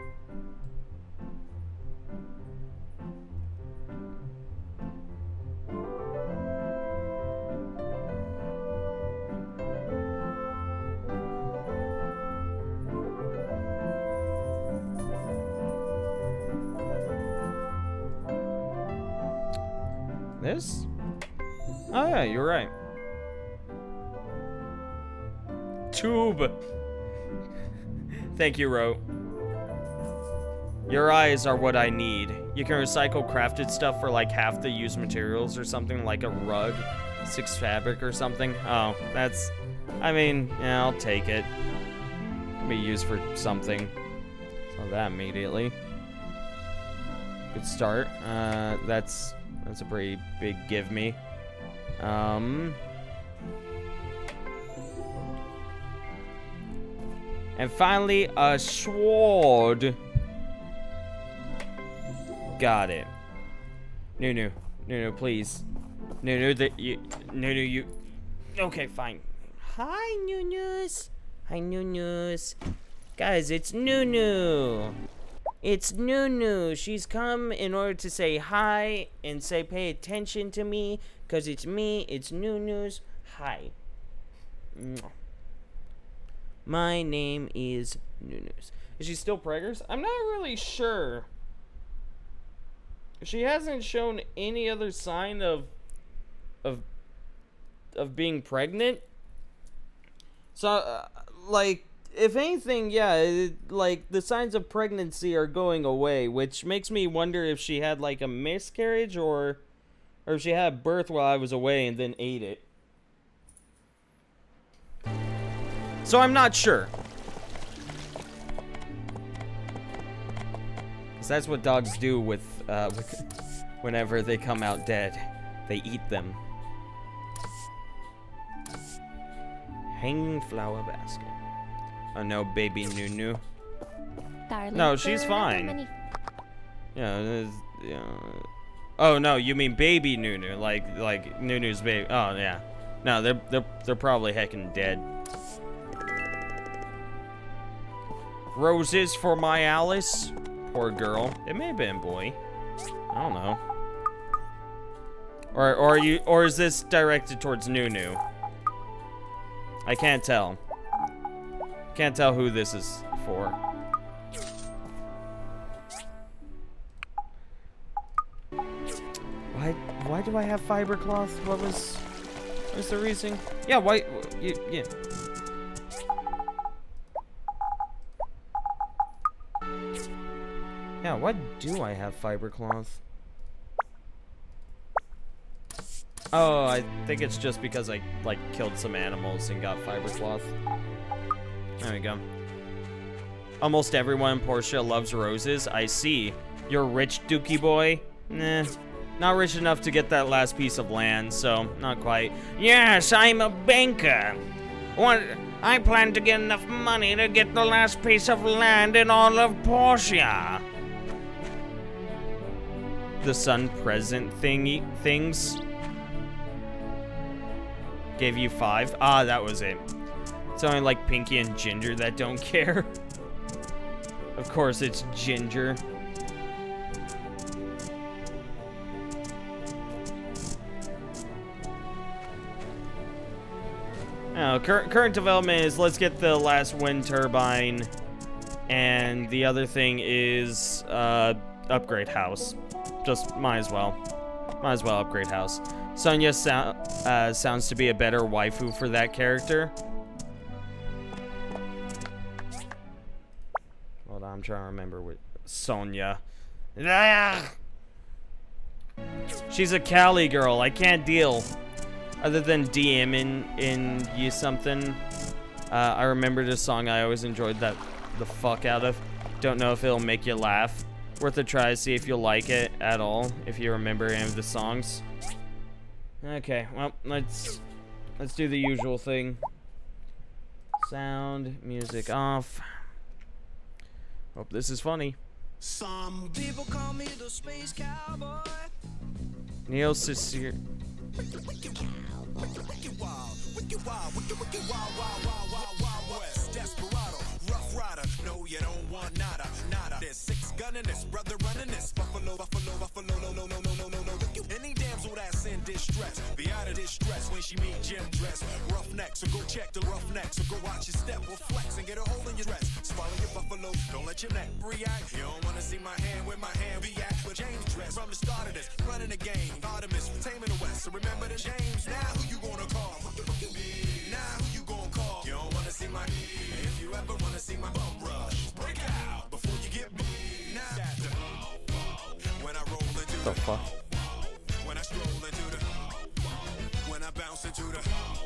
This? Oh yeah, you're right. Tube. Thank you, Ro. Your eyes are what I need. You can recycle crafted stuff for like half the used materials or something, like a rug, six fabric or something. Oh, that's, I mean, yeah, I'll take it. Can be used for something. Saw that immediately. Good start. Uh, that's, that's a pretty big give me. Um... And finally, a sword. Got it. Nunu. Nunu, please. Nunu, that you... Nunu, you... Okay, fine. Hi, Nunus. Hi, Nunus. Guys, it's Nunu. It's Nunu. She's come in order to say hi and say pay attention to me. Because it's me. It's Nunus. Hi. Mwah. My name is Nunus. Is she still preggers? I'm not really sure. She hasn't shown any other sign of of of being pregnant. So, uh, like, if anything, yeah, it, like the signs of pregnancy are going away, which makes me wonder if she had like a miscarriage or or if she had a birth while I was away and then ate it. So I'm not sure. Because that's what dogs do with, uh, with, whenever they come out dead. They eat them. Hanging flower basket. Oh no, baby Nunu. Darling, no, she's fine. Yeah, yeah. Oh no, you mean baby Nunu, like like Nunu's baby. Oh yeah. No, they're they're they're probably heckin' dead. Roses for my Alice. Poor girl. It may have been boy. I don't know. Or or are you or is this directed towards Nunu? I can't tell. Can't tell who this is for. Why why do I have fiber cloth? What was what was the reason? Yeah, why you yeah. Yeah, why do I have fiber cloth? Oh, I think it's just because I, like, killed some animals and got fiber cloth. There we go. Almost everyone in Portia loves roses. I see. You're rich, Dookie boy? Nah. Not rich enough to get that last piece of land, so not quite. Yes, I'm a banker. What? I plan to get enough money to get the last piece of land in all of Portia. The sun present thingy things gave you five. Ah, that was it. It's only like Pinky and Ginger that don't care. Of course, it's Ginger. Now, current current development is let's get the last wind turbine, and the other thing is uh, upgrade house. Just might as well, might as well upgrade house. Sonya so uh, sounds to be a better waifu for that character. Hold on, I'm trying to remember what Sonya. She's a Cali girl. I can't deal. Other than DMing in you something, uh, I remember this song. I always enjoyed that the fuck out of. Don't know if it'll make you laugh. Worth a try to see if you'll like it at all. If you remember any of the songs. Okay, well let's let's do the usual thing. Sound, music off. Hope this is funny. Some people call me the space cowboy. Neil Sincere. Rough rider, no, you don't want nada, nada. There's six gunning this, brother running this. Buffalo, buffalo, buffalo, no, no, no, no, no, no, no. Any damsel that's in distress, be out of distress when she meet Jim dress. Rough neck, so go check the rough neck, so go watch your step or flex and get a hole in your dress. Swallow your buffalo, don't let your neck react. You don't wanna see my hand where my hand be at. But James dress from the start of this, running the game. Artemis, taming the West, so remember the James. Now who you gonna call? Now who you gonna call? You don't wanna see my if you ever wanna see my bum rush, break out before you get beat. Now that the when I roll into the fuck. When I stroll into the when I bounce into the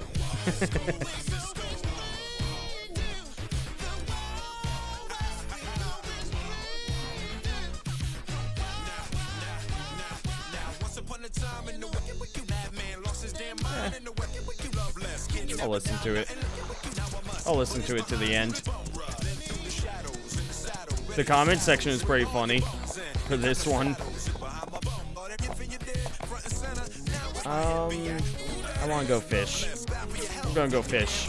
once upon a time in the wicked wicked madman lost his damn mind in the wicked wicked loveless. I'll listen to it. I'll listen to it to the end. The comment section is pretty funny for this one. Um, I want to go fish. I'm gonna go fish.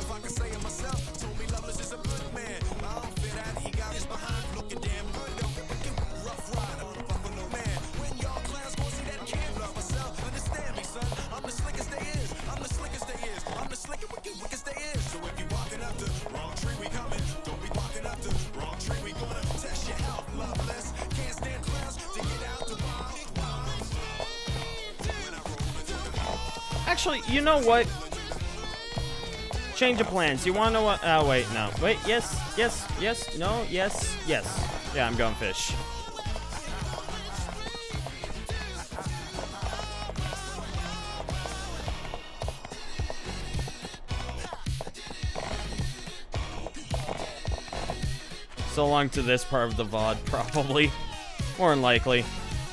Actually, you know what? Change of plans. You wanna know what? Oh, wait, no. Wait, yes, yes, yes, no, yes, yes. Yeah, I'm going fish. So long to this part of the V O D, probably. More than likely.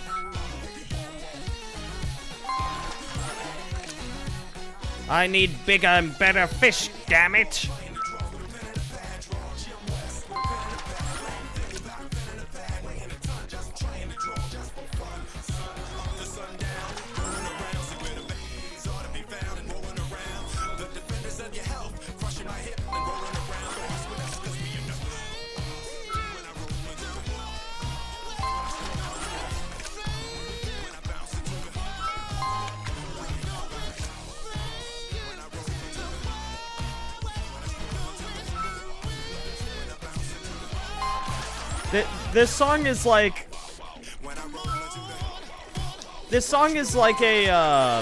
I need bigger and better fish, damn it! This song is like... This song is like a, uh...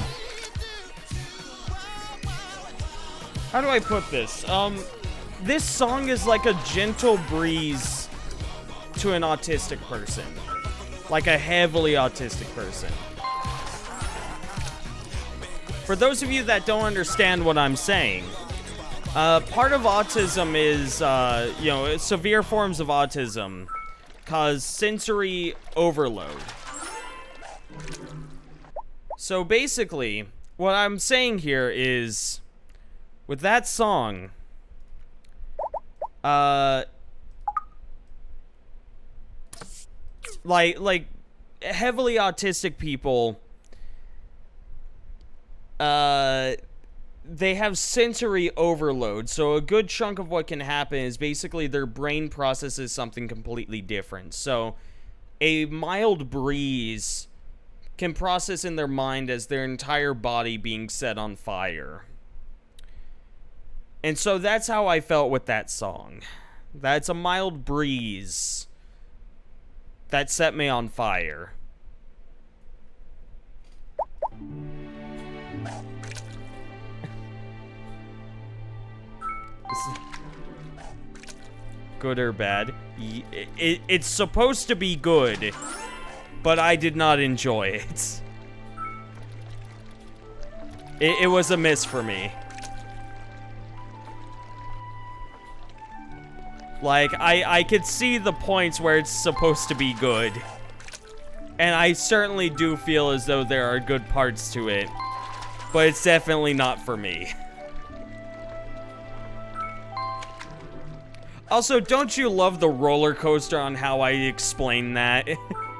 How do I put this? Um, this song is like a gentle breeze to an autistic person. Like a heavily autistic person. For those of you that don't understand what I'm saying, uh, part of autism is, uh, you know, severe forms of autism cause sensory overload. So basically, what I'm saying here is, with that song, uh, like, like, heavily autistic people, uh, they have sensory overload, so a good chunk of what can happen is basically their brain processes something completely different. So a mild breeze can process in their mind as their entire body being set on fire. And so that's how I felt with that song. That's a mild breeze that set me on fire. Good or bad? It, it, it's supposed to be good, but I did not enjoy it. It, it was a miss for me. Like, I, I could see the points where it's supposed to be good. And I certainly do feel as though there are good parts to it. But it's definitely not for me. Also, don't you love the roller coaster on how I explain that?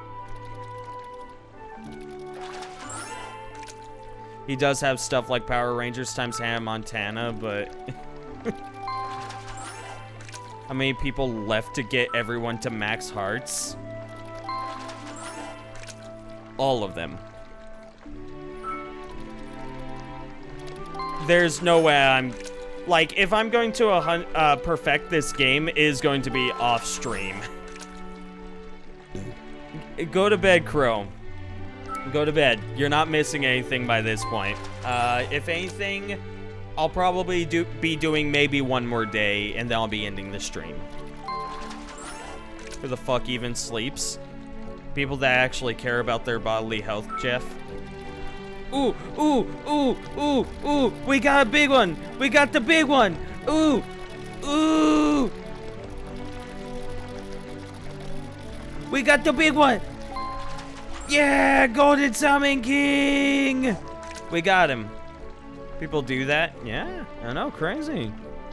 He does have stuff like Power Rangers times Hannah Montana, but... How many people left to get everyone to max hearts? All of them. There's no way I'm... Like, if I'm going to uh, uh, perfect this game, it is going to be off-stream. Go to bed, Crow. Go to bed. You're not missing anything by this point. Uh, if anything, I'll probably do be doing maybe one more day, and then I'll be ending the stream. Who the fuck even sleeps? People that actually care about their bodily health, Jeff. Ooh, ooh, ooh, ooh, ooh, we got a big one. We got the big one. Ooh, ooh. We got the big one. Yeah, Golden Salmon King. We got him. People do that? Yeah, I know, crazy.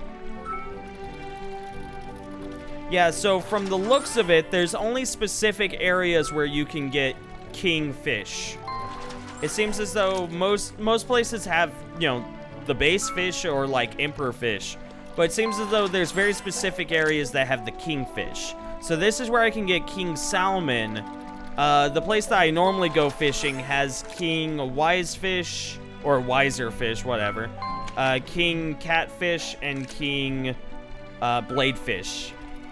Yeah, so from the looks of it, there's only specific areas where you can get kingfish. It seems as though most most places have, you know, the base fish or like emperor fish. But it seems as though there's very specific areas that have the kingfish. So this is where I can get king salmon. Uh, the place that I normally go fishing has king wisefish, or wiser fish, whatever. Uh, king catfish and king uh, bladefish.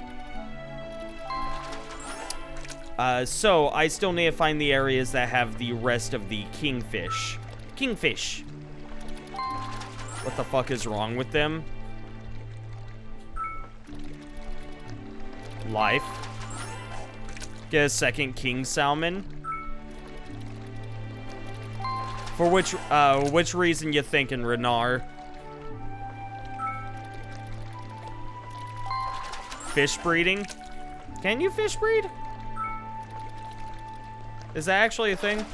Uh, so, I still need to find the areas that have the rest of the kingfish. Kingfish. What the fuck is wrong with them? Life. Get a second king salmon. For which, uh, which reason you thinking, Renar? Fish breeding? Can you fish breed? Is that actually a thing?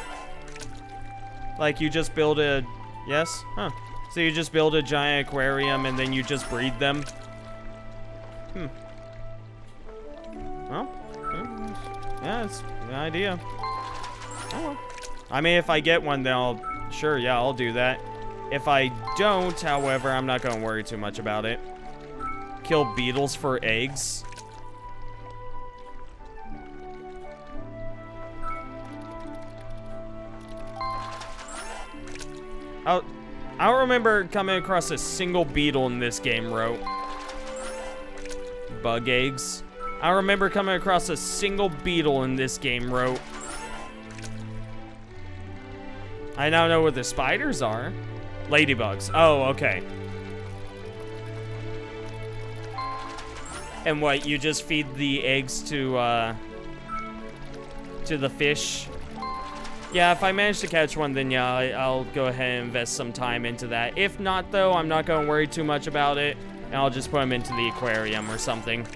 Like, you just build a... Yes? Huh. So you just build a giant aquarium and then you just breed them? Hmm. Well, yeah, it's an idea. Oh well. I mean, if I get one, then I'll... Sure, yeah, I'll do that. If I don't, however, I'm not going to worry too much about it. Kill beetles for eggs. I I don't remember coming across a single beetle in this game, Ro. Bug eggs. I don't remember coming across a single beetle in this game, Ro. I now know what the spiders are. Ladybugs. Oh, okay. And what, you just feed the eggs to, uh... to the fish? Yeah, if I manage to catch one, then yeah, I'll go ahead and invest some time into that. If not, though, I'm not going to worry too much about it, and I'll just put them into the aquarium or something.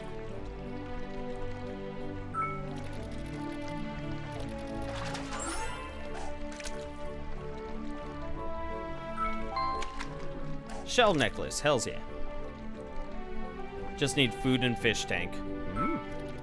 Shell necklace, hells yeah. Just need food and fish tank. Mm.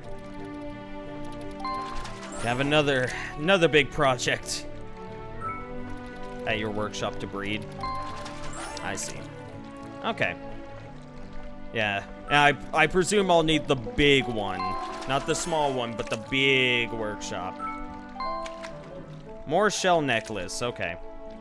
Have another, another big project at your workshop to breed. I see. Okay. Yeah. I, I presume I'll need the big one. Not the small one, but the big workshop. More shell necklace. Okay.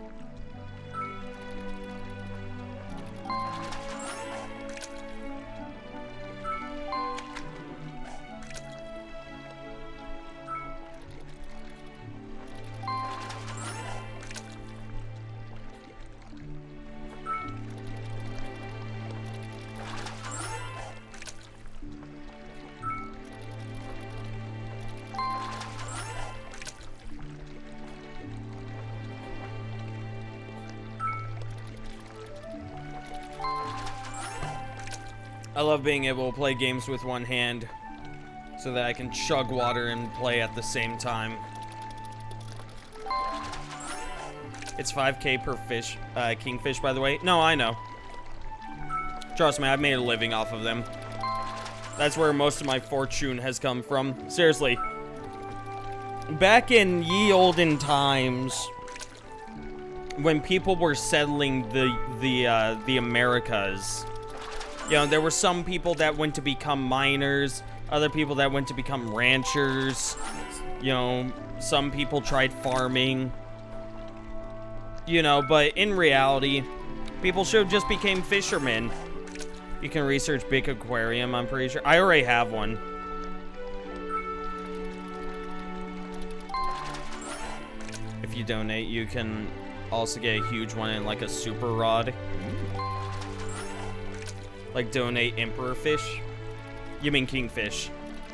I love being able to play games with one hand so that I can chug water and play at the same time. It's five K per fish, uh, kingfish, by the way. No, I know. Trust me, I've made a living off of them. That's where most of my fortune has come from. Seriously. Back in ye olden times, when people were settling the, the, uh, the Americas, you know, there were some people that went to become miners, other people that went to become ranchers, you know, some people tried farming, you know, but in reality, people should have just became fishermen. You can research Big Aquarium, I'm pretty sure. I already have one. If you donate, you can also get a huge one in like a super rod. Like donate emperor fish? You mean kingfish.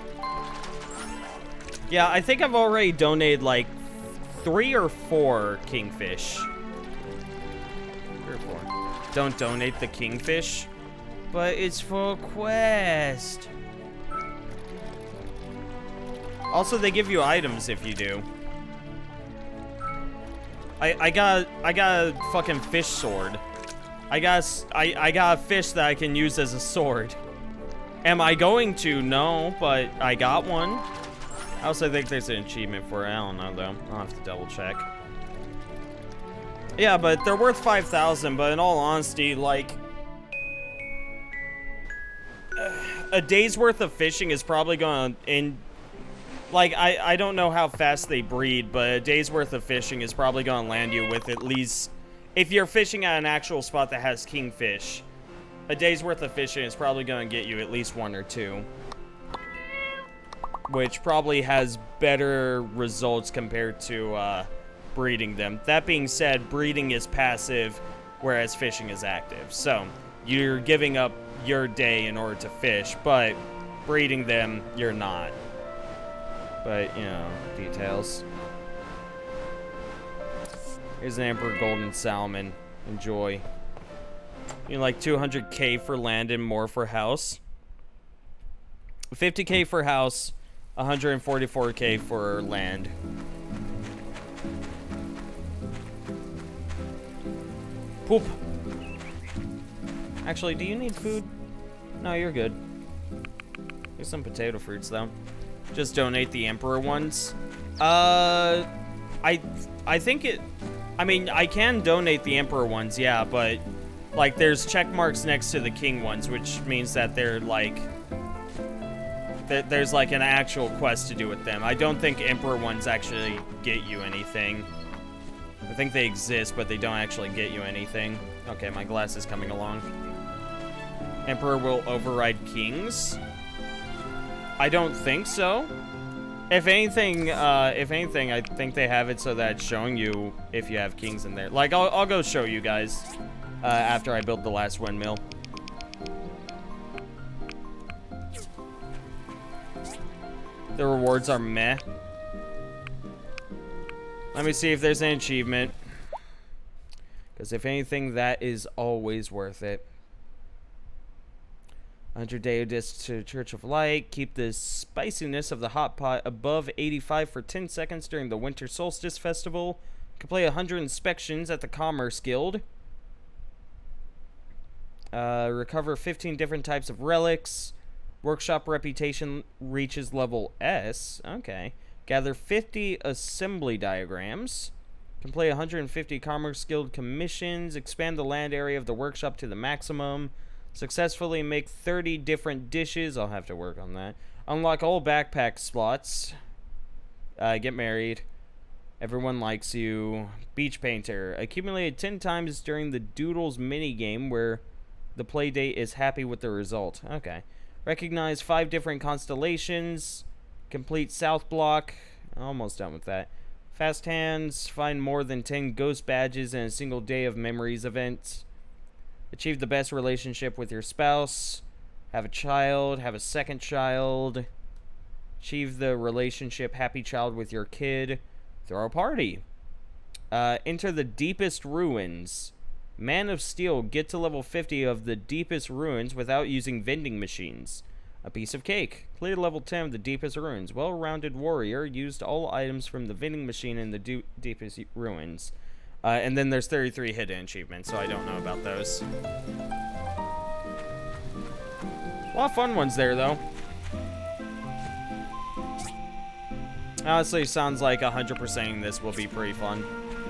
Yeah, I think I've already donated like three or four kingfish. Three or four. Don't donate the kingfish, but it's for a quest. Also, they give you items if you do. I I got I got a fucking fish sword. I got I, I got a fish that I can use as a sword. Am I going to? No, but I got one. I also think there's an achievement for it. I don't know, though. I'll have to double check. Yeah, but they're worth five thousand, but in all honesty, like... a day's worth of fishing is probably going to... in. Like, I, I don't know how fast they breed, but a day's worth of fishing is probably going to land you with at least... If you're fishing at an actual spot that has kingfish, a day's worth of fishing is probably going to get you at least one or two. Which probably has better results compared to uh, breeding them. That being said, breeding is passive, whereas fishing is active. So, you're giving up your day in order to fish, but breeding them, you're not. But, you know, details. Here's an Emperor Golden Salmon. Enjoy. You know, like two hundred K for land and more for house. fifty K for house, one hundred forty-four K for land. Poop. Actually, do you need food? No, you're good. Here's some potato fruits, though. Just donate the Emperor ones. Uh, I, I think it... I mean, I can donate the Emperor ones, yeah, but, like, there's check marks next to the King ones, which means that they're, like, th there's, like, an actual quest to do with them. I don't think Emperor ones actually get you anything. I think they exist, but they don't actually get you anything. Okay, my glass is coming along. Emperor will override Kings? I don't think so. If anything, uh, if anything, I think they have it so that it's showing you if you have kings in there. Like, I'll, I'll go show you guys uh, after I build the last windmill. The rewards are meh. Let me see if there's an achievement. Because if anything, that is always worth it. one hundred day disc to Church of Light. Keep the spiciness of the hot pot above eighty-five for ten seconds during the Winter Solstice Festival. Complete one hundred inspections at the Commerce Guild. Uh, recover fifteen different types of relics. Workshop reputation reaches level S. Okay. Gather fifty assembly diagrams. Complete one hundred fifty Commerce Guild commissions. Expand the land area of the workshop to the maximum. Successfully make thirty different dishes. I'll have to work on that. Unlock all backpack slots. Uh, get married. Everyone likes you. Beach painter. Accumulated ten times during the Doodles minigame where the playdate is happy with the result. Okay. Recognize five different constellations. Complete South Block. Almost done with that. Fast hands. Find more than ten ghost badges in a single day of memories events. Achieve the best relationship with your spouse. Have a child. Have a second child. Achieve the relationship happy child with your kid. Throw a party. Uh, enter the deepest ruins. Man of Steel. Get to level fifty of the deepest ruins without using vending machines. A piece of cake. Clear level ten of the deepest ruins. Well-rounded warrior. Used all items from the vending machine in the deepest ruins. Uh, and then there's thirty-three hidden achievements, so I don't know about those. A lot of fun ones there, though. Honestly, sounds like one hundred percenting this will be pretty fun.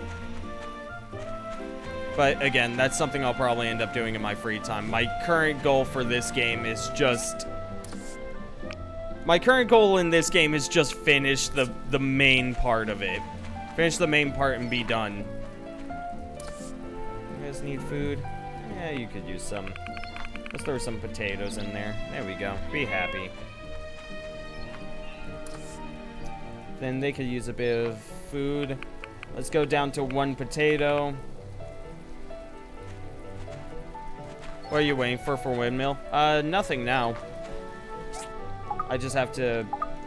But again, that's something I'll probably end up doing in my free time. My current goal for this game is just... My current goal in this game is just finish the, the main part of it. Finish the main part and be done. You guys need food? Yeah, you could use some. Let's throw some potatoes in there. There we go. Be happy. Then they could use a bit of food. Let's go down to one potato. What are you waiting for for windmill? Uh, nothing now. I just have to...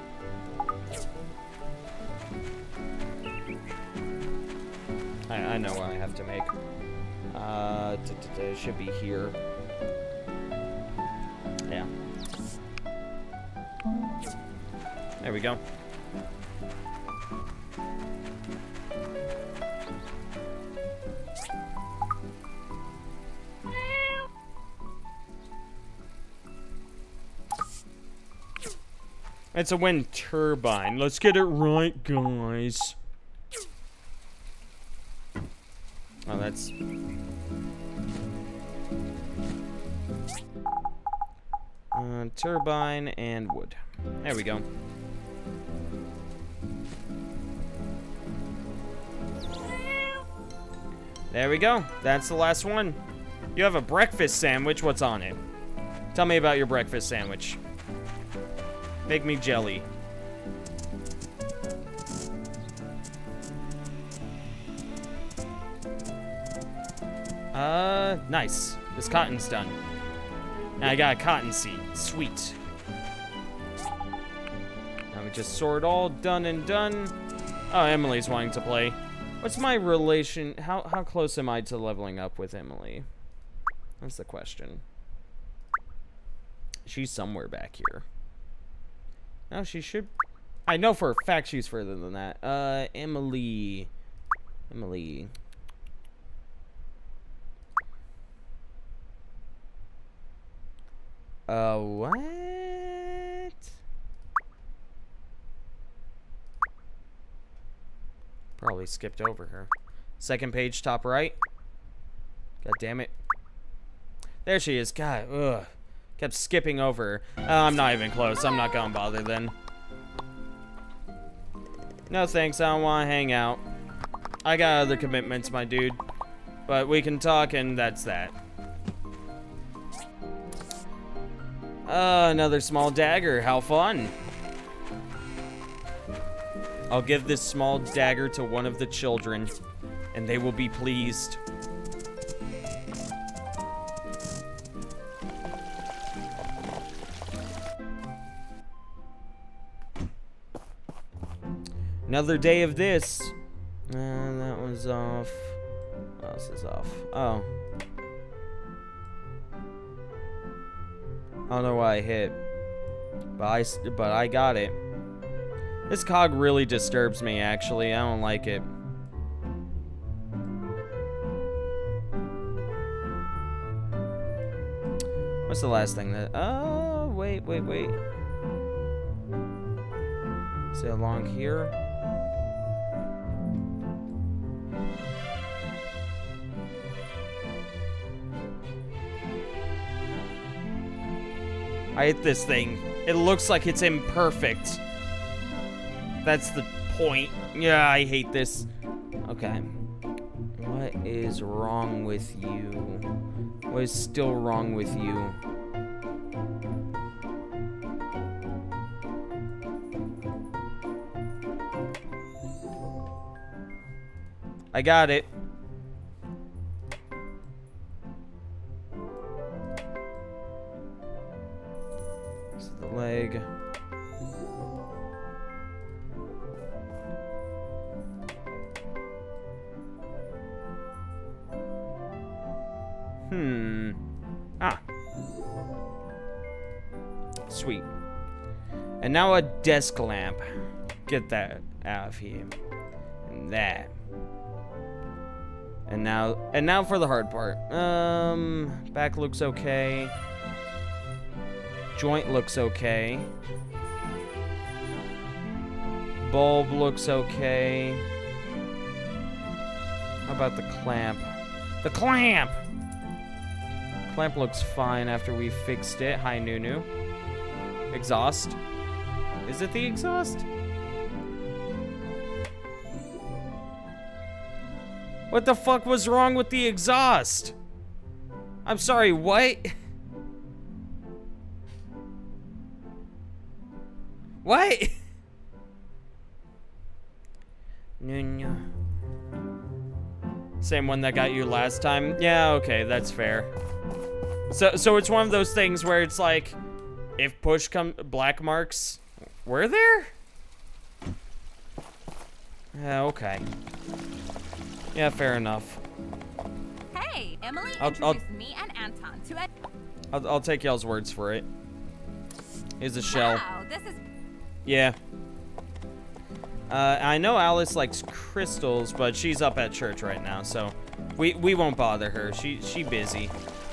I, I know what I have to make. Uh, t -t -t it should be here. Yeah. There we go. It's a wind turbine. Let's get it right, guys. Oh, that's... Uh, turbine and wood. There we go. There we go. That's the last one. You have a breakfast sandwich. What's on it? Tell me about your breakfast sandwich. Make me jelly. Uh, nice. This cotton's done. Now I got a cotton seed. Sweet. Now we just sort all done and done. Oh, Emily's wanting to play. What's my relation? How, how close am I to leveling up with Emily? That's the question. She's somewhere back here. No, she should... I know for a fact she's further than that. Uh, Emily. Emily. Uh, what? Probably skipped over her. Second page, top right. God damn it. There she is. God, ugh. Kept skipping over. Uh, I'm not even close. I'm not gonna bother then. No thanks. I don't want to hang out. I got other commitments, my dude. But we can talk, and that's that. Uh, another small dagger. How fun. I'll give this small dagger to one of the children, and they will be pleased. Another day of this. Uh, that was off. What else is off? Oh. I don't know why I hit. But I, but I got it. This cog really disturbs me, actually. I don't like it. What's the last thing that... Oh, wait, wait, wait. Is it along here? I hate this thing. It looks like it's imperfect. That's the point. Yeah, I hate this. Okay. What is wrong with you? What is still wrong with you? I got it. This is the leg. Hmm. Ah. Sweet. And now a desk lamp. Get that out of here. And that. And now, and now for the hard part. Um, back looks okay. Joint looks okay. Bulb looks okay. How about the clamp? The clamp! Clamp looks fine after we fixed it. Hi, Nunu. Exhaust. Is it the exhaust? What the fuck was wrong with the exhaust? I'm sorry, what? What? Nunu. Same one that got you last time? Yeah, okay, that's fair. So, so it's one of those things where it's like, if push come, black marks were there? Yeah, okay. Yeah, fair enough. Hey, Emily I'll, introduced I'll, me and Anton to a. I'll, I'll take y'all's words for it. Here's a shell. Wow, this is. Yeah. Uh, I know Alice likes crystals, but she's up at church right now, so we we won't bother her. She she busy.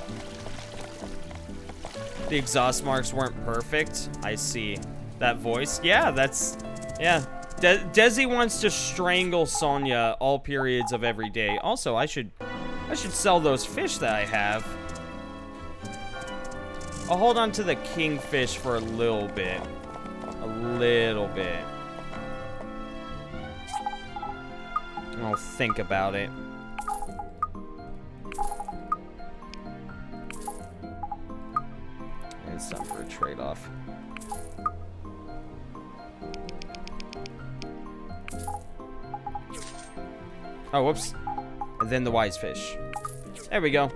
The exhaust marks weren't perfect. I see. That voice. Yeah, that's yeah. De Desi wants to strangle Sonia all periods of every day. Also, I should I should sell those fish that I have. I'll hold on to the kingfish for a little bit. A little bit. I'll think about it. It's time for a trade-off. Oh, whoops. And then the wise fish. There we go.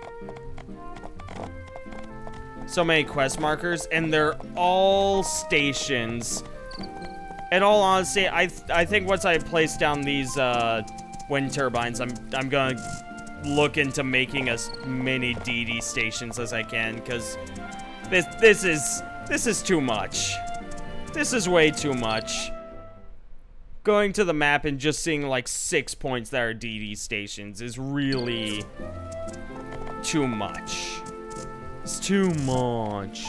So many quest markers, and they're all stations. In all honesty, I th I think once I place down these uh, wind turbines, I'm I'm gonna look into making as many D D stations as I can, because this this is this is too much. This is way too much. Going to the map and just seeing like six points that are D D stations is really too much. It's too much.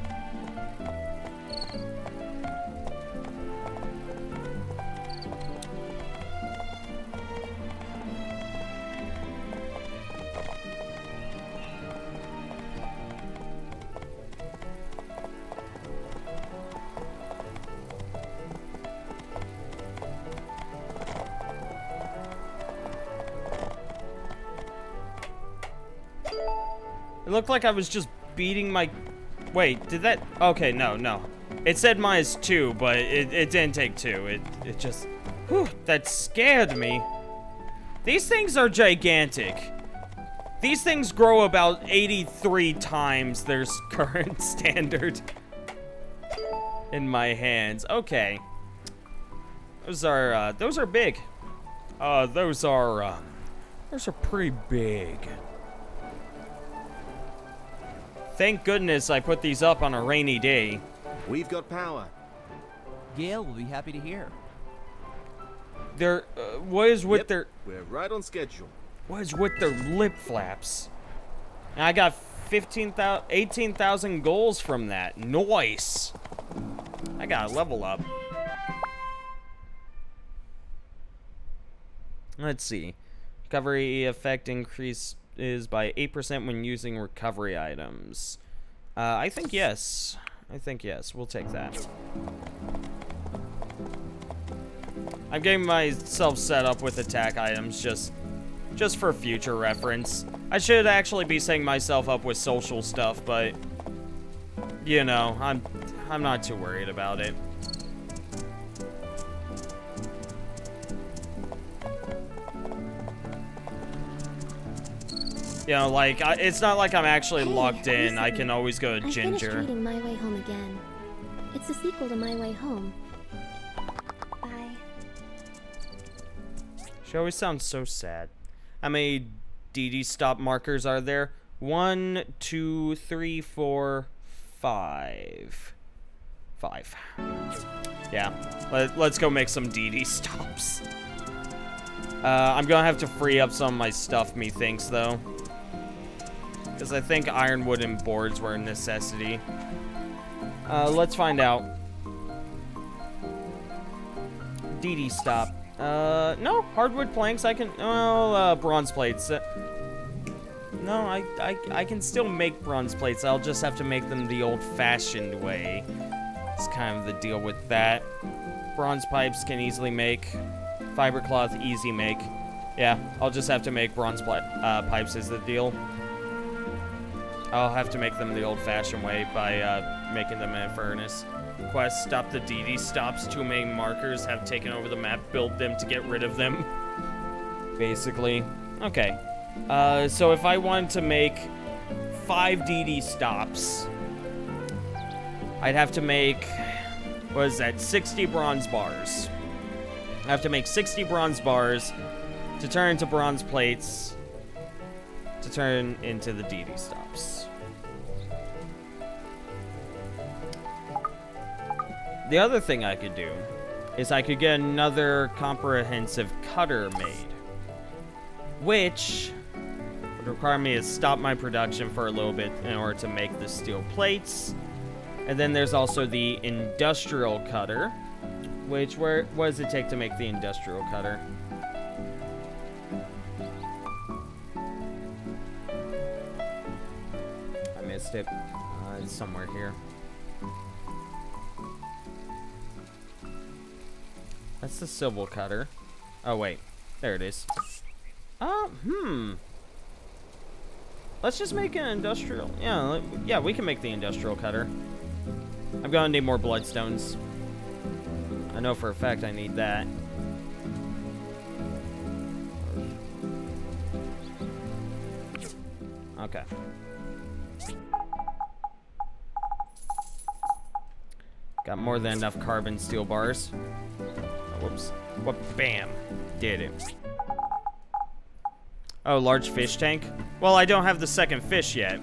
It looked like I was just beating my... Wait, did that... Okay, no, no. It said minus two, but it, it didn't take two. It, it just... Whew, that scared me. These things are gigantic. These things grow about eighty-three times their current standard in my hands. Okay. Those are, uh, those are big. Uh, those are, uh, those are pretty big. Thank goodness I put these up on a rainy day. We've got power. Gail will be happy to hear. They're, uh, what is with Yep, their... We're right on schedule. What is with their lip flaps? And I got fifteen thousand, eighteen thousand goals from that. Nice. I gotta level up. Let's see. Recovery effect increase is by eight percent when using recovery items. Uh, I think yes. I think yes. We'll take that. I'm getting myself set up with attack items just, just for future reference. I should actually be setting myself up with social stuff, but you know, I'm, I'm not too worried about it. You know, like, I, it's not like I'm actually Hey, locked in. listen. I can always go to I finished Ginger. reading My Way Home again. It's a sequel to My Way Home. Bye. She always sounds so sad. How many D D stop markers are there? One, two, three, four, five. Five. Yeah. Let, let's go make some D D stops. Uh, I'm gonna have to free up some of my stuff, methinks, though. Because I think ironwood and boards were a necessity. Uh, let's find out. D D stop. Uh, no, hardwood planks. I can. Well, uh, bronze plates. Uh, no, I, I, I can still make bronze plates. I'll just have to make them the old-fashioned way. It's kind of the deal with that. Bronze pipes can easily make. Fiber cloth, easy make. Yeah, I'll just have to make bronze pla uh, pipes is the deal. I'll have to make them the old-fashioned way by uh, making them in a furnace. Quest, stop the D D stops. Too many markers have taken over the map. Build them to get rid of them. Basically. Okay. Uh, so if I wanted to make five D D stops, I'd have to make, what is that, sixty bronze bars. I have to make sixty bronze bars to turn into bronze plates to turn into the D D stops. The other thing I could do is I could get another comprehensive cutter made, which would require me to stop my production for a little bit in order to make the steel plates. And then there's also the industrial cutter, which, where, what does it take to make the industrial cutter? I missed it. Uh, it's somewhere here. That's the civil cutter. Oh, wait. There it is. Uh, hmm. Let's just make an industrial. Yeah, let, yeah, we can make the industrial cutter. I'm gonna need more bloodstones. I know for a fact I need that. Okay. Got more than enough carbon steel bars. Oh, whoops. What? Bam. Did it. Oh, large fish tank? Well, I don't have the second fish yet.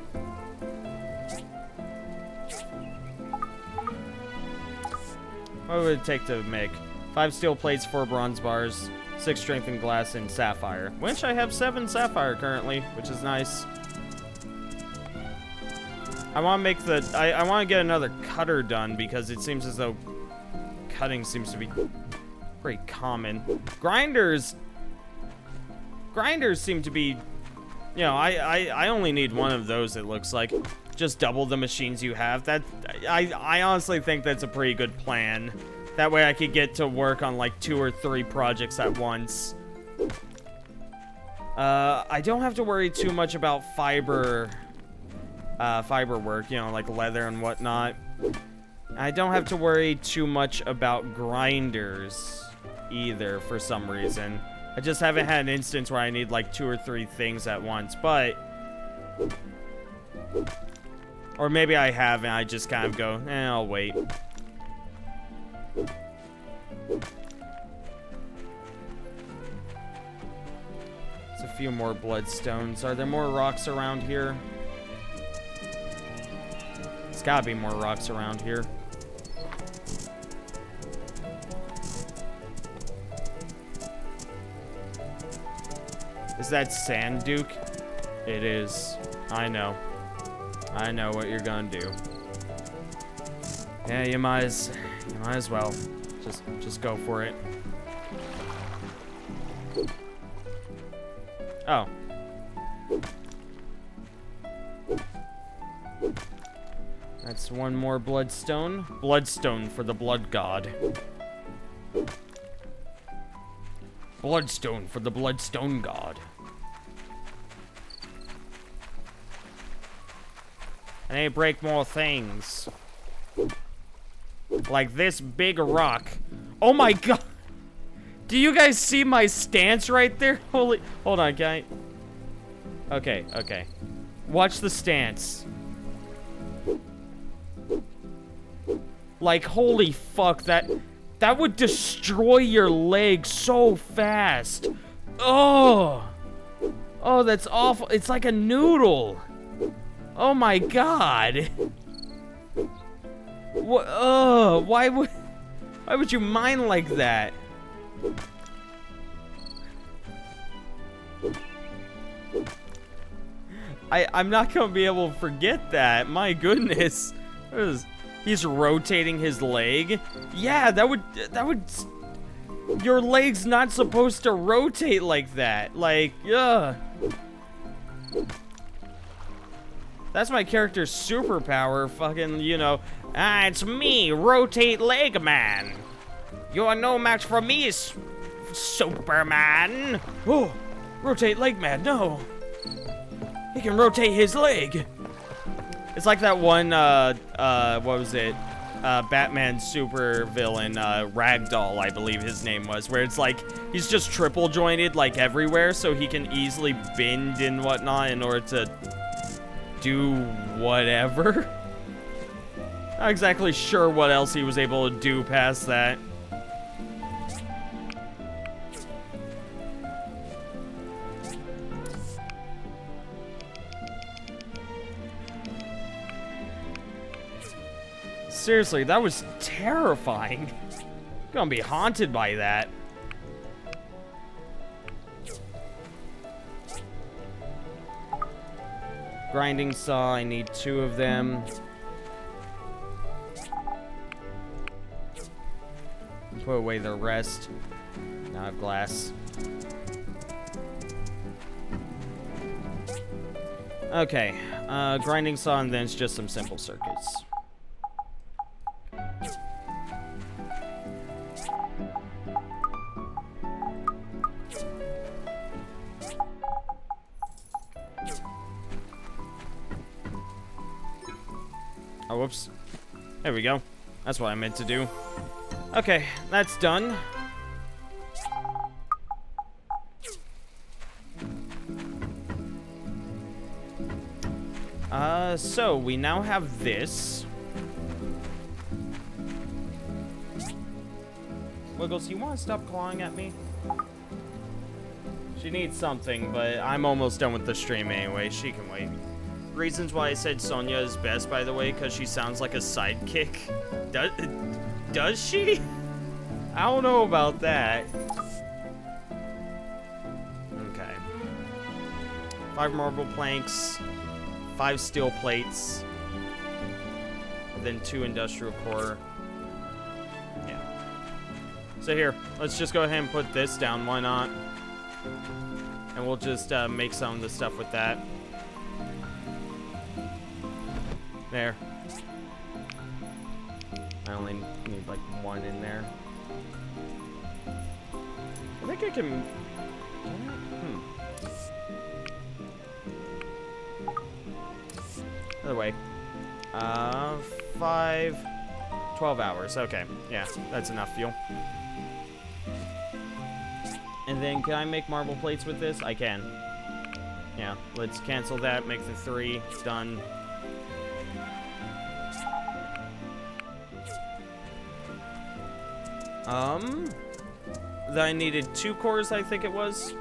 What would it take to make? Five steel plates, four bronze bars, six strengthened glass, and sapphire. Which I have seven sapphire currently, which is nice. I want to make the... I, I want to get another cutter done because it seems as though cutting seems to be pretty common. Grinders... Grinders seem to be... You know, I, I, I only need one of those, it looks like. Just double the machines you have. That I, I honestly think that's a pretty good plan. That way I could get to work on like two or three projects at once. Uh, I don't have to worry too much about fiber... Uh, fiber work, you know, like leather and whatnot. I don't have to worry too much about grinders either for some reason. I just haven't had an instance where I need like two or three things at once, but... Or maybe I have and I just kind of go, eh, I'll wait. There's a few more bloodstones. Are there more rocks around here? There's gotta be more rocks around here. Is that sand, Duke? It is. I know. I know what you're gonna do. Yeah, you might as, you might as well. Just, just go for it. Oh. That's one more bloodstone. Bloodstone for the blood god. Bloodstone for the bloodstone god. And they break more things. Like this big rock. Oh my god! Do you guys see my stance right there? Holy... Hold on, guy. Okay, okay. Watch the stance. Like, holy fuck, that... That would destroy your leg so fast. Oh! Oh, that's awful. It's like a noodle. Oh my god. What? Oh, why would... Why would you mine like that? I, I'm not gonna be able to forget that. My goodness. Is, he's rotating his leg. Yeah, that would, that would, your leg's not supposed to rotate like that. Like, ugh. That's my character's superpower, fucking, you know, ah, it's me, Rotate Leg Man. You're no match for me, S Superman. Oh, Rotate Leg Man, no. He can rotate his leg. It's like that one, uh, uh, what was it? Uh, Batman super villain, uh, Ragdoll, I believe his name was, where it's like, he's just triple jointed, like, everywhere, so he can easily bend and whatnot in order to do whatever. Not exactly sure what else he was able to do past that. Seriously, that was terrifying. I'm gonna be haunted by that. Grinding saw, I need two of them. Put away the rest. Now I have glass. Okay, uh, grinding saw, and then it's just some simple circuits. Oh, whoops. There we go. That's what I meant to do. Okay, that's done. Uh, so we now have this. Wiggles, you want to stop clawing at me? She needs something, but I'm almost done with the stream anyway. She can wait. Reasons why I said Sonia is best, by the way, because she sounds like a sidekick. Does, does she? I don't know about that. Okay. Five marble planks, five steel plates, then two industrial core. Yeah. So here, let's just go ahead and put this down. Why not? And we'll just uh, make some of the stuff with that. There. I only need like one in there. I think I can... Hmm. Other way. Uh, five... twelve hours. Okay. Yeah, that's enough fuel. And then can I make marble plates with this? I can. Yeah, let's cancel that, make the three. Done. Um, that I needed two cores, I think it was.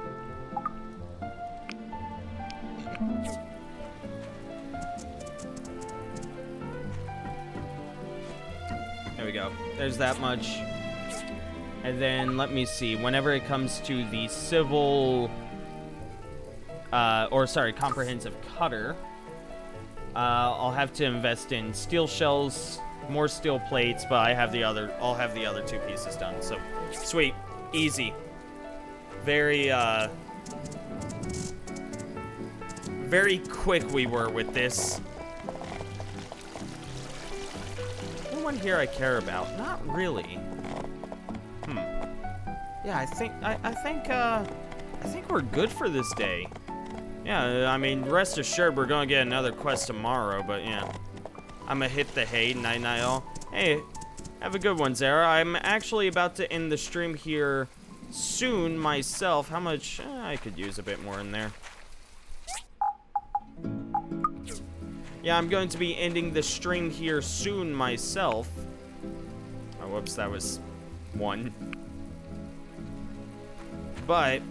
There we go. There's that much. And then, let me see, whenever it comes to the civil, uh, or sorry, comprehensive cutter, uh, I'll have to invest in steel shells, more steel plates, but I have the other, I'll have the other two pieces done, so sweet, easy. Very, uh, very quick we were with this. anyone here I care about? Not really. Hmm. Yeah, I think I, I think uh I think we're good for this day. Yeah, I mean, rest assured we're gonna get another quest tomorrow, but yeah. I'ma hit the hay, night night all. Hey, have a good one, Zara. I'm actually about to end the stream here soon myself. How much? Eh, I could use a bit more in there. Yeah, I'm going to be ending the stream here soon myself. Oh, whoops, that was one. But,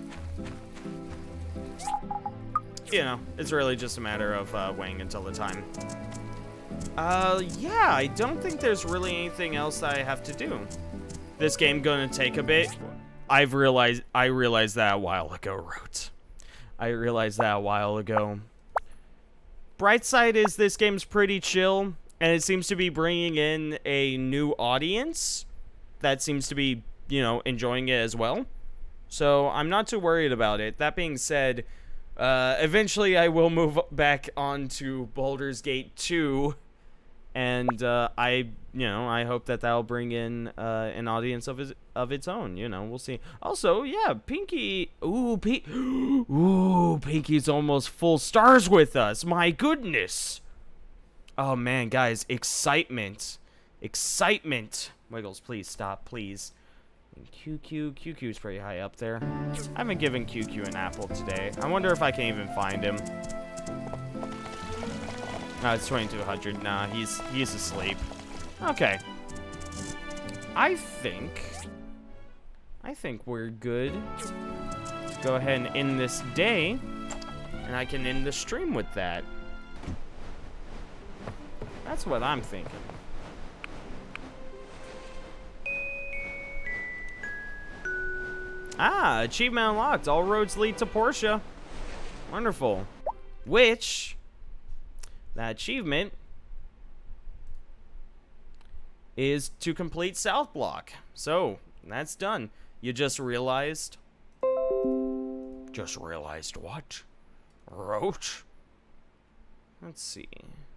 you know, it's really just a matter of uh, waiting until the time. Uh, yeah, I don't think there's really anything else that I have to do. This game gonna take a bit. I've realized, I realized that a while ago, Rote. I realized that a while ago. Bright side is this game's pretty chill, and it seems to be bringing in a new audience that seems to be, you know, enjoying it as well. So I'm not too worried about it. That being said, uh, eventually I will move back on to Baldur's Gate two, and uh, I, you know, I hope that that'll bring in uh, an audience of its of its own. You know, we'll see. Also, yeah, Pinky. Ooh, P Ooh, Pinky's almost full stars with us. My goodness. Oh man, guys, excitement, excitement. Wiggles, please stop, please. Q Q, Q Q's pretty high up there. I haven't given Q Q an apple today. I wonder if I can even find him. No, it's twenty-two hundred. Nah, he's he's asleep. Okay. I think I think we're good. Let's go ahead and end this day, and I can end the stream with that. That's what I'm thinking. Ah, achievement unlocked. All roads lead to Portia. Wonderful. Which, that achievement is to complete South Block. So, that's done. You just realized. Just realized what? Roach? Let's see.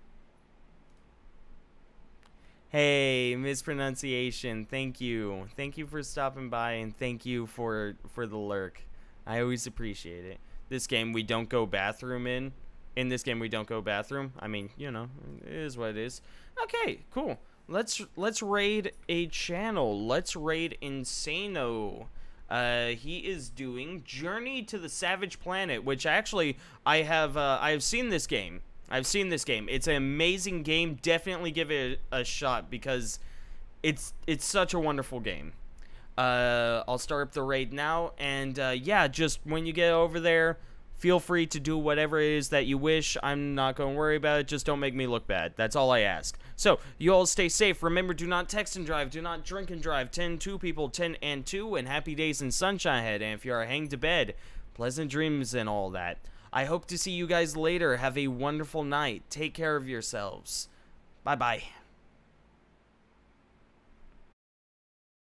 Hey, mispronunciation. Thank you. Thank you for stopping by, and thank you for for the lurk. I always appreciate it. This game we don't go bathroom in. In this game we don't go bathroom. I mean, you know, it is what it is. Okay, cool. Let's let's raid a channel. Let's raid Insano. Uh, he is doing Journey to the Savage Planet, which actually I have uh, I have seen this game. I've seen this game. It's an amazing game. Definitely give it a, a shot because it's it's such a wonderful game. Uh, I'll start up the raid now, and uh, yeah, just when you get over there, feel free to do whatever it is that you wish. I'm not going to worry about it. Just don't make me look bad. That's all I ask. So, you all stay safe. Remember, do not text and drive. Do not drink and drive. ten two people, ten and two, and happy days and sunshine ahead. And if you are hang to bed, pleasant dreams and all that. I hope to see you guys later. Have a wonderful night. Take care of yourselves. Bye-bye.